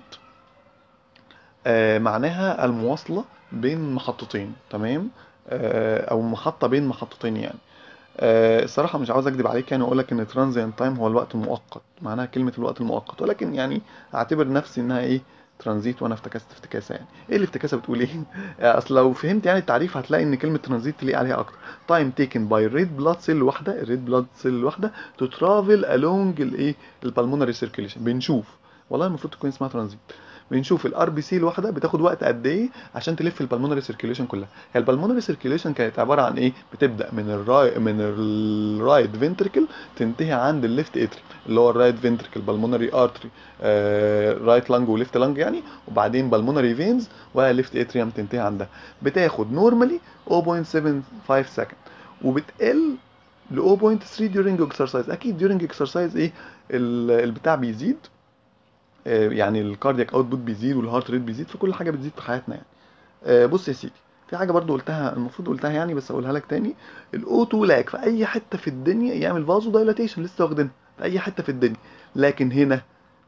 آه معناها المواصله بين محطتين. تمام؟ آه او محطه بين محطتين يعني. آه الصراحه مش عاوز اكدب عليك يعني واقول لك ان ترانزيانت تايم هو الوقت المؤقت، معناها كلمه الوقت المؤقت، ولكن يعني اعتبر نفسي انها ايه ترانزيت، وانا افتكست افتكاسه يعني. ايه الافتكاسه بتقول ايه؟ اصل لو فهمت يعني التعريف هتلاقي ان كلمه ترانزيت تليق عليها اكتر. تايم تيكن باي ريد بلاد سيل واحده، الريد بلاد سيل الواحده تو ترافل along الايه البلمونري سيركيليشن. بنشوف والله المفروض تكون اسمها ترانزيت. بنشوف الار بي سي الواحده بتاخد وقت قد ايه عشان تلف البلمونري سيركيليشن كلها. هي البلمونري سيركيليشن كانت عباره عن ايه؟ بتبدا من الراي من الرايت فنتريكل تنتهي عند الليفت اتري اللي هو الرايت فنتريكل بالمونري ارتري، رايت لانج وليفت لانج يعني، وبعدين بالمونري فينز وليفت اتريوم تنتهي عندها. بتاخد نورمالي صفر فاصلة سبعة خمسة سكند، وبتقل ل صفر فاصلة تلاتة during exercise. اكيد during exercise ايه البتاع بيزيد، يعني الكاردياك اوتبوت بيزيد والهارت ريت بيزيد، فكل حاجه بتزيد في حياتنا يعني. آه بص يا سيدي، في حاجه برضو قلتها المفروض قلتها يعني بس اقولها لك تاني. الاوتو لاك في اي حته في الدنيا يعمل فازو دايلاتيشن، لسه واخدينها في اي حته في الدنيا، لكن هنا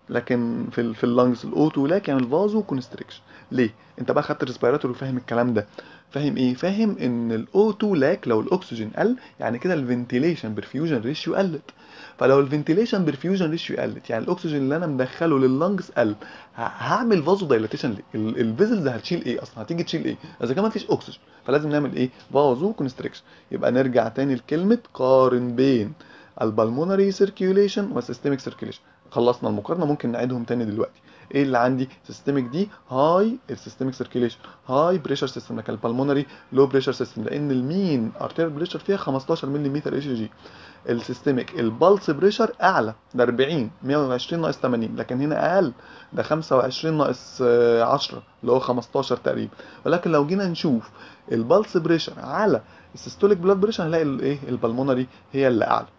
لكن في ال في اللنجز الاوتو لاك يعمل فازو كونستريكشن. ليه؟ انت بقى خدت الريسبيراتور وفاهم الكلام ده. فاهم ايه؟ فاهم ان الاوتو لاك لو الاكسجين قل يعني كده الفنتيليشن برفيوجن ريشيو قلت. فلو الفنتيليشن برفيوجن ريشيو قلت يعني الاكسجين اللي انا مدخله لللنجز قل، ه- هعمل فازو دايلاتيشن ليه؟ ال- الفيزلز هتشيل ايه اصلا؟ هتيجي تشيل ايه اذا كان مفيش اكسجين؟ فلازم نعمل ايه؟ فازو كونستريكشن. يبقى نرجع تاني لكلمه قارن بين البلمونري سيركيوليشن والسيستميك سيركيوليشن. خلصنا المقارنه، ممكن نعيدهم تاني دلوقتي. ايه اللي عندي؟ سيستميك دي هاي السيستميك سيركيوليشن هاي بريشر سيستم، لكن البلمونري لو بريشر سيستم لان المين ارتيريال بريشر فيها خمستاشر ملم اتش جي. السيستميك البلس بريشر اعلى، ده اربعين مية وعشرين ناقص تمانين، لكن هنا اقل، ده خمسة وعشرين ناقص آه، عشرة اللي هو خمستاشر تقريبا. ولكن لو جينا نشوف البلس بريشر على السيستوليك بلاد بريشر هنلاقي الايه البلمونري هي اللي اعلى.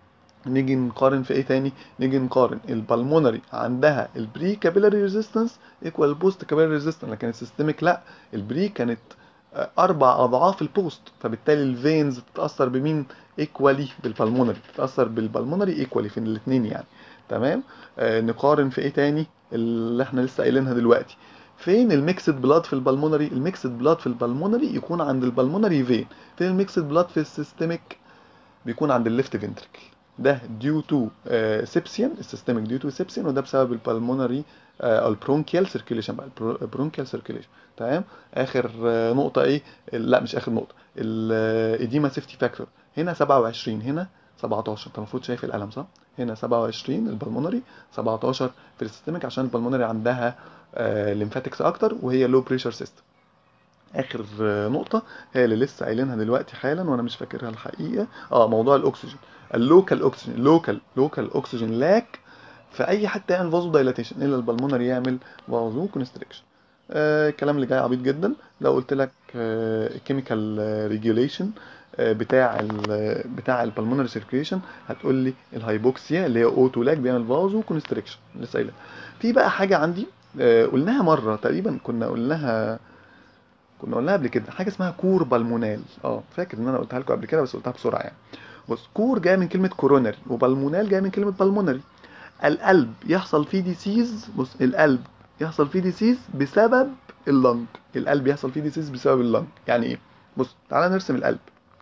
نيجي نقارن في ايه تاني؟ نيجي نقارن البلمونري عندها البري كابيلاري ريزيستنس ايكوال البوست كابيلاري ريزيستنس، لكن السيستميك لا، البري كانت آه، اربع اضعاف البوست، فبالتالي الفينز بتتاثر بمين؟ ايكوالي بالبلمونري، بتتاثر بالبلمونري ايكوالي في الاثنين يعني. تمام؟ آه نقارن في ايه تاني اللي احنا لسه قايلينها دلوقتي؟ فين الميكسد بلاد في البلمونري؟ الميكسد بلاد في البلمونري يكون عند البلمونري فين. فين الميكسد بلاد في السيستميك؟ بيكون عند الليفت فنتركل. ده ديو تو سيبسيان، السيستميك ديو تو سيبسيان، وده بسبب البلمونري او البرونكيال سيركيليشن بقى، البرونكيال سيركيليشن. تمام؟ اخر آه، نقطه ايه؟ لا مش اخر نقطه، الايديما سيفتي فاكتور. هنا سبعة وعشرين، هنا سبعتاشر. انت المفروض شايف القلم صح؟ هنا سبعة وعشرين البلمونري، سبعتاشر في السيستميك، عشان البلمونري عندها ليمفاتكس اكتر وهي لو بريشر سيستم. اخر نقطه هي اللي لسه قايلينها دلوقتي حالا وانا مش فاكرها الحقيقه، اه موضوع الاكسجين. اللوكال اوكسجين لوكال لوكال اوكسجين لاك في اي حته يعمل فازو دايلاتيشن الا البلمونري يعمل فازو كونستريكشن. آه الكلام اللي جاي عبيط جدا. لو قلت لك كيميكال ريجوليشن بتاع ال بتاع البلمونري سيركيشن، هتقول لي الهايبوكسيا اللي هي اوتو لاك بيعمل فازو كونستريكشن لسه قايلها. في بقى حاجه عندي آه قلناها مره تقريبا، كنا قلناها كنا قلناها قبل كده، حاجه اسمها كور بالمونال. اه فاكر ان انا قلتها لكم قبل كده بس قلتها بسرعه يعني. بص، كور جايه من كلمه كورونري، وبالمونال جايه من كلمه بالمونري. القلب يحصل فيه ديسيز، بص القلب يحصل فيه ديسيز بسبب اللنج. القلب يحصل فيه ديسيز بسبب اللنج يعني ايه؟ بص تعالى نرسم القلب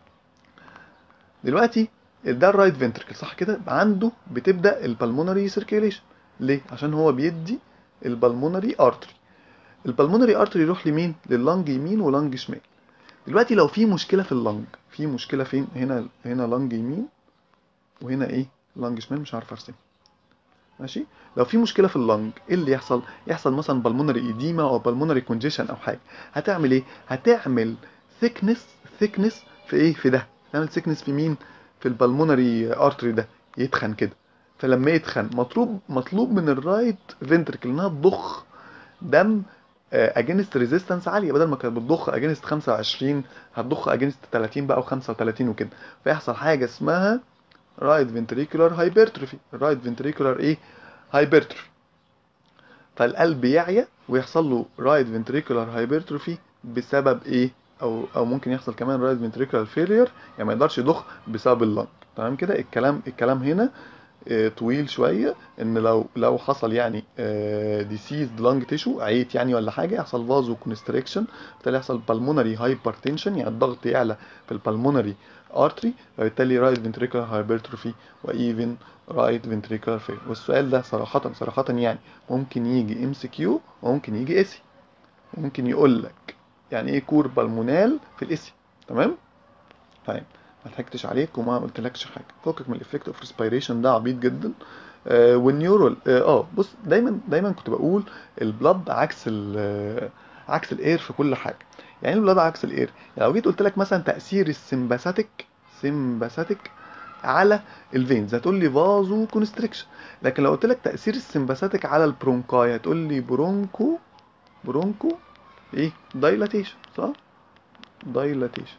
دلوقتي. ده الرايت فنتركل صح كده، عنده بتبدا البلمونري سيركيليشن. ليه؟ عشان هو بيدي البلمونري ارتري. البلمونري ارتري يروح لمين؟ لللنج يمين ولنج شمال. دلوقتي لو في مشكله في اللنج، في مشكله فين؟ هنا هنا لنج يمين وهنا ايه؟ لنج شمال، مش عارف ارسم. ماشي. لو في مشكله في اللنج ايه اللي يحصل؟ يحصل مثلا بالمونري ايديما او بالمونري كونجيشن او حاجه. هتعمل ايه؟ هتعمل ثيكنس ثيكنس في ايه؟ في ده. تعمل ثيكنس في مين؟ في البالمونري ارتري ده، يتخن كده. فلما يتخن مطلوب مطلوب من الرايت فنتركل انها تضخ دم اجينست ريزيستنس عاليه. بدل ما كانت بتضخ اجينست خمسة وعشرين هتضخ اجينست تلاتين بقى وخمسة وتلاتين وكده. فيحصل حاجه اسمها رايت فنتريكولار هايبرتروفي. الرايت فنتريكولار ايه؟ هايبرتروفي. فالقلب يعيا ويحصل له رايت فنتريكولار هايبرتروفي بسبب ايه؟ او او ممكن يحصل كمان رايت فنتريكولار فيلير، يعني ما يقدرش يضخ بسبب اللنج. تمام كده. الكلام الكلام هنا آه، طويل شويه. ان لو لو حصل يعني ديسيزد لانج تيشو، عيت يعني ولا حاجه، يحصل فازو كونستريكشن، بالتالي يحصل بالمونري هايبرتنشن، يعني الضغط يعلى في البلمونري ارتري، فبالتالي رايت فنتريكولار هايبرتروفي وايفن رايت فنتريكولار فيل. والسؤال ده صراحه صراحه يعني ممكن يجي ام سي كيو وممكن يجي اسي. ممكن يقول لك يعني ايه كور بالمونال في الاسي. تمام. طيب، ما ضحكتش عليك وما قلتلكش حاجه. فكك من الافكت اوف ريسبيريشن، ده عبيط جدا. آه والنيورال اه آه، بص دايما دايما كنت بقول البلاد عكس ال آه، عكس الاير في كل حاجه. يعني ايه البلاد عكس الاير؟ يعني لو جيت قلت لك مثلا تاثير السمباثيك سمباثيك على الفينز، هتقول لي فازو كونستريكشن. لكن لو قلت لك تاثير السمباثيك على البرونكاي، هتقول لي برونكو برونكو ايه؟ دايلاتيشن، صح؟ دايلاتيشن.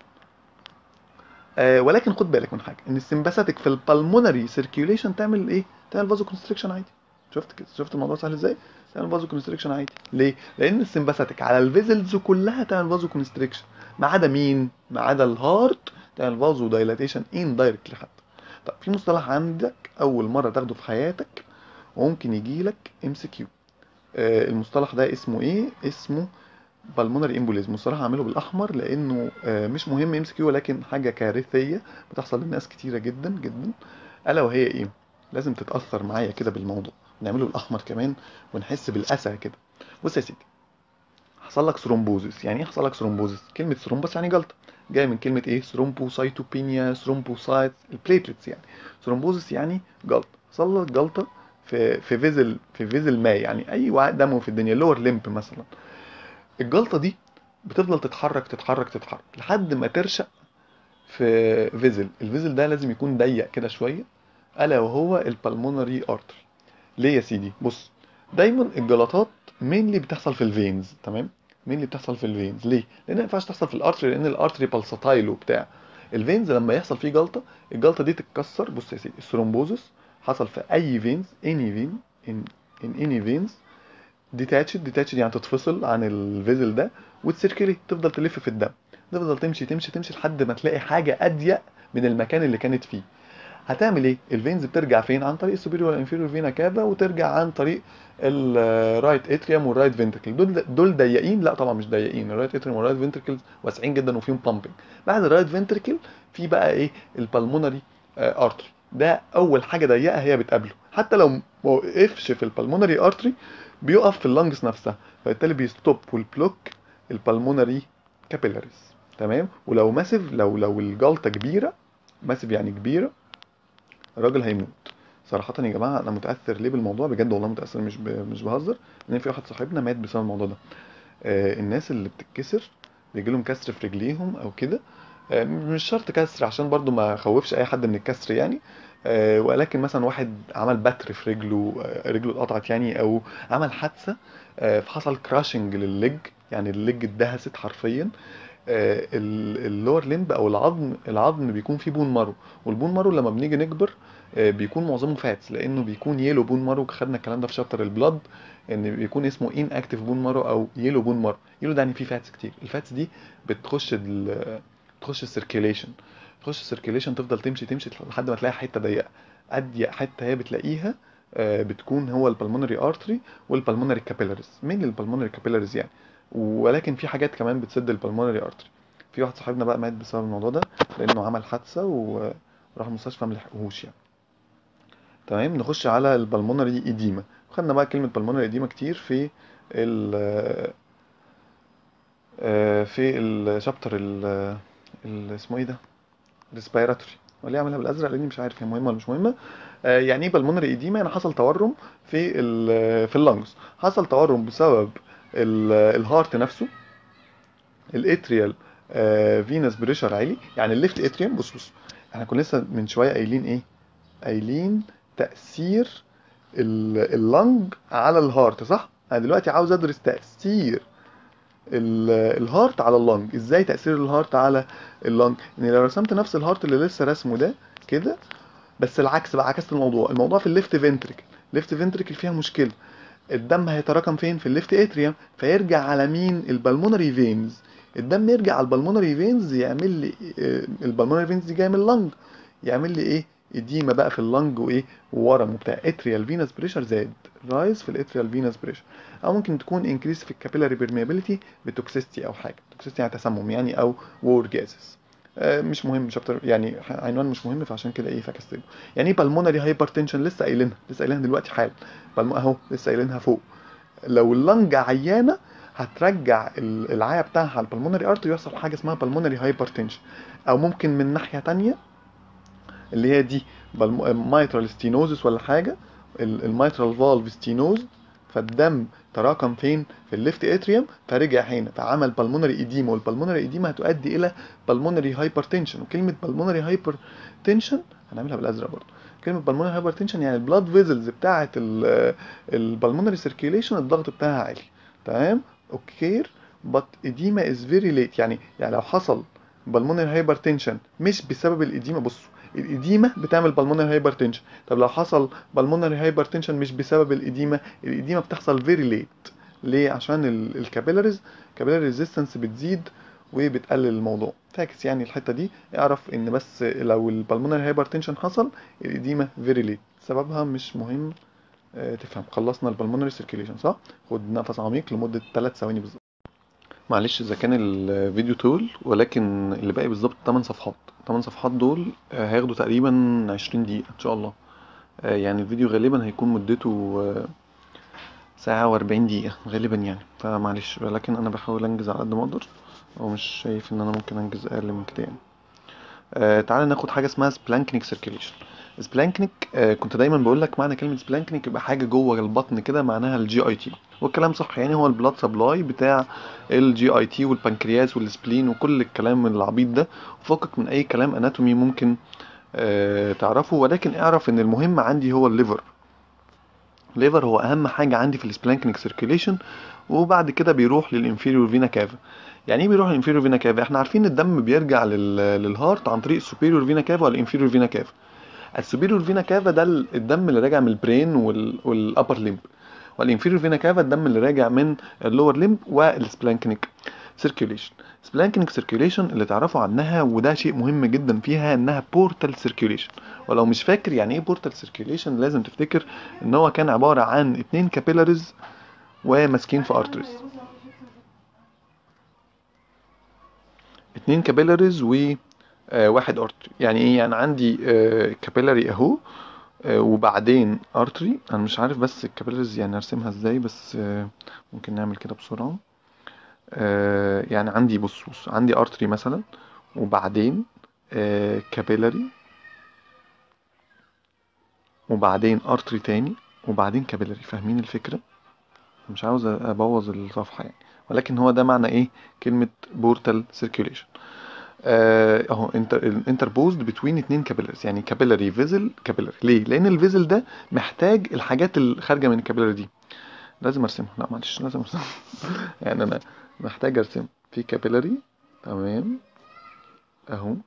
آه ولكن خد بالك من حاجه، ان السمباثيك في البلمونري سيركيوليشن تعمل ايه؟ تعمل فازو كونستريكشن عادي. شفت كده؟ شفت الموضوع سهل ازاي؟ تعمل فازو كونستريكشن عادي. ليه؟ لان السمباثيك على الفيزلز كلها تعمل فازو كونستريكشن، ما عدا مين؟ ما عدا الهارت تعمل فازو دايلاتيشن ان دايركتلي حتى. طب في مصطلح عندك اول مره تاخده في حياتك وممكن يجي لك ام سي كيو. آه المصطلح ده اسمه ايه؟ اسمه بالمونري امبوليزم. الصراحه هعمله بالاحمر لانه آه، مش مهم ام سي كيو، ولكن حاجه كارثيه بتحصل لناس كتيره جدا جدا. الا وهي ايه؟ لازم تتاثر معايا كده بالموضوع. نعمله بالاحمر كمان ونحس بالاسى كده. بص يا سيدي، حصل لك ثرومبوزس. يعني ايه حصل لك ثرومبوزس؟ كلمه ثرومبس يعني جلطه، جايه من كلمه ايه؟ ثرومبوسايتوبينيا، ثرومبوسايت البليتلتس يعني. ثرومبوزس يعني جلطه. حصل لك جلطه في في فيزل في فيزل ما، يعني اي وعاء دموي في الدنيا، اللور ليمب مثلا. الجلطه دي بتفضل تتحرك تتحرك تتحرك لحد ما ترشق في فيزل. الفيزل ده لازم يكون ضيق كده شويه، الا وهو البلمونري ارتري. ليه يا سيدي؟ بص، دايما الجلطات مينلي بتحصل في الفينز. تمام. مينلي بتحصل في الفينز. ليه؟ لان ما ينفعش تحصل في الارتري، لان الارتري بالساتايل وبتاع. الفينز لما يحصل فيه جلطه، الجلطه دي تتكسر. بص يا سيدي، الثرومبوزس حصل في اي فينز، اني فين، ان ان اني فينز، ديتاتشد. ديتاتشد يعني تتفصل عن الفيزل ده وتسيركلي، تفضل تلف في الدم، تفضل تمشي تمشي تمشي لحد ما تلاقي حاجه اضيق من المكان اللي كانت فيه. هتعمل ايه؟ الفينز بترجع فين؟ عن طريق السوبيريور والانفيريور فينا كافا، وترجع عن طريق الرايت اتريوم والرايت فنتركل. دول دول ضيقين؟ لا طبعا مش ضيقين. الرايت اتريوم والرايت فنتركل واسعين جدا وفيهم بامبنج. بعد الرايت فنتركل في بقى ايه؟ البلمونري ارتري. ده اول حاجه ضيقه هي بتقابله. حتى لو ما وقفش في البلمونري ارتري، بيقف في اللنجز نفسها، فبالتالي بيستوب والبلوك البلمونري كابيلاريز. تمام. ولو ماسف، لو لو الجلطه كبيره، ماسف يعني كبيره، الراجل هيموت. صراحة يا جماعة أنا متأثر ليه بالموضوع بجد، والله متأثر، مش ب... مش بهزر. إن في واحد صاحبنا مات بسبب الموضوع ده. آه الناس اللي بتتكسر بيجي لهم كسر في رجليهم او كده. آه، مش شرط كسر عشان برضو ما اخوفش اي حد من الكسر يعني. آه، ولكن مثلا واحد عمل بتر في رجله، آه، رجله اتقطعت يعني، او عمل حادثه، آه، فحصل كراشنج للليج، يعني الليج اتدهست حرفيا. آه، ال- اللور ليمب او العظم العظم بيكون فيه بون مارو، والبون مارو لما بنيجي نكبر آه، بيكون معظمه فاتس، لانه بيكون يلو بون مارو. خدنا الكلام ده في شابتر البلاد، ان بيكون اسمه ان اكتيف بون مارو او يلو بون مارو. يلو ده يعني فيه فاتس كتير. الفاتس دي بتخش ال تخش السيركيليشن تخش السيركيليشن تفضل تمشي تمشي لحد ما تلاقي حته ضيقه. اضيق حته هي بتلاقيها آه، بتكون هو البلمونري ارتري والبلمونري كابيلاريز، مين البلمونري كابيلاريز يعني. ولكن في حاجات كمان بتسد البلمونري ارتري. في واحد صاحبنا بقى مات بسبب الموضوع ده، لانه عمل حادثه وراح المستشفى ملحقوهوش يعني. تمام. نخش على البلمونري ايديما. خدنا بقى كلمه بلمونري ايديما كتير في ال آه، في الشابتر ال اسمه ايه ده، ريسبيراتوري، ولا يعملها بالازرق لاني مش عارف هي مهمه ولا مش مهمه. آه، يعني ايه بالمونري ايديما؟ يعني حصل تورم في ال في اللنجز. حصل تورم بسبب ال- الهارت نفسه. الاتريال فينس بريشر عالي، يعني الليفت اتريوم. بص بص احنا كنا لسه من شويه قايلين ايه؟ قايلين تاثير ال- اللنج على الهارت، صح؟ انا دلوقتي عاوز ادرس تاثير ال- الهارت على اللنج. ازاي تاثير الهارت على اللنج؟ يعني لو رسمت نفس الهارت اللي لسه رسمه ده كده، بس العكس بقى، عكست الموضوع. الموضوع في الليفت فنتريكل. الليفت فنتريكل فيها مشكله. الدم هيتراكم فين؟ في الليفت اتريوم، فيرجع على مين؟ البلمونري فينز. الدم يرجع على البلمونري فينز، يعمل لي آه، البلمونري فينز دي جايه من اللنج، يعمل لي ايه؟ اديمه بقى في اللنج وايه، وورم وبتاع. اتريال فينس بريشر زاد، رايز في الاتريال فينس بريشر. او ممكن تكون انكريس في الكابيلاري بيرميابيليتي بتوكسيستي او حاجه، توكسيستي يعني تسمم يعني، او وور جازز. مش مهم، مش اكتر يعني، عنوان مش مهم، فعشان كده ايه فاكستله. يعني ايه بالمونري هايبرتنشن؟ لسه قايلينها لسه قايلينها دلوقتي حالا. بالم- اهو لسه قايلينها فوق. لو اللنج عيانه هترجع ال- العيا بتاعها على البلمونري ارتري، يحصل حاجه اسمها بالمونري هايبرتنشن. او ممكن من ناحيه تانية اللي هي دي مايترال ستينوزس ولا حاجه، المايترال فالف ستينوز، فالدم تراكم فين؟ في الليفت اتريوم، فرجع هنا فعمل بالمونري ايديما، والبالمونري ايديما هتؤدي الى بالمونري هايبرتنشن. وكلمه بالمونري هايبرتنشن هنعملها بالازرق برضه. كلمه بالمونري هايبرتنشن يعني البلاد فيزلز بتاعه البالمونري سيركيليشن الضغط بتاعها عالي. تمام. اوكي. but edema is very late. يعني يعني لو حصل بالمونري هايبرتنشن مش بسبب الاديمه، بصوا الاديمه بتعمل بالمونري هايبرتنشن. طب لو حصل بالمونري هايبرتنشن مش بسبب الاديمه، الاديمه بتحصل فيري ليت. ليه؟ عشان الكابيلاريز كابيلاري ريزيستنس بتزيد وبتقلل الموضوع. فاكس يعني الحته دي. اعرف ان بس لو البالمونري هايبرتنشن حصل، الاديمه فيري ليت، سببها مش مهم. آه، تفهم. خلصنا البالمونري سيركيليشن صح؟ خد نفس عميق لمده ثلاث ثواني بالظبط. معلش اذا كان الفيديو طول، ولكن اللي باقي بالظبط ثماني صفحات. ثماني صفحات دول آه، هياخدوا تقريبا عشرين دقيقة ان شاء الله. آه، يعني الفيديو غالبا هيكون مدته آه، ساعة واربعين دقيقة غالبا يعني. فمعلش، ولكن انا بحاول انجز على قد ما اقدر، ومش شايف ان انا ممكن انجز اقل من كده يعني. آه تعالى ناخد حاجه اسمها سبلانكنيك سيركيليشن. سبلانكنيك آه كنت دايما بقول لك معنى كلمه سبلانكنيك يبقى حاجه جوه البطن كده، معناها الجي اي تي. والكلام صح يعني، هو البلاد سبلاي بتاع الجي اي تي والبنكرياس والسبلين وكل الكلام العبيط ده. فكك من اي كلام اناتومي ممكن آه تعرفه، ولكن اعرف ان المهم عندي هو الليفر. الليفر هو اهم حاجه عندي في السبلانكنيك سيركيليشن. وبعد كده بيروح للانفيريور فينا كافا. يعني ايه بيروح للانفيريور فينا كافا؟ احنا عارفين الدم بيرجع لل... للهارت عن طريق السوبيريور فينا كافا والانفيريور فينا كافا. السوبيريور فينا كافا ده الدم اللي راجع من البرين وال... والابر ليمب، والانفيريور فينا كافا الدم اللي راجع من اللور ليمب والسبلانكنيك سيركيوليشن. سبلانكنيك سيركيوليشن اللي تعرفوا عنها، وده شيء مهم جدا فيها، انها بورتال سيركيوليشن. ولو مش فاكر يعني ايه بورتال سيركيوليشن، لازم تفتكر ان هو كان عباره عن اتنين كابيلاريز وماسكين في ارتريز. اتنين كابيلاريز و آه، واحد ارتري. يعني ايه؟ يعني عندي كابيلاري اهو، آه، وبعدين ارتري. انا مش عارف بس الكابيلاريز يعني ارسمها ازاي، بس آه، ممكن نعمل كده بسرعه. آه، يعني عندي بص بص عندي ارتري مثلا، وبعدين كابيلاري، وبعدين ارتري تاني، وبعدين كابيلاري. فاهمين الفكره؟ مش عاوز ابوظ الصفحه يعني، ولكن هو ده معنى ايه كلمه بورتال سيركيوليشن. اهو انتر انتربوزد بتوين اتنين كابيلاريز، يعني كابيلاري فيزل كابيلاري. ليه؟ لان الفيزل ده محتاج الحاجات اللي خارجه من الكابيلاري دي. لازم ارسمها، لا معلش لازم ارسمها يعني انا محتاج ارسم في كابيلاري، تمام اهو،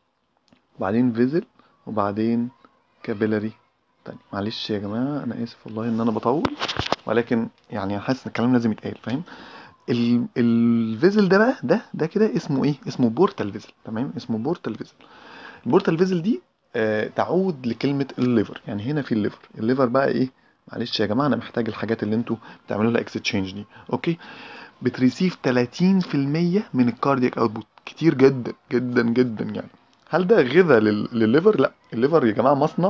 وبعدين فيزل، وبعدين كابيلاري تاني. معلش يا جماعه انا اسف والله ان انا بطول، ولكن يعني حاسس ان الكلام لازم يتقال، فاهم؟ ال- الفيزل ده بقى، ده ده كده اسمه ايه؟ اسمه بورتال فيزل، تمام، اسمه بورتال فيزل. البورتال فيزل دي آه تعود لكلمه الليفر، يعني هنا في الليفر. الليفر بقى ايه؟ معلش يا جماعه انا محتاج الحاجات اللي انتوا بتعملوا لها اكستشينج دي، اوكي؟ بتريسيف تلاتين في المية من الكاردياك اوتبوت، كتير جدا جدا جدا يعني. هل ده غذاء لل- للليفر؟ لا، الليفر يا جماعه مصنع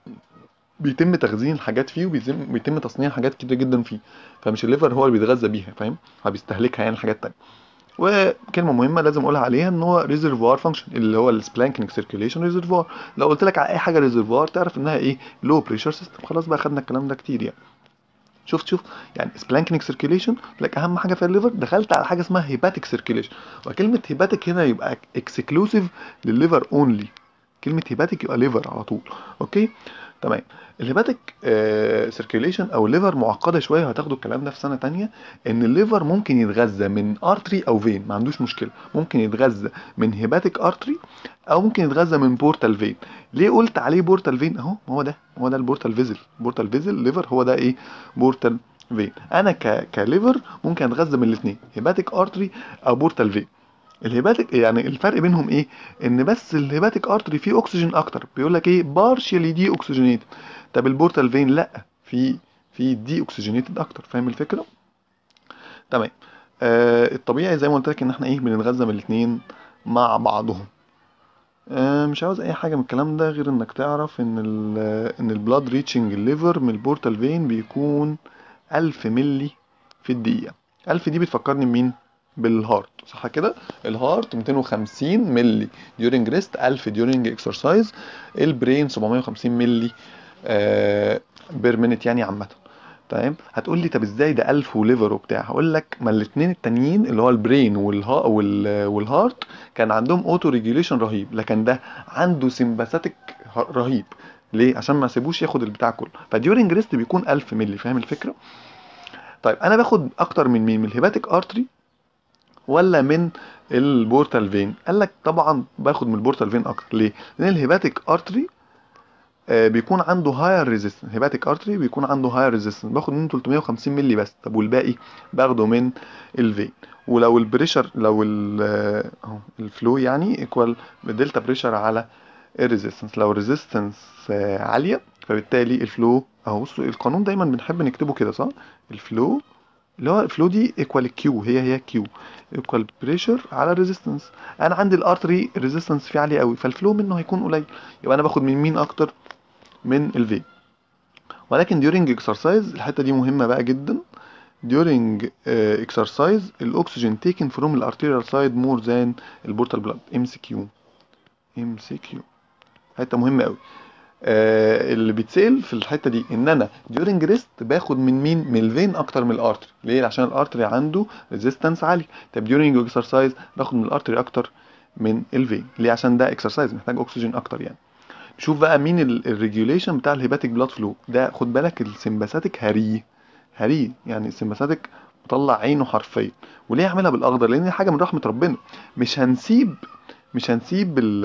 بيتم تخزين الحاجات فيه، وبيتم بيتم تصنيع حاجات كتير جدا فيه، فمش الليفر هو اللي بيتغذى بيها، فاهم؟ هو بيستهلكها يعني حاجات تانية. وكلمه مهمه لازم اقولها عليها ان هو ريزرفوار فانكشن، اللي هو السبلانكينج سيركيوليشن ريزرفوار. لو قلت لك على اي حاجه ريزرفوار تعرف انها ايه؟ لو بريشر سيستم. خلاص بقى خدنا الكلام ده كتير يعني. شفت شوف يعني سبلانكينج سيركيوليشن لك اهم حاجه في الليفر، دخلت على حاجه اسمها هيباتيك سيركيوليشن. وكلمه هيباتيك هنا يبقى اكسكلوسيف للليفر اونلي. كلمه هيباتيك يبقى ليفر على طول، اوكي؟ تمام. الهيباتيك سيركيوليشن او الليفر معقده شويه، وهتاخدوا الكلام ده في سنه تانية. ان الليفر ممكن يتغذى من ارتري او فين، ما عندوش مشكله. ممكن يتغذى من هيباتيك ارتري، او ممكن يتغذى من بورتال فين. ليه قلت عليه بورتال فين؟ اهو هو ده، هو ده البورتال فيزل. بورتال فيزل ليفر هو ده ايه؟ بورتال فين. انا ك كليفر ممكن اتغذى من الاثنين، هيباتيك ارتري او بورتال فين. الهيباتيك يعني الفرق بينهم ايه؟ ان بس الهيباتيك ارتري فيه اكسجين اكتر، بيقول لك ايه؟ بارشلي دي اوكسجينيتد. طب البورتال فين لا، في في دي اوكسجينيتد اكتر، فاهم الفكره؟ تمام. آه الطبيعي زي ما قلت لك ان احنا ايه؟ بنتغذى من الاثنين مع بعضهم. آه مش عاوز اي حاجه من الكلام ده غير انك تعرف ان ال ان البلاد ريتشنج الليفر من البورتال فين بيكون ألف ملي في الدقيقه. ألف دي بتفكرني بمين؟ بالهارت، صح كده؟ الهارت ميتين وخمسين ملي during rest، ألف during exercise. البرين سبعمية وخمسين ملي بير مينيت يعني عامه. تمام. هتقول لي طب ازاي ده ألف وليفر وبتاع؟ هقول لك ما الاثنين التانيين اللي هو البرين والها وال والهارت كان عندهم اوتو ريجوليشن رهيب، لكن ده عنده سمباثيك رهيب. ليه؟ عشان ما سيبوش ياخد البتاع كله. فديورنج ريست بيكون ألف ملي، فاهم الفكره؟ طيب انا باخد اكتر من مين؟ من الهيباتيك ارتري ولا من البورتال فين؟ قال لك طبعا باخد من البورتال فين اكتر. ليه؟ لان الهيباتيك ارتري آه، بيكون عنده هاير ريزيستنس. هيباتيك ارتري بيكون عنده هاير ريزيستنس، باخد منه تلتمية وخمسين مللي بس. طب والباقي باخده من الفين. ولو البريشر، لو ال- آه، اهو الفلو يعني ايكوال دلتا بريشر على الريزيستنس. لو الريزيستنس عاليه فبالتالي الفلو اهو. بصوا القانون دايما بنحب نكتبه كده، صح؟ الفلو اللي هو الفلو دي ايكوال كيو، هي هي كيو ايكوال بريشر على ريزيستنس. انا عندي الارتري ريزيستنس فيه عاليه قوي، فالفلو منه هيكون قليل، يبقى انا باخد من مين اكتر؟ من الفين. ولكن during exercise الحته دي مهمه بقى جدا. during uh, exercise الاكسجين taken from the arterial side more than البورتال بلاد. ام سي كيو، ام سي كيو، حته مهمه قوي. آه اللي بيتسال في الحته دي ان انا during rest باخد من مين؟ من الفين اكتر من الارتري. ليه؟ عشان الارتري عنده ريزيستنس عالي. طب during exercise باخد من الارتري اكتر من الفين. ليه؟ عشان ده اكسرسايز محتاج اكسجين اكتر يعني. شوف بقى مين الريجوليشن بتاع الهيباتيك بلاد فلو ده. خد بالك السمباثيك هري، هري يعني السمباثيك مطلع عينه حرفيا. وليه اعملها بالاخضر؟ لان دي حاجه من رحمه ربنا. مش هنسيب مش هنسيب ال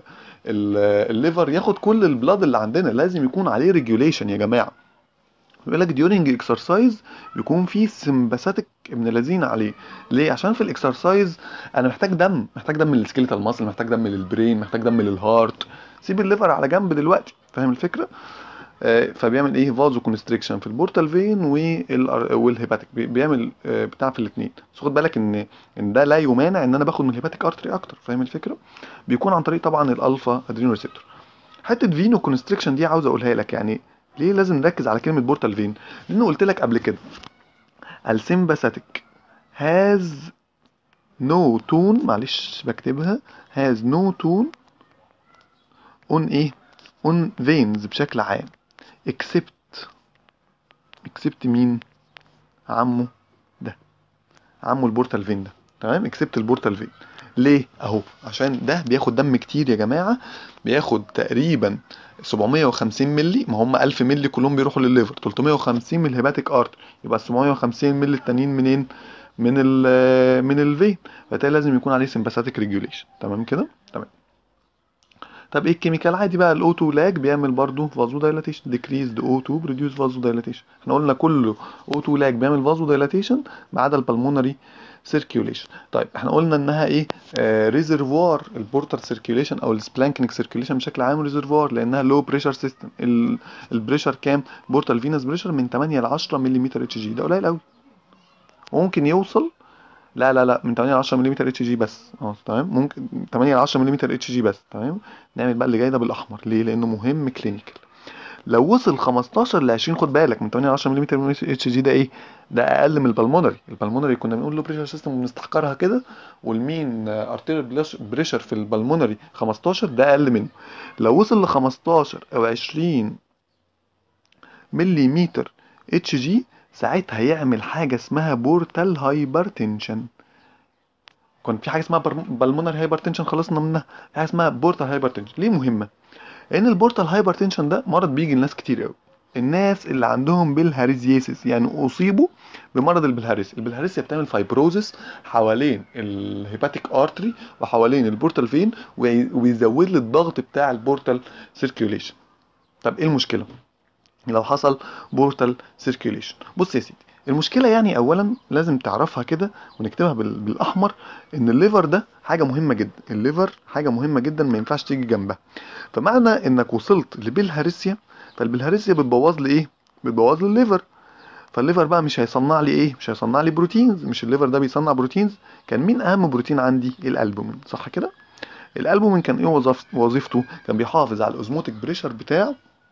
ال الليفر ياخد كل البلاد اللي عندنا، لازم يكون عليه ريجوليشن يا جماعه. بيقول لك ديورنج اكسرسايز بيكون في سمباثيك ابن لذين عليه. ليه؟ عشان في الاكسرسايز انا محتاج دم، محتاج دم للسكيليتال ماسل، محتاج دم للبرين، محتاج دم للهارت. سيب الليفر على جنب دلوقتي، فاهم الفكره؟ آه فبيعمل ايه؟ فازو كونستريكشن في البورتال فين والهيباتيك، بيعمل آه بتاع في الاثنين. بس خد بالك ان ان ده لا يمانع ان انا باخد من الهيباتيك ارتري اكتر، فاهم الفكره؟ بيكون عن طريق طبعا الالفا ادرينو ريسبتور. حته فينو كونستريكشن دي عاوز اقولها لك يعني. ليه لازم نركز على كلمه بورتال فين؟ لانه قلت لك قبل كده السمباثيك has no tone، معلش بكتبها has no tone on ايه؟ on veins بشكل عام except except مين؟ عمه ده، عمه البورتال فين ده، تمام، اكسبت البورتال فين. ليه؟ اهو عشان ده بياخد دم كتير يا جماعه، بياخد تقريبا سبعمية وخمسين مللي، ما هم ألف مللي كلهم بيروحوا للليفر، تلتمية وخمسين من الهيباتيك ارتري، يبقى سبعمية وخمسين مللي التانيين منين؟ من ال من الفين، فبالتالي لازم يكون عليه سمباثيك ريجوليشن، تمام كده؟ تمام. طب ايه الكيميكال؟ عادي بقى، الاو اتنين لاج بيعمل برضو فازو دايلاتيشن، ديكريزد او اتنين بروديوس فازو دايلاتيشن، احنا قلنا كله او اتنين لاج بيعمل فازو دايلاتيشن ما عدا البلمونري سيركيوليشن. طيب احنا قلنا انها ايه؟ آه ريزرفوار، البورتال سيركيوليشن او السبلانكنيك سيركيوليشن بشكل عام ريزرفوار، لانها لو بريشر سيستم. البريشر كام؟ بورتال فينس بريشر من تمانية ل عشرة ملم اتش جي، ده قليل قوي، وممكن يوصل، لا لا لا، من تمانية ل عشرة ملم اتش جي بس، اه تمام، ممكن تمانية ل عشرة ملم اتش جي بس، تمام. نعمل بقى اللي جاي ده بالاحمر، ليه؟ لانه مهم كلينيكال. لو وصل خمستاشر ل عشرين، خد بالك من تمانية ل عشرة ملم اتش جي ده ايه؟ ده اقل من البلمونري. البلمونري كنا بنقول له بريشر سيستم وبنستحقرها كده، والمين ارتيريال بريشر في البلمونري خمستاشر، ده اقل منه. لو وصل ل خمستاشر او عشرين ملم اتش جي، ساعتها يعمل حاجه اسمها بورتال هايبرتنشن. كان في حاجه اسمها بالمونري هايبرتنشن خلصنا منها، في حاجه اسمها بورتال هايبرتنشن. ليه مهمه؟ لان البورتال هايبرتنشن ده مرض بيجي لناس كتير قوي، الناس اللي عندهم بالهاريزياسيس، يعني اصيبوا بمرض البلهارسيا. البلهارسيا بتعمل فايبروزس حوالين الهيباتيك ارتري وحوالين البورتال فين، ويزود لي الضغط بتاع البورتال سيركيوليشن. طب ايه المشكله لو حصل بورتال سيركيوليشن؟ بص يا سيدي، المشكله يعني اولا لازم تعرفها كده ونكتبها بالاحمر، ان الليفر ده حاجه مهمه جدا، الليفر حاجه مهمه جدا ما ينفعش تيجي جنبها. فمعنى انك وصلت لبلهارسيا، فالبلهارسيا بتبوظ لي ايه؟ بتبوظ لي الليفر، فالليفر بقى مش هيصنع لي ايه؟ مش هيصنع لي بروتينز، مش الليفر ده بيصنع بروتينز. كان مين اهم بروتين عندي؟ الالبومين، صح كده؟ الالبومين كان ايه وظيفته؟ كان بيحافظ على الاوزموتيك بريشر بتاع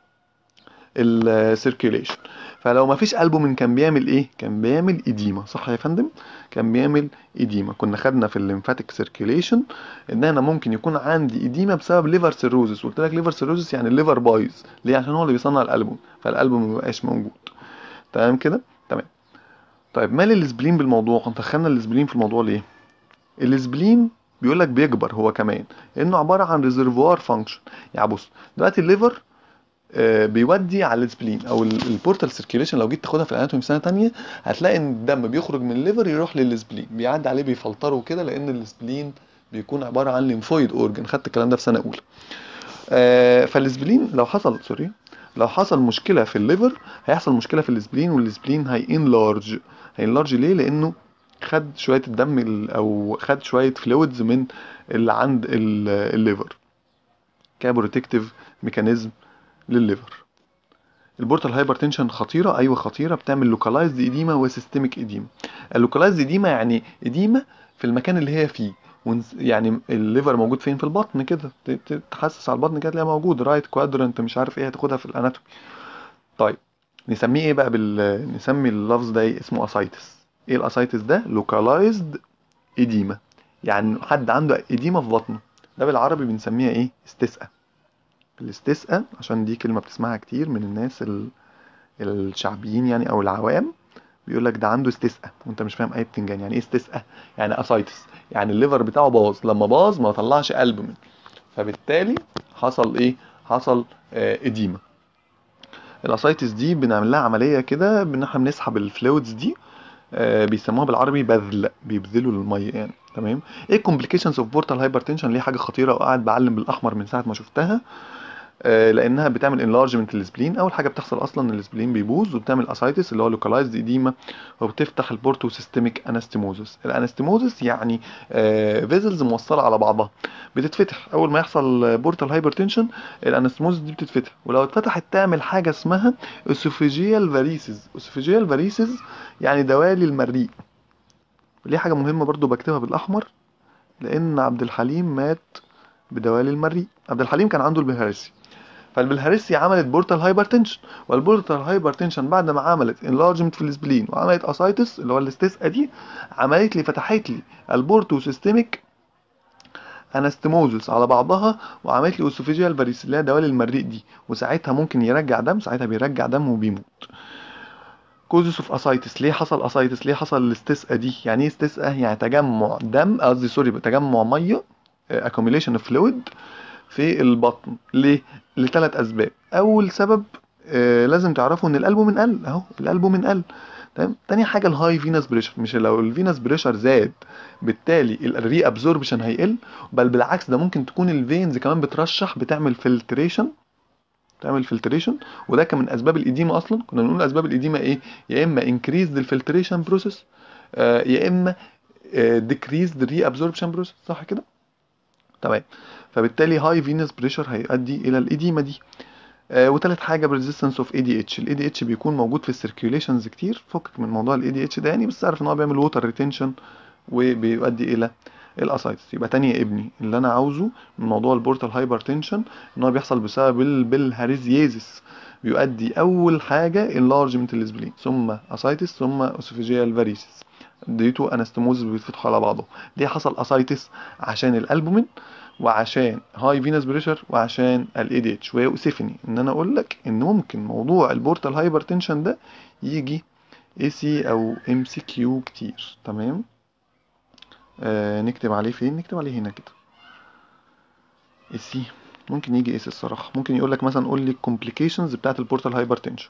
السيركيوليشن. فلو ما فيش البومين كان بيعمل ايه؟ كان بيعمل اديمه، صح يا فندم؟ كان بيعمل اديمه. كنا خدنا في الليمفاتيك سيركيوليشن ان انا ممكن يكون عندي اديمه بسبب ليفر سيروزس، قلت لك ليفر سيروزس يعني الليفر بايظ، ليه؟ عشان هو اللي بيصنع الالبوم، فالالبوم ما بقاش موجود، تمام كده؟ تمام. طيب مال الاسبلين بالموضوع؟ كنت دخلنا الاسبلين في الموضوع ليه؟ الاسبلين بيقول لك بيكبر هو كمان، لانه عباره عن ريزرفوار فانكشن. يعني بص، دلوقتي الليفر آه، بيودي على السبلين او البورتال سيركيوليشن. لو جيت تاخدها في الاناتومي في سنه تانية هتلاقي ان الدم بيخرج من الليفر يروح للسبلين، بيعدي عليه بيفلتره كده، لان السبلين بيكون عباره عن ليمفويد اورجن، خدت الكلام ده في سنه اولى. آه، فالسبلين لو حصل سوري لو حصل مشكله في الليفر هيحصل مشكله في السبلين، والسبلين هي انلارج. هينلارج ليه؟ لانه خد شويه الدم ال- او خد شويه فلويدز من اللي عند ال- الليفر كبروتكتيف ميكانيزم للليفر. البورتال هايبرتنشن خطيره، ايوه خطيره، بتعمل لوكالايزد اديما وسيستميك اديما. اللوكالايزد اديما يعني اديما في المكان اللي هي فيه، ونس- يعني الليفر موجود فين؟ في البطن كده، ت- ت- تحسس على البطن كده تلاقيها موجود، رايت كوادرنت مش عارف ايه، هتاخدها في الاناتومي. طيب نسميه ايه بقى بال نسمي اللفظ ده ايه؟ اسمه اسايتس. ايه الاسايتس ده؟ لوكالايزد اديما، يعني حد عنده اديما في بطنه، ده بالعربي بنسميها ايه؟ استسقاء. الاستسقاء عشان دي كلمه بتسمعها كتير من الناس ال... الشعبيين يعني او العوام، بيقول لك ده عنده استسقاء، وانت مش فاهم اي بتنجان. يعني ايه استسقاء؟ يعني اسايتس، يعني الليفر بتاعه باظ، لما باظ ما طلعش قلب منه، فبالتالي حصل ايه؟ حصل آه اديمه. الاسايتس دي بنعمل لها عمليه كده، ان احنا بنسحب الفلويدز دي، آه بيسموها بالعربي بذل، بيبذلوا الميه يعني، تمام. ايه الكومبليكيشنز اوف بورتال هايبرتنشن؟ ليه حاجه خطيره، وقاعد بعلم بالاحمر من ساعه ما شفتها. آه، لانها بتعمل انلارجمنت للسبلين. اول حاجه بتحصل اصلا ان السبلين بيبوظ، وبتعمل اسايتس اللي هو لوكالايزد اديما، وبتفتح البورتو سيستميك انستيموزس. الانستيموزس يعني فيزلز موصله على بعضها بتتفتح اول ما يحصل بورتال هايبرتنشن. الانستيموزس دي بتتفتح، ولو اتفتحت تعمل حاجه اسمها اسوفيجيال فاريسز. اسوفيجيال فاريسز يعني دوالي المريء. ليه حاجه مهمه برضو بكتبها بالاحمر؟ لان عبد الحليم مات بدوالي المريء. عبد الحليم كان عنده البلهارسيا، فالبلهارسيا عملت بورتال هايبرتنشن، والبورتال هايبرتنشن بعد ما عملت انلارجمنت في السبلين وعملت اسايتس اللي هو الاستسقاء دي، عملت لي فتحت لي البورتو سيستميك انستموزس على بعضها، وعملت لي اوسوفيجيال فاريس اللي هي دوالي المريء دي، وساعتها ممكن يرجع دم، ساعتها بيرجع دم وبيموت. كوزس اوف اسايتس. ليه حصل اسايتس؟ ليه حصل الاستسقاء دي؟ يعني ايه استسقاء؟ يعني تجمع دم، قصدي سوري تجمع ميه، accumulation of fluid في البطن. ليه؟ لثلاث اسباب. اول سبب آه لازم تعرفوا ان الالبومين قل اهو، الالبومين قل. تمام. تاني حاجه الهاي فينس بريشر. مش لو الفينس بريشر زاد بالتالي الري ابزوربشن هيقل، بل بالعكس ده ممكن تكون الفينز كمان بترشح، بتعمل فلتريشن، تعمل فلتريشن. وده كان من اسباب الاديمه اصلا. كنا بنقول اسباب الاديمه ايه؟ يا اما انكريز الفلتريشن بروسيس، يا اما ديكريز الري ابزوربشن بروسيس، صح كده؟ تمام. فبالتالي هاي فينس بريشر هيؤدي الى الاديمه دي. آه وتالت حاجه بريزيستنس اوف اي دي اتش. الاي دي اتش بيكون موجود في السيركيوليشنز كتير، فكك من موضوع الاي دي اتش ده يعني، بس عارف ان هو بيعمل ووتر ريتنشن وبيؤدي الى الاسايتس. يبقى تاني يا ابني اللي انا عاوزه من موضوع البورتال هايبرتنشن ان هو بيحصل بسبب البلهارزيازيس، بيؤدي اول حاجه انلارجمنت السبلين، ثم اسايتس، ثم اسوفيجيال فاريسيس ديتو انستموزس بيتفتحوا على بعضهم. ليه حصل اسايتس؟ عشان الالبومين، وعشان هاي فينس بريشر، وعشان الاي دي اتش. ويؤسفني ان انا اقول لك ان ممكن موضوع البورتال هايبرتنشن ده يجي اي سي او ام سي كيو كتير. تمام. آه نكتب عليه فين؟ نكتب عليه هنا كده اي سي. ممكن يجي اس الصراحه، ممكن يقول لك مثلا قول لي الكومبليكيشنز بتاعه البورتال هايبرتنشن،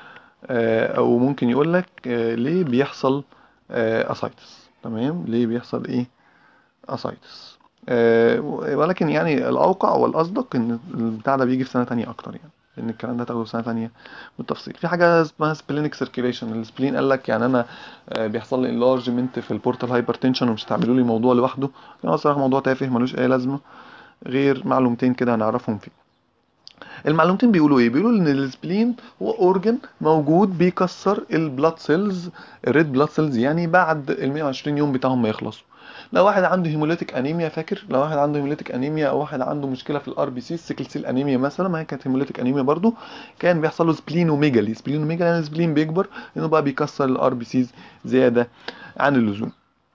آه او ممكن يقول لك آه ليه بيحصل آه اسايتس. تمام. ليه بيحصل ايه؟ اسايتس. آه ولكن يعني الاوقع والاصدق ان البتاع ده بيجي في سنه تانية اكتر يعني، لان الكلام ده تاخده في سنه تانية بالتفصيل. في حاجه اسمها سبلينيك سيركيليشن. السبلين قال لك يعني انا آه بيحصل لي انلارجمنت في البورتال هايبرتنشن ومش تعملوا لي موضوع لوحده. يعني الصراحه موضوع تافه ملوش اي لازمه، غير معلومتين كده هنعرفهم فيه. المعلومتين بيقولوا ايه؟ بيقولوا ان السبلين هو اورجن موجود بيكسر البلاد سيلز، الريد بلاد سيلز يعني، بعد ال مية وعشرين يوم بتاعهم ما يخلصوا. لو واحد عنده هيموليتيك انيميا، فاكر لو واحد عنده هيموليتيك انيميا او واحد عنده مشكله في الار بي سي، سيكل سيل انيميا مثلا، ما هي كانت هيموليتيك انيميا برضو، كان بيحصل له سبلينوميجالي. سبلينوميجالي يعني السبلين بيكبر انه بقى بيكسر الار بي سيز زياده عن اللزوم.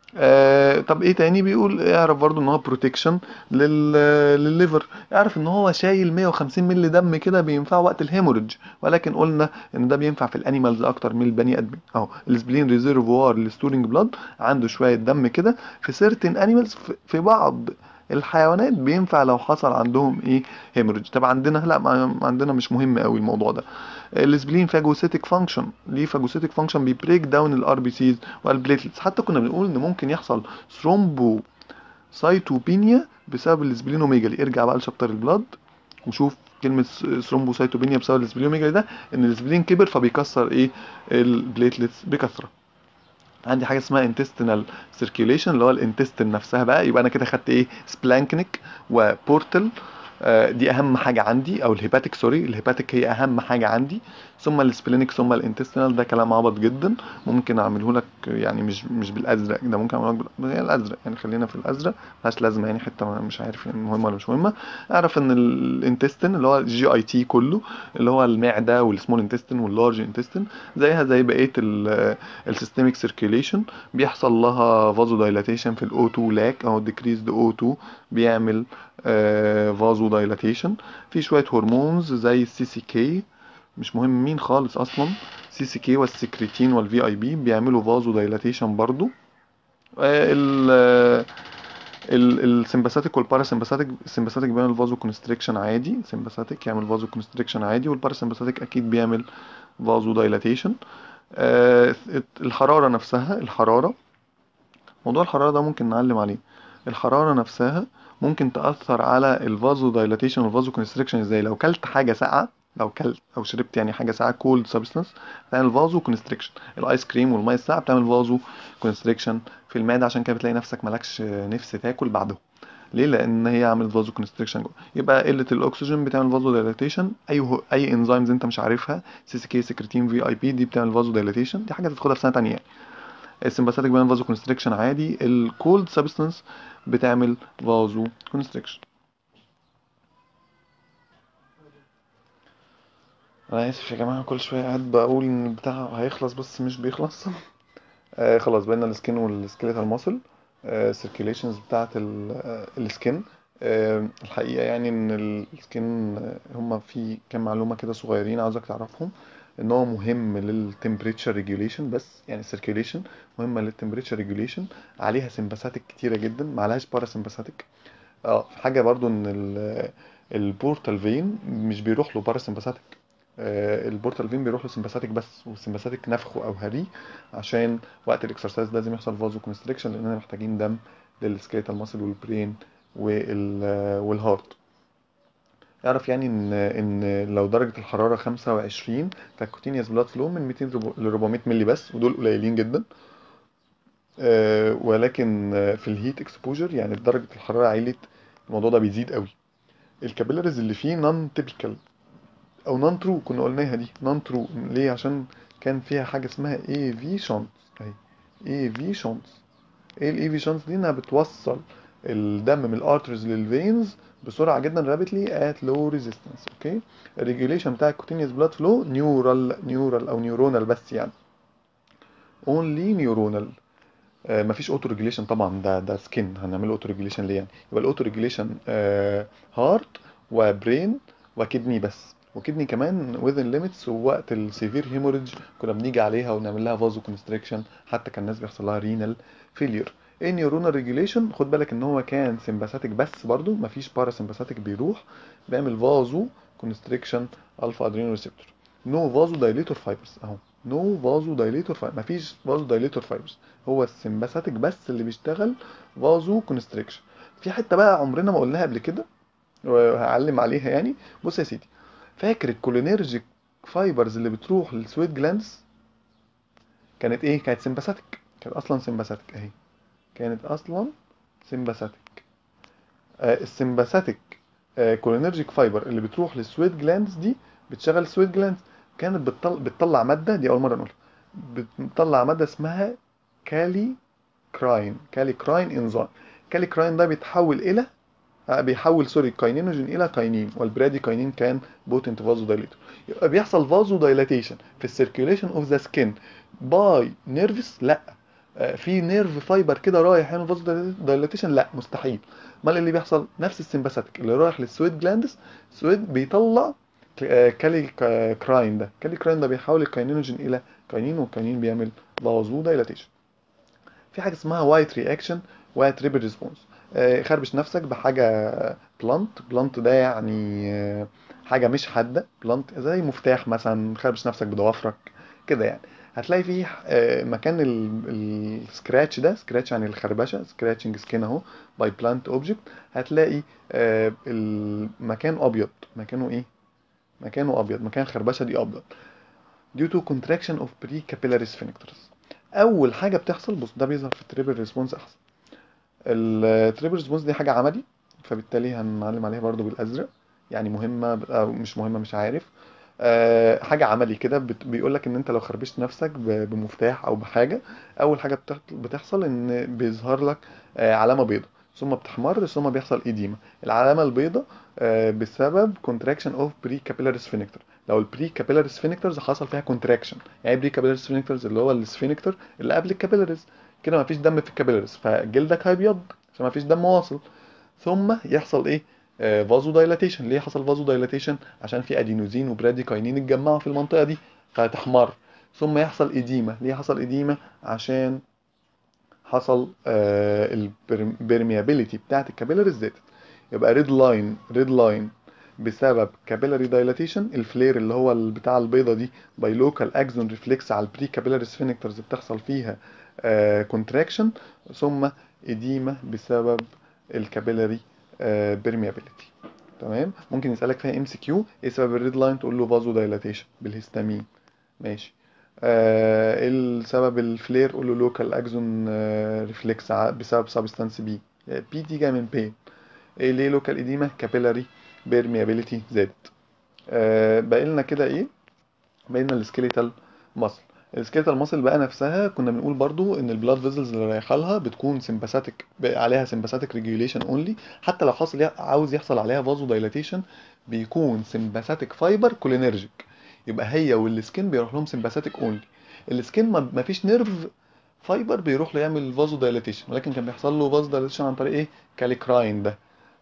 آه طب ايه تاني؟ بيقول اعرف برضو ان هو بروتكشن لل للليفر. اعرف ان هو شايل مية وخمسين مللي دم كده بينفع وقت الهيموريدج، ولكن قلنا ان ده بينفع في الانيمالز اكتر من البني ادمين. اهو السبلين ريزيرفوار للستورنج بلاد، عنده شويه دم كده في سيرتن انيمالز، في بعض الحيوانات بينفع لو حصل عندهم ايه؟ هيموريدج. طب عندنا لا، ما عندنا مش مهم قوي الموضوع ده. السبلين فاجوسيتك فانكشن. ليه فاجوسيتك فانكشن؟ بيبريك داون الار بي سيز والبليتلتس. حتى كنا بنقول ان ممكن يحصل ثرومبو سايتوبينيا بسبب السبلينوميجالي. ارجع بقى لشابتر البلاد وشوف كلمة ثرومبوسايتوبينيا بسبب السبلينوميجالي ده، ان السبلين كبر فبيكسر ايه؟ البليتلتس بكثرة. عندي حاجه اسمها intestinal circulation اللي هو الانتستين نفسها بقى. يبقى انا كده خدت ايه؟ سبلانكنيك وبورتال، آه دي اهم حاجه عندي، او الهيباتيك سوري، الهيباتيك هي اهم حاجه عندي، ثم السبلينيك، ثم الانتستينال. ده كلام عبط جدا، ممكن اعمله لك يعني مش مش بالازرق ده، ممكن اعمله لك بالازرق يعني، خلينا في الازرق ملهاش لازمه يعني، حته مش عارف يعني مهمه ولا مش مهمه. اعرف ان الانتستين اللي هو الجي اي تي كله، اللي هو المعده والسمول انتستين واللارج انتستين، زيها زي بقيه السيستميك سيركيوليشن، بيحصل لها فازو دايلاتيشن في الاو اتنين لاك او ديكريزد او اتنين، بيعمل فازو دايلاتيشن. في شويه هرمونز زي السي سي كي، مش مهم مين خالص اصلا، سي سي كي والسكريتين والفي اي بي بيعملوا فازو دايلاتيشن برضو. ال السمباثيك والباراسمباثيك، السمباثيك بيعمل فازو كونستريكشن عادي، سمباثيك يعمل فازو كونستريكشن عادي، والباراسمباثيك اكيد بيعمل فازو دايلاتيشن. آه الحراره نفسها، الحراره، موضوع الحراره ده ممكن نعلم عليه. الحراره نفسها ممكن تاثر على الفازو دايلاتيشن والفازو كونستريكشن. ازاي؟ لو كلت حاجه ساقعه، لو كلت او شربت يعني حاجه ساقعه كولد سبستانس، بتعمل فازو كونستريكشن. الايس كريم والميه الساقعه بتعمل فازو كونستريكشن في المعده، عشان كده بتلاقي نفسك مالكش نفس تاكل بعده. ليه؟ لان هي عملت فازو كونستريكشن جوه. يبقى قله الاكسجين بتعمل فازو دايلاتيشن. اي هو اي انزيمز انت مش عارفها، سي سي كي، سكرتين، في اي بي، دي بتعمل فازو دايلاتيشن. دي حاجه تاخدها في سنه ثانيه يعني. السمباثيك بيعمل فازو كونستريكشن عادي، الكولد سبستانس بتعمل فازو كونستريكشن. انا اسف يا جماعه، كل شويه قاعد بقول ان البتاع هيخلص بس مش بيخلص. آه خلاص بقينا السكين والسكيليتال ماسل. السيركيليشنز بتاعه السكين آه، الحقيقة يعني ان السكين هما في كام معلومة كده صغيرين عاوزك تعرفهم. ان هو مهم للتمبريتشر ريجوليشن، بس يعني السيركيوليشن مهمة للتمبريتشر ريجوليشن. عليها سمباثيك كتيرة جدا، معلهاش باراسمباثيك. اه في حاجة برضو ان ال- البورتال فين مش بيروح له باراسمباثيك. آه، البورتال فين بيروح له سمباثيك بس، والسمباثيك نفخه او هريه، عشان وقت الاكسرسايز لازم يحصل فازو كونستريكشن، لاننا محتاجين دم للسكيلتال ماسل والبرين وال والهارت. اعرف يعني ان ان لو درجة الحرارة خمسة وعشرين، فالكوتينيوس بلاد فلو من ميتين ل أربعمائة مللي بس، ودول قليلين جدا. آه، ولكن آه، في الهيت اكسبوجر يعني درجة الحرارة عالية، الموضوع ده بيزيد قوي. الكابيلاريز اللي فيه نون تيبيكال او نون ترو، كنا قلناها دي نون ترو ليه؟ عشان كان فيها حاجة اسمها اي في شانس اهي. اي في شانس، ايه الاي في شانس دي؟ انها بتوصل الدم من الارترز للفينز بسرعه جدا، رابيدلي ات لو ريزيستنس. اوكي. الريجوليشن بتاع الكوتينيوس بلاد فلو نيورال نيورال او نيورونال بس يعني، اونلي نيورونال. آه مفيش اوتو ريجوليشن طبعا، ده ده سكين، هنعمل اوتو ريجوليشن ليه يعني؟ يبقى الاوتو ريجوليشن آه هارت وبرين وكدني بس، وكدني كمان within limits. ووقت السيفير هيموريدج كنا بنيجي عليها ونعمل لها فازو كونستريكشن، حتى كان الناس بيحصل لها رينال فيلير. النيورونال ريجوليشن خد بالك ان هو كان سمباثيك بس، برضو مفيش بارا سمباثيك بيروح، بيعمل فازو كونستريكشن الفا ادرينال ريسبتور. نو فازو دايليتور فايبرز اهو، نو فازو دايليتور فايبرز، مفيش فازو دايليتور فايبرز، هو السمباثيك بس اللي بيشتغل فازو كونستريكشن. في حته بقى عمرنا ما قلناها قبل كده وهعلم عليها يعني. بص يا سيدي، فاكر الكولينيرجيك فايبرز اللي بتروح للسويت جلاندز؟ كانت ايه؟ كانت سمباثيك، كانت اصلا سمباثيك اهي، كانت اصلا سمباثيك. آه السمباثيك آه كولينيرجيك فايبر اللي بتروح للسويت جلاندز دي بتشغل السويت جلاندز، كانت بتطلع, بتطلع ماده، دي اول مره نقولها، بتطلع ماده اسمها كالي كراين. كالي كراين انزيم. كالي كراين ده بيتحول الى آه، بيحول سوري كاينينوجين الى كاينين، والبرادي كاينين كان بوتنت فازو دايليتور. يبقى بيحصل فازو دايلاتيشن في السيركيوليشن اوف ذا سكين باي نيرفس؟ لا. آه، في نيرف فايبر كده رايح يعمل فازو دايلاتيشن؟ لا مستحيل. امال اللي بيحصل نفس السمباثيك اللي رايح للسويت جلاندس، سويت بيطلع آه، كالي كا- كراين. ده كالي كراين ده بيحول الكاينينوجين الى كاينين، والكاينين بيعمل فازو دايلاتيشن. في حاجه اسمها وايت رياكشن، وايت ريبل ريسبونس. خربش نفسك بحاجه بلانت. بلانت ده يعني آه، حاجه مش حاده، بلانت زي مفتاح مثلا، خربش نفسك بضوافرك كده يعني. هتلاقي فيه آه، مكان السكراتش ده، سكراتش يعني الخربشه، سكراتشنج سكين اهو باي بلانت اوبجكت. هتلاقي آه، المكان ابيض، مكانه ايه؟ مكانه ابيض، مكان الخربشه دي ابيض due to contraction of pre-capillary sphincters. اول حاجه بتحصل، بص ده بيظهر في التريبل ريسبونس احسن. التريبل ريسبونس دي حاجه عملي، فبالتالي هنعلم عليها برضو بالازرق، يعني مهمه او مش مهمه مش عارف. أه حاجه عملي كده، بيقول لك ان انت لو خربشت نفسك ب- بمفتاح او بحاجه، اول حاجه بتحت- بتحصل ان بيظهر لك أه علامه بيضاء، ثم بتحمر، ثم بيحصل ايديما. العلامه البيضاء أه بسبب contraction of pre-capillary sphincter. لو البري كابيلاري سفينكترز حصل فيها كونتراكشن، يعني بري كابيلاري سفينكترز اللي هو السفينكتر اللي قبل الكابيلاريز، كده مفيش دم في الكابيلاريز، فجلدك هيبيض عشان مفيش دم واصل. ثم يحصل ايه؟ آه فازو دايلاتيشن. ليه حصل فازو دايلاتيشن؟ عشان في ادينوزين وبراديكاينين اتجمعوا في المنطقه دي فهتحمر. ثم يحصل ايديما. ليه حصل ايديما؟ عشان حصل آه البرميابيليتي بتاعت الكابيلاريز زادت. يبقى ريد لاين، ريد لاين بسبب كابيلاري دايلاتيشن. الفلير اللي هو ال- بتاع البيضه دي باي لوكال اكزون ريفلكس على البري كابيلاري سفينكترز بتحصل فيها كونتراكشن. ثم اديما بسبب الكابيلاري بيرميابيليتي. تمام. ممكن يسالك فيها ام سي كيو، ايه سبب الريد لاين؟ تقول له فازو دايلاتيشن بالهستامين. ماشي. آه ايه السبب الفلير؟ قول له لوكال اكزون ريفلكس بسبب سبستانس بي. بي دي جايه من بين. ايه ليه لوكال اديما؟ كابيلاري بيرميابيليتي زادت. آه باقي لنا كده ايه؟ باقي لنا السكيليتال ماسل. السكيليتال ماسل بقى نفسها كنا بنقول برضو ان البلاد فيزلز اللي رايحه لها بتكون سمباثيك، عليها سمباثيك ريجوليشن اونلي. حتى لو حصل يح- عاوز يحصل عليها فازو دايلاتيشن بيكون سمباثيك فايبر كولينرجيك، يبقى هي والسكين بيروح لهم سمباثيك اونلي. السكين ما ما فيش نيرف فايبر بيروح له يعمل فازو دايلاتيشن، ولكن كان بيحصل له فازو دايلاتيشن عن طريق ايه؟ كاليكراين ده.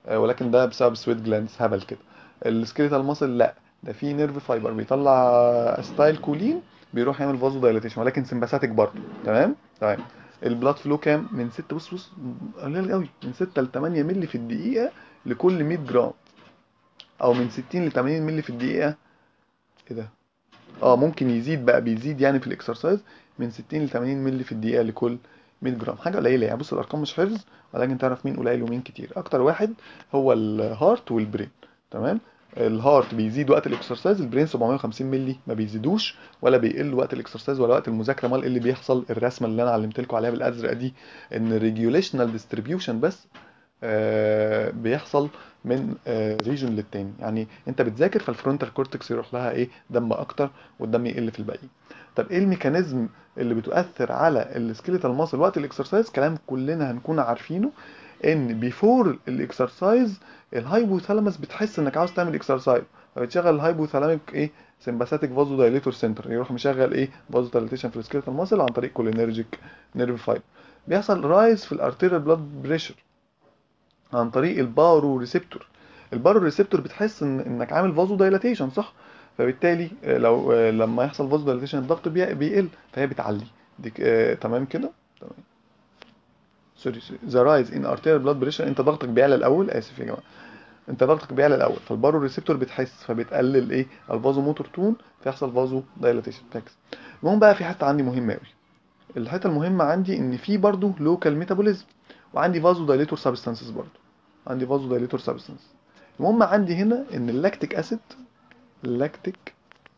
آه، ولكن ده بسبب سويت جلاندز هبل كده. السكيليتال ماسل لا، ده في نيرف فايبر بيطلع استايل كولين بيروح يعمل فازو دايليتيشن، ولكن سمباثيك برضه. تمام تمام. البلاد فلو كام؟ من ستة، بص بص قليل قوي، من ستة ل تمانية مللي في الدقيقه لكل مية جرام، او من ستين ل تمانين مللي في الدقيقه. ايه ده؟ اه ممكن يزيد بقى، بيزيد يعني في الاكسرسايز من ستين ل تمانين مللي في الدقيقه لكل مية جرام. حاجه قليله يعني، بص الارقام مش حفظ، ولكن تعرف مين قليل ومين كتير. اكتر واحد هو الهارت والبرين. تمام. الهارت بيزيد وقت الاكسرسايز، البرين سبعمية وخمسين مللي، ما بيزيدوش ولا بيقل وقت الاكسرسايز ولا وقت المذاكره. امال ايه اللي بيحصل؟ الرسمه اللي انا علمت لكم عليها بالازرق دي، ان الريجوليشنال ديستريبيوشن بس آه، بيحصل من ريجن للتاني. يعني انت بتذاكر فالفرونتال كورتكس يروح لها ايه؟ دم اكتر، والدم يقل في الباقي. طب ايه الميكانيزم اللي بتؤثر على السكيليتال ماسل وقت الاكسرسايز؟ كلام كلنا هنكون عارفينه، ان بيفور الاكسرسايز الهايبوثالاموس بتحس انك عاوز تعمل اكسرسايز، فبتشغل الهايبوثالاميك ايه؟ سمباثيك فازو دايليتور سنتر، يروح مشغل ايه؟ فازو دايليتيشن في السكيليتال ماسل عن طريق كولينرجيك نيرف فايبر. بيحصل رايز في الارتيريال بلاد بريشر عن طريق البارو ريسبتور. البارو ريسبتور بتحس ان انك عامل فازو دايلاتيشن، صح؟ فبالتالي آه، لو آه، لما يحصل فازو دايلاتيشن الضغط بي- بيقل، فهي بتعلي دي. آه، تمام كده. تمام. سوري سوري، ذا رايز ان ارتيريال بلاد بريشر، انت ضغطك بيعلى الاول، اسف يا جماعه، انت ضغطك بيعلى الاول، فالبارو ريسبتور بتحس فبتقلل ايه؟ الفازو موتور تون، فيحصل فازو دايلاتيشن فاكس. المهم بقى في حته عندي مهمه قوي. الحته المهمه عندي ان في برضو لوكال ميتابوليزم، وعندي فازو دايليتور سبستانسز برضو، عندي فازو دايليتور سبستانس. المهم عندي هنا ان اللاكتيك اسيد، اللاكتيك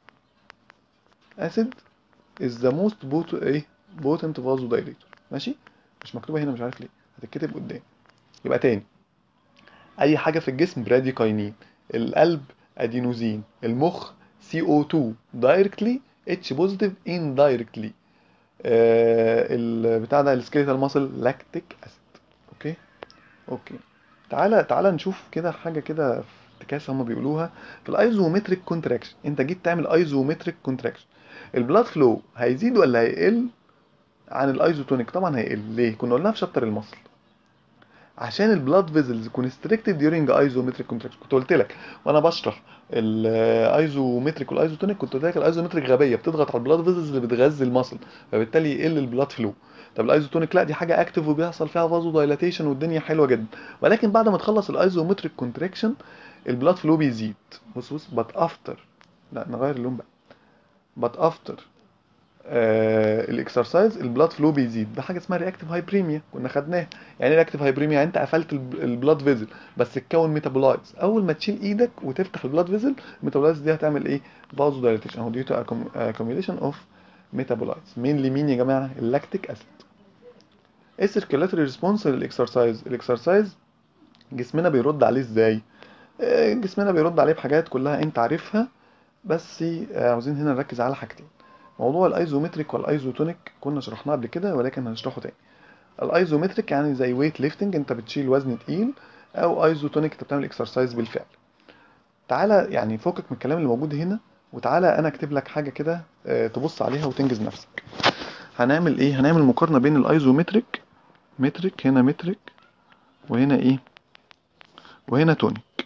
اسيد از ذا موست بوت ايه؟ بوتنت فازو دايليتور. ماشي؟ مش مكتوبه هنا، مش عارف ليه، هتتكتب قدام. يبقى تاني، اي حاجه في الجسم براديكاينين، القلب ادينوزين، المخ سي او اتنين دايركتلي، اتش بوزيتيف اندايركتلي. آه البتاع ده السكيليتال ماسل لاكتيك اسيد. اوكي اوكي. تعالى تعالى نشوف كده حاجه كده في افتكاسه هم بيقولوها في الايزومتريك كونتراكشن. انت جيت تعمل ايزومتريك كونتراكشن، البلاد فلو هيزيد ولا هيقل عن الايزوتونيك؟ طبعا هيقل. ليه؟ كنا قلناها في شابتر المصل، عشان البلاد فيزلز كونستريكتد ديورنج ايزومتريك كونتراكشن. كنت قلت لك وانا بشرح الايزومتريك والايزوتونيك، كنت قلت لك الايزومتريك غبيه بتضغط على البلاد فيزلز اللي بتغذي المصل، فبالتالي يقل البلاد فلو. طب الايزوتونيك لا، دي حاجه اكتف وبيحصل فيها فازو دايلاتيشن والدنيا حلوه جدا، ولكن بعد ما تخلص الايزومتريك كونتراكشن البلاد فلو بيزيد. بص بص، بات افتر، لا نغير اللون بقى، بات افتر آه الاكسرسايز البلاد فلو بيزيد بحاجه اسمها رياكتيف هايبريميا، كنا خدناها. يعني ايه رياكتيف هايبريميا؟ يعني انت قفلت البلاد فيزل بس تكون ميتابولايتس، اول ما تشيل ايدك وتفتح البلاد فيزل الميتابولايتس دي هتعمل ايه؟ فازو دايليتيشن، اهو ديو تو اكوميوليشن اوف ميتابولايتس. مين لمين يا جماعه؟ اللاكتيك اسيد. ايه السيركيلاتوري ريسبونس للاكسرسايز؟ الاكسرسايز جسمنا بيرد عليه ازاي؟ آه، جسمنا بيرد عليه بحاجات كلها انت عارفها، بس آه، عاوزين هنا نركز على حاجتين. موضوع الايزومتريك والايزوتونيك كنا شرحناه قبل كده، ولكن هنشرحه تاني. الايزومتريك يعني زي ويت ليفتنج، انت بتشيل وزن تقيل، او ايزوتونيك انت بتعمل اكسرسايز بالفعل. تعالى يعني فوقك من الكلام اللي موجود هنا، وتعالى انا اكتب لك حاجه كده آه، تبص عليها وتنجز نفسك. هنعمل ايه؟ هنعمل مقارنه بين الايزومتريك، متريك هنا، متريك وهنا ايه؟ وهنا تونيك.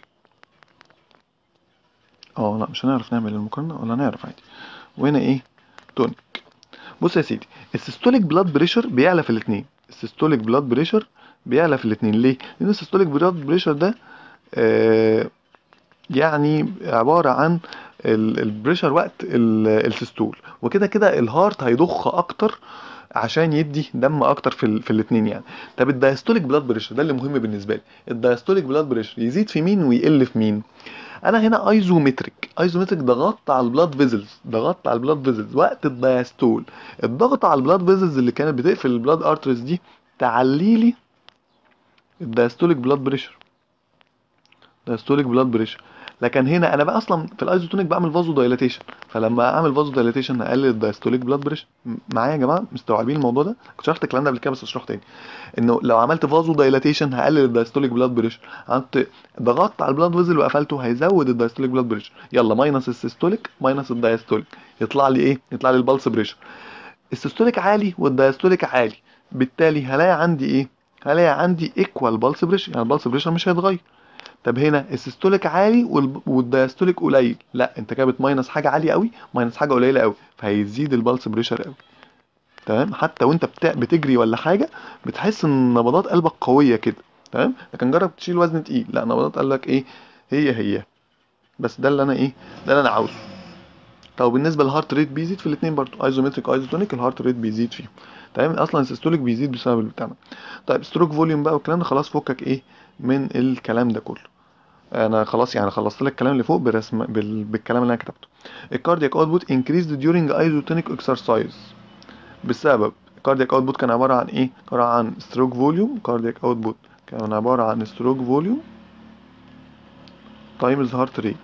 اه لا مش هنعرف نعمل المقارنه، ولا هنعرف عادي. وهنا ايه؟ تونيك. بص يا سيدي، السيستوليك بلاد بريشر بيعلى في الاثنين، السيستوليك بلاد بريشر بيعلى في الاثنين. ليه؟ لان السيستوليك بلاد بريشر ده آه يعني عبارة عن البريشر وقت ال- السيستول، وكده كده الهارت هيضخ اكتر عشان يدي دم اكتر في ال... في الاثنين يعني. طب الدايستوليك بلاد بريشر ده اللي مهم بالنسبه لي، الدايستوليك بلاد بريشر يزيد في مين ويقل في مين؟ انا هنا ايزومتريك، ايزومتريك ضغطت على البلاد فيزلز، ضغطت على البلاد فيزلز وقت الدايستول. الضغط على البلاد فيزلز اللي كانت بتقفل البلاد ارتريز دي تعلي لي الدايستوليك بلاد بريشر، دايستوليك بلاد بريشر. لكن هنا انا بقى اصلا في الايزوتونيك بعمل فازو دايلاتيشن، فلما اعمل فازو دايلاتيشن هقلل الدايستوليك بلاد بريشر. معايا يا جماعه؟ مستوعبين الموضوع ده؟ كنت شرحت الكلام ده قبل كده بس اشرحه تاني، انه لو عملت فازو دايلاتيشن هقلل الدايستوليك بلاد بريشر، عملت ضغطت على البلاد فيزل وقفلته هيزود الدايستوليك بلاد بريشر. يلا ماينس السيستوليك ماينس الدايستوليك، يطلع لي ايه؟ يطلع لي البلس بريشر. السيستوليك عالي والدايستوليك عالي، بالتالي هلاقي عندي ايه؟ هلاقي عندي ايكوال بلس بريشر، يعني البلس بريشر مش هيتغير. طب هنا السيستوليك عالي وال- والدايستوليك قليل، لا انت كده بتماينس حاجه عاليه قوي ماينس حاجه قليله قوي، فهيزيد البلس بريشر قوي. تمام، حتى وانت بتع... بتجري ولا حاجه بتحس ان نبضات قلبك قويه كده. تمام، لكن جرب تشيل وزن تقيل، لا نبضات قلبك ايه، هي هي. بس ده اللي انا ايه، ده اللي انا عاوزه. طب بالنسبه للهارت ريت بيزيد في الاثنين برضو، ايزومتريك ايزوتونيك الهارت ريت بيزيد فيهم. تمام، اصلا السيستوليك بيزيد بسبب البتاع ده. طيب ستروك فوليوم بقى والكلام ده خلاص فكك ايه من الكلام ده كله. انا خلاص يعني خلصت لك الكلام اللي فوق برسم بال... بالكلام اللي انا كتبته. الكاردياك اوتبوت انكريزد ديورنج ايزوتونيك اكسرسايز بسبب الكاردياك اوتبوت كان عباره عن ايه، عباره عن ستروك فوليوم. كاردياك اوتبوت كان عباره عن ستروك فوليوم تايمز هارت ريت،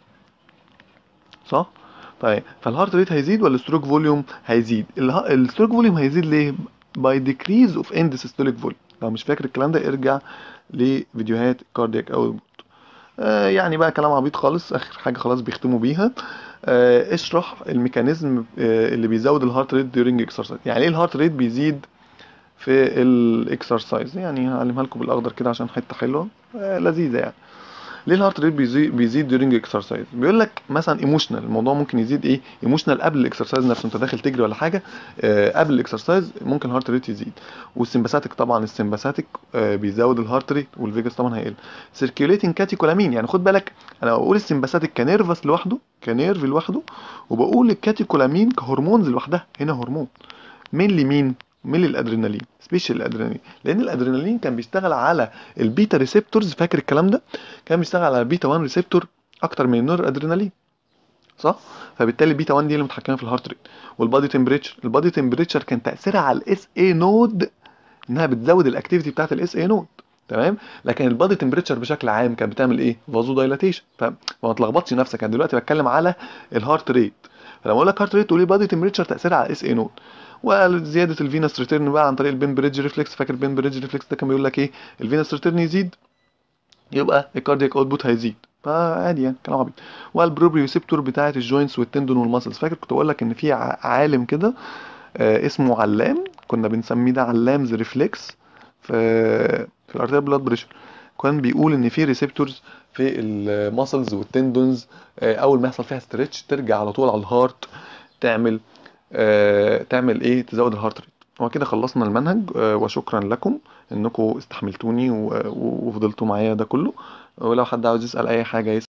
صح؟ طيب فالهارت ريت هيزيد ولا الستروك فوليوم هيزيد؟ اله- الستروك فوليوم هيزيد ليه؟ باي ديكريز اوف اند سيستوليك فوليوم. لو مش فاكر الكلام ده ارجع لفيديوهات كاردياك اوتبوت. آه يعني بقى كلام عبيط خالص، اخر حاجه خلاص بيختموا بيها. آه اشرح الميكانيزم آه اللي بيزود الهارت ريت during اكسرسايز. يعني ايه الهارت ريت بيزيد في الاكسرسايز؟ يعني هعلمها لكم بالاخضر كده عشان حته حلوه آه لذيذه يعني. ليه الهارت ريت بيزيد بيزيد during اكسرسايز؟ بيقول لك مثلا ايموشنال، الموضوع ممكن يزيد ايه، ايموشنال قبل الاكسرسايز نفسه، انت داخل تجري ولا حاجه آه قبل الاكسرسايز ممكن الهارت ريت يزيد. والسمباثيك طبعا، السمباثيك آه بيزود الهارت ريت، والفيجاس طبعا هيقل. سيركيوليتنج كاتيكولامين، يعني خد بالك انا بقول السمباثيك كنيرفس لوحده كنيرف لوحده، وبقول الكاتيكولامين كهرمونز لوحدها، هنا هرمون مين لمين، مين للادرينالين، سبيشال الادرينالين، لان الادرينالين كان بيشتغل على البيتا ريسبتورز، فاكر الكلام ده، كان بيشتغل على البيتا واحد ريسبتور اكتر من النور ادرينالين، صح؟ فبالتالي البيتا واحد دي اللي متحكمه في الهارت ريت. والبادي تمبريتشر، البادي تمبريتشر كان تاثيرها على الاس اي نود انها بتزود الاكتيفيتي بتاعت الاس اي نود. تمام، لكن البادي تمبريتشر بشكل عام كانت بتعمل ايه، فازو دايلاتيشن. فما تلخبطش نفسك، انا دلوقتي بتكلم على الهارت ريت. فلما اقول لك هارت ريت تقول لي بادي تمبريتشر تاثيرها على الاس اي نود. وزياده الفينس ريتيرن بقى عن طريق البين بريدج ريفلكس، فاكر البين بريدج ريفلكس ده كان بيقول لك ايه، الفينس ريتيرن يزيد يبقى الكاردياك اوتبوت هيزيد، فعادي يعني كلام عبيط. والبروبريوسبتور بتاعه الجوينتس والتندون والماسلز، فاكر كنت بقول لك ان في ع- عالم كده آه اسمه علام، كنا بنسميه ده علامز ريفلكس في في الارتيريال بلاد بريشر. كان بيقول ان في ريسبتورز في الماسلز والتندونز آه اول ما يحصل فيها ستريتش ترجع على طول على الهارت، تعمل آه تعمل ايه، تزود الهارت ريت. هو كده خلصنا المنهج آه وشكرا لكم انكم استحملتوني و- و- وفضلتوا معايا ده كله. ولو حد عاوز يسأل اي حاجة